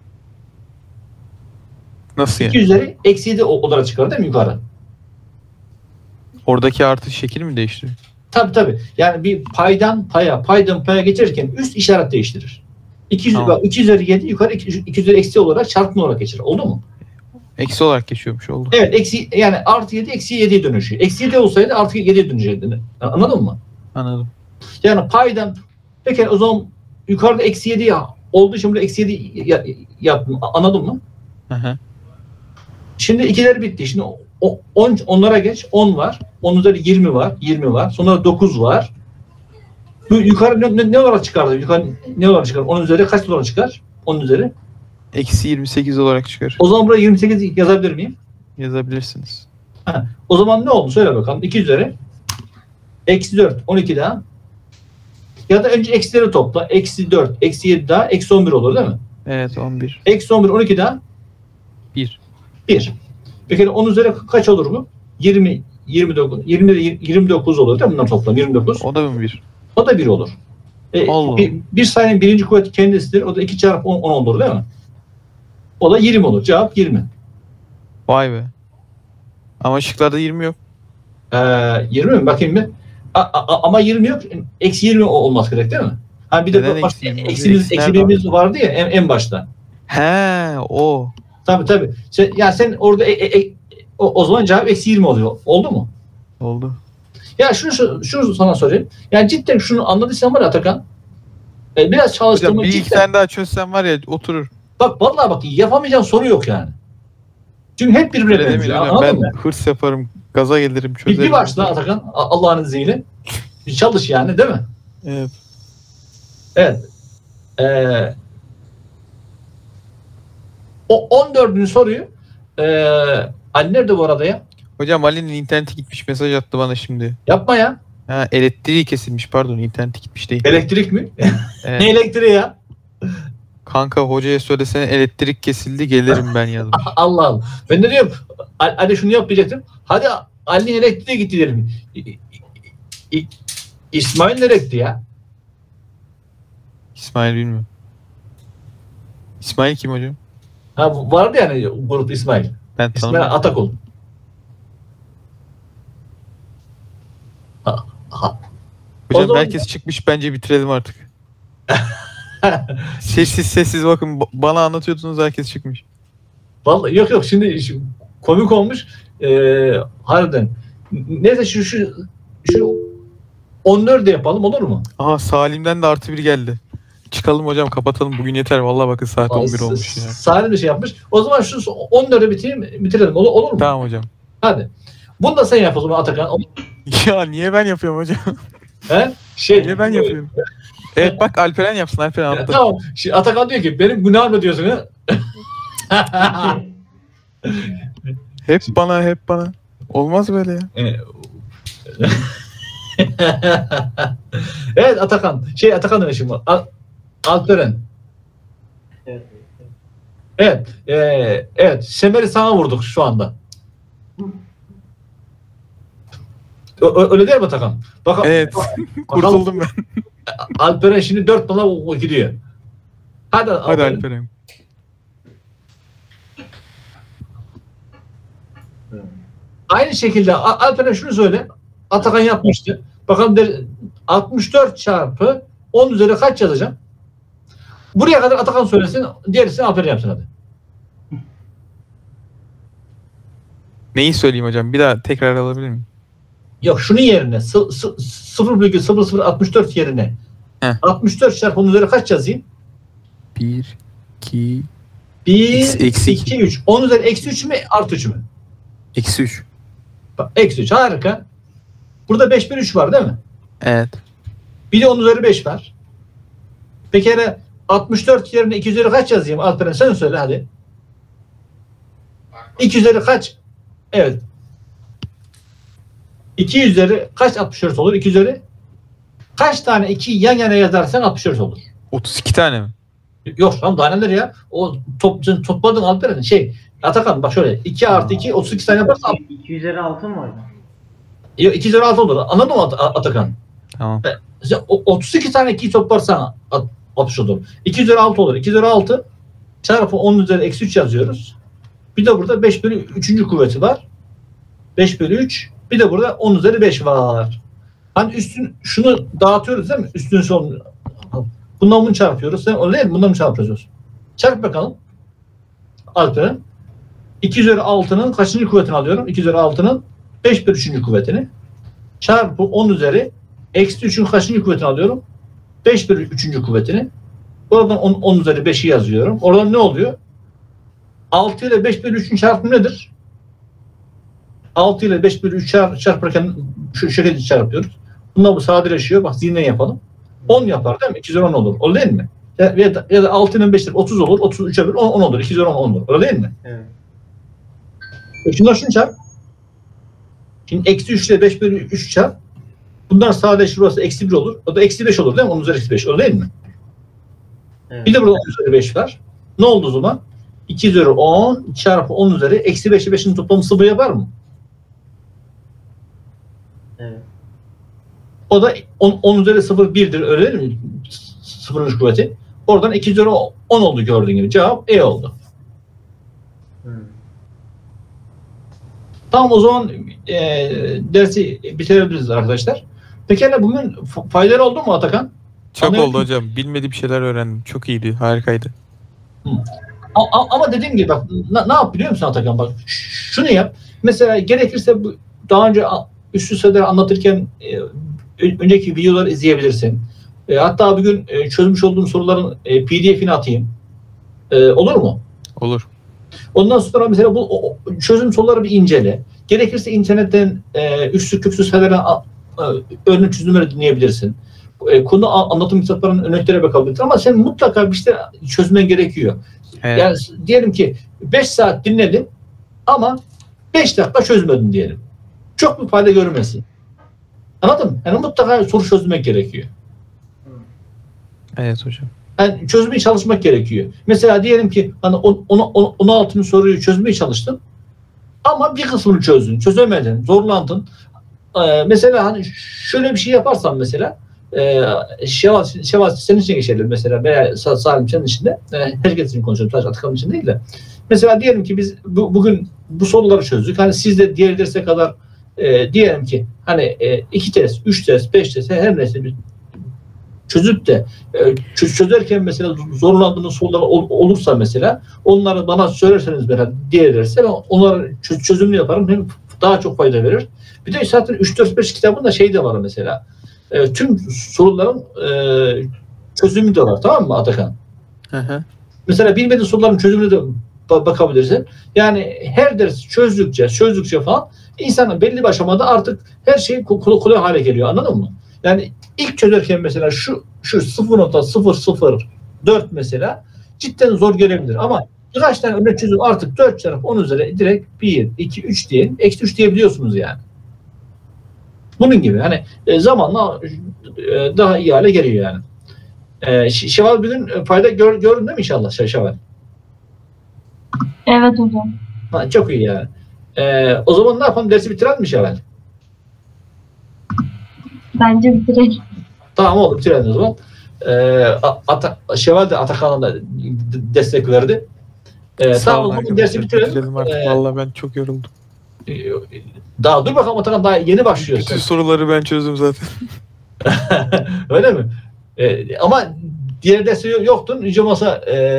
Nasıl 2 yani? üzeri eksi 7 olarak çıkar değil mi yukarı? Oradaki artı şekil mi değiştiriyor? Tabii. Yani bir paydan paya geçerken üst işaret değiştirir. 200, Tamam. 2 üzeri 7 yukarı 2 üzeri eksi olarak çarpma olarak geçer. Oldu mu? Eksi olarak geçiyormuş oldu. Evet. Eksi, yani artı 7 eksi 7'ye dönüşüyor. Eksi 7 olsaydı artı 7'ye dönüşecekti. Anladın mı? Anladım. Yani paydan peki o zaman yukarıda eksi 7 ya olduğu için burada eksi 7 yaptım. Anladın mı? Hı hı. Şimdi ikileri bitti. Şimdi onlara geç. 10 var. 10 üzeri 20 var. 20 var. Sonra 9 var. Bu yukarı ne olarak çıkardı? Yukarı ne olarak çıkar? 10 üzeri kaç olarak çıkar? 10 üzeri. Eksi 28 olarak çıkar. O zaman buraya 28 yazabilir miyim? Yazabilirsiniz. O zaman ne oldu? Söyle bakalım. 2 üzeri. Eksi 4. 12 daha. Ya da önce eksileri topla. Eksi 4. Eksi 7 daha. Eksi 11 olur değil mi? Evet 11. Eksi 11. 12 daha. 1. 1. Peki 10 üzeri kaç olur bu? 20. 29. 29 olur değil mi? Bunlar toplam 29. O da mı 1? O da 1 olur. Allah. Bir sayının birinci kuvveti kendisidir. O da 2 çarpı 10 olur değil mi? O da 20 olur. Cevap 20. Vay be. Ama şıklarda 20 yok. 20 mi? Bakayım bir. Ama 20 yok. Eksi 20 olması gerek değil mi? Ha bir de Neden başka eksi 20? eksimiz, Eksi nerede eksimimiz vardı ya en başta. He o. Tabii. Sen orada o zaman cevap eksi 20 oluyor. Oldu mu? Oldu. Ya şunu sana sorayım. Yani cidden şunu anladıysan var ya Atakan. Biraz Hocam çalıştığımı bir iki cidden. tane daha çözsem var ya oturur. Bak vallahi bak yapamayacağın soru yok yani. Çünkü hep birbirine Öyle demeyin benziyor. hocam. Anladın Ben mı? hırs yaparım. Gaza gelirim çözerim. Bir başla Atakan. Allah'ın izniyle. Bir çalış yani değil mi? Evet. Evet. O 14. soruyu Ali nerede bu arada ya? Hocam Ali'nin interneti gitmiş, mesaj attı bana şimdi. Yapma ya. Ha, elektriği kesilmiş, pardon, interneti gitmiş değil. Elektrik mi? Evet. Ne elektriği ya? Kanka hocaya söylesene elektrik kesildi gelirim ben yazmış. Allah Allah. Ben de diyorum Ali şunu yapmayacaktım. Hadi Ali'nin elektriği gitti derim. İsmail nereye gitti ya? İsmail bilmiyorum. İsmail kim hocam? Ha vardı yani grup İsmail. Ben İsmail tanımıyorum. Atakul. O Hocam zaman- herkes çıkmış, bence bitirelim artık. Sessiz bakın, bana anlatıyordunuz, herkes çıkmış. Vallahi yok şimdi komik olmuş. Harbiden. Neyse şu 14 de yapalım olur mu? Aha Salim'den de +1 geldi. Çıkalım hocam, kapatalım, bugün yeter. Vallahi bakın saat 11 olmuş ya. Salim bir şey yapmış. O zaman şu 14'ü bitirelim. Olur mu? Tamam hocam. Hadi. Bunu da sen yap o zaman Atakan. Ya niye ben yapıyorum hocam? He? Niye ben yapıyorum? Evet bak, Alperen yapsın, Alperen Ya, attı. tamam. Şimdi Atakan diyor ki benim günahım mı diyorsun ha? Hep bana. Olmaz böyle ya. Evet Atakan. Atakan demek şimdi. Alperen. Evet. Evet. Semer'i sana vurduk şu anda. Öyle değil mi Atakan? Evet. Kurtuldum ben. Alperen şimdi 4 bana gidiyor. Hadi Hadi Alperen. Aynı şekilde Alperen şunu söyle. Atakan yapmıştı. Bakalım 64 çarpı 10 üzeri kaç yazacağım? Buraya kadar Atakan söylesin. Diğerisini Alperen yapsın hadi. Neyi söyleyeyim hocam? Bir daha tekrar alabilir miyim? Yok şunun yerine 0,0064 yerine Heh. 64 çarpı 10 üzeri kaç yazayım? 1, 2, 1, eksi 2, 3. 10 üzeri eksi 3 mü artı 3 mü? eksi 3. Bak, eksi 3 harika. Burada 5 bir 3 var değil mi? Evet. Bir de 10 üzeri 5 var. Peki hele 64 yerine 2 üzeri kaç yazayım? Alperen sen söyle hadi. 2 üzeri kaç? Evet. 2 üzeri kaç 64 olur? 2 üzeri kaç tane 2 yan yana yazarsan 64 olur. 32 tane mi? Yok lan daha neler ya? O topladın Alperen. Atakan bak şöyle 2 artı 2 32 tane yaparsan 206 mı var? 2 üzeri 6 olur. Anladın mı Atakan? Tamam. Sen 32 tane 2'yi toplarsan 60 olur. 2 üzeri 6 olur. 2 üzeri 6 çarpı 10 üzeri eksi 3 yazıyoruz. Bir de burada 5 bölü 3. kuvveti var. 5 bölü 3. Bir de burada 10 üzeri 5 var. Hani şunu dağıtıyoruz değil mi? Üstün son. Bundan bunu çarpıyoruz. Sen öyle değil mi? Bundan bunu çarpıyoruz. Çarp bakalım. Alperen. 2 üzeri 6'nın kaçıncı kuvvetini alıyorum? 2 üzeri 6'nın 5 bölü 3. kuvvetini. Çarpı 10 üzeri eksi 3'ün kaçıncı kuvvetini alıyorum? 5 bölü 3. kuvvetini. Oradan 10 üzeri 5'i yazıyorum. Oradan ne oluyor? 6 ile 5 bölü 3'ün çarpımı nedir? 6 ile 5 bölü 3 çarpırken şu şekilde çarpıyoruz. Bunlar bu sadeleşiyor. Bak zihinden yapalım. 10 yapar değil mi? 2 üzeri 10 olur. Öyle değil mi? Ya da 6 ile 5'tir 30 olur. 33'e böl 10 olur. 2 üzeri 10 olur. Öyle değil mi? Evet. Şunlar şunu çarp. Şimdi eksi 3 ile 5 bölü 3 çarp. Bunlar sadeleşir. Burası eksi 1 olur. O da eksi 5 olur değil mi? 10 üzeri eksi 5. Öyle değil mi? Evet. Bir de burada 10 üzeri 5 var. Ne oldu o zaman? 2 üzeri 10 çarpı 10 üzeri eksi 5'i 5'in toplamı sıfır yapar mı? Evet. O da 10 üzeri 0 1'dir. Öyle değil mi? Sıfırın kuvveti. Oradan 2 üzeri 10 oldu gördüğün gibi. Cevap E oldu. Tamam o zaman dersi bitirebiliriz arkadaşlar. Pekala bugün faydalı oldu mu Atakan? Çok Anlıyorum. oldu hocam. Bilmediğim şeyler öğrendim. Çok iyiydi. Harikaydı. Ama dediğim gibi bak ne yap biliyor musun Atakan? Bak şunu yap. Mesela gerekirse daha önce üst üste anlatırken önceki videoları izleyebilirsin. Hatta bugün çözmüş olduğum soruların PDF'ini atayım. Olur mu? Olur. Ondan sonra mesela bu çözüm soruları bir incele. Gerekirse internetten üstsüz köksüz federen örnek çözümleri dinleyebilirsin. Konu anlatım kitaplarının örneklere bakabilirsin. Ama sen mutlaka bir şey çözmen gerekiyor. Evet. Yani diyelim ki 5 saat dinledin ama 5 dakika çözmedin diyelim. Çok bir fayda görmesin. Anladın mı? Yani mutlaka soru çözmek gerekiyor. Evet hocam. Yani çözmeye çalışmak gerekiyor. Mesela diyelim ki hani 16. soruyu çözmeye çalıştın ama bir kısmını çözdün, çözemedin, zorlandın. Mesela hani şöyle bir şey yaparsan mesela Şevval senin için geçerli mesela veya Salim senin için de herkes için konuşuyorum. Sadece Atakan'ın için değil de. Mesela diyelim ki biz bugün bu soruları çözdük. Hani siz de diğer derse kadar diyelim ki hani 2 test, 3 test, 5 test her neyse bir çözüp de çözerken mesela zorlandığınız sorular olursa mesela onları bana söylerseniz mesela diğer derse ben onları çözümünü yaparım. Hem daha çok fayda verir. Bir de zaten 3-4-5 kitabında şey de var mesela. Tüm soruların çözümü de var. Tamam mı Atakan? Hı hı. Mesela bilmediğin soruların çözümüne de bakabilirsin. Yani her ders çözdükçe falan insanın belli bir aşamada artık her şey kolay hale geliyor. Anladın mı? Yani ilk çözerken mesela şu 0.004 mesela cidden zor gelebilir. Ama birkaç tane örnek çözüm artık 4 çarpı 10 üzeri direkt 1, 2, 3 diyelim. Eksi 3 diyebiliyorsunuz yani. Bunun gibi. Hani zamanla daha iyi hale geliyor yani. Şevval bugün fayda gördün değil mi inşallah Şevval? Evet hocam. Ha, çok iyi yani. O zaman ne yapalım? Dersi bitirelim mi Şevval? Bence bitirelim. Tamam oldu bitirelim o zaman. Şevval de Atakan'a da destek verdi. Tamam o zaman dersi bitirelim. Artık. Vallahi ben çok yoruldum. Daha dur bakalım Atakan daha yeni başlıyor. Bütün soruları ben çözdüm zaten. Öyle mi? Ama diğer dersi yoktun. Yüce Masa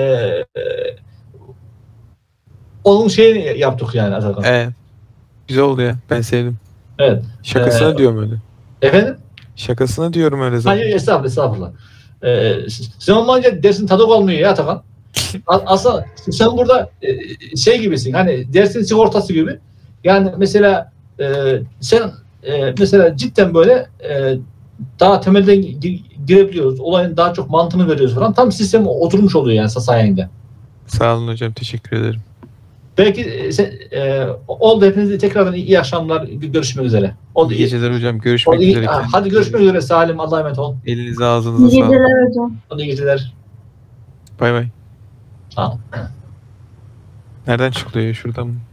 onun şeyini yaptık yani Atakan. Evet. Güzel oldu ya. Ben sevdim. Evet. Şakasına diyorum öyle. Efendim? Şakasına diyorum öyle zaten. Hayır estağfurullah. Sen olmayınca dersin tadı kalmıyor ya Atakan. Aslında sen burada şey gibisin. Hani dersin sigortası gibi. Yani mesela sen mesela cidden böyle daha temelden girebiliyoruz. Olayın daha çok mantığını veriyoruz falan. Tam sistem oturmuş oluyor yani sayende. Sağ olun hocam. Teşekkür ederim. Belki oldu. Hepinize tekrardan iyi akşamlar. Görüşmek üzere. Oldu. İyi geceler hocam. Görüşmek üzere. Hadi görüşmek üzere Salim. Allah'a emanet ol. Elinize ağzınıza İyi sağlık. geceler hocam. Hadi iyi geceler. Bay bay. Tamam. Nereden çıkılıyor ya? Şuradan mı?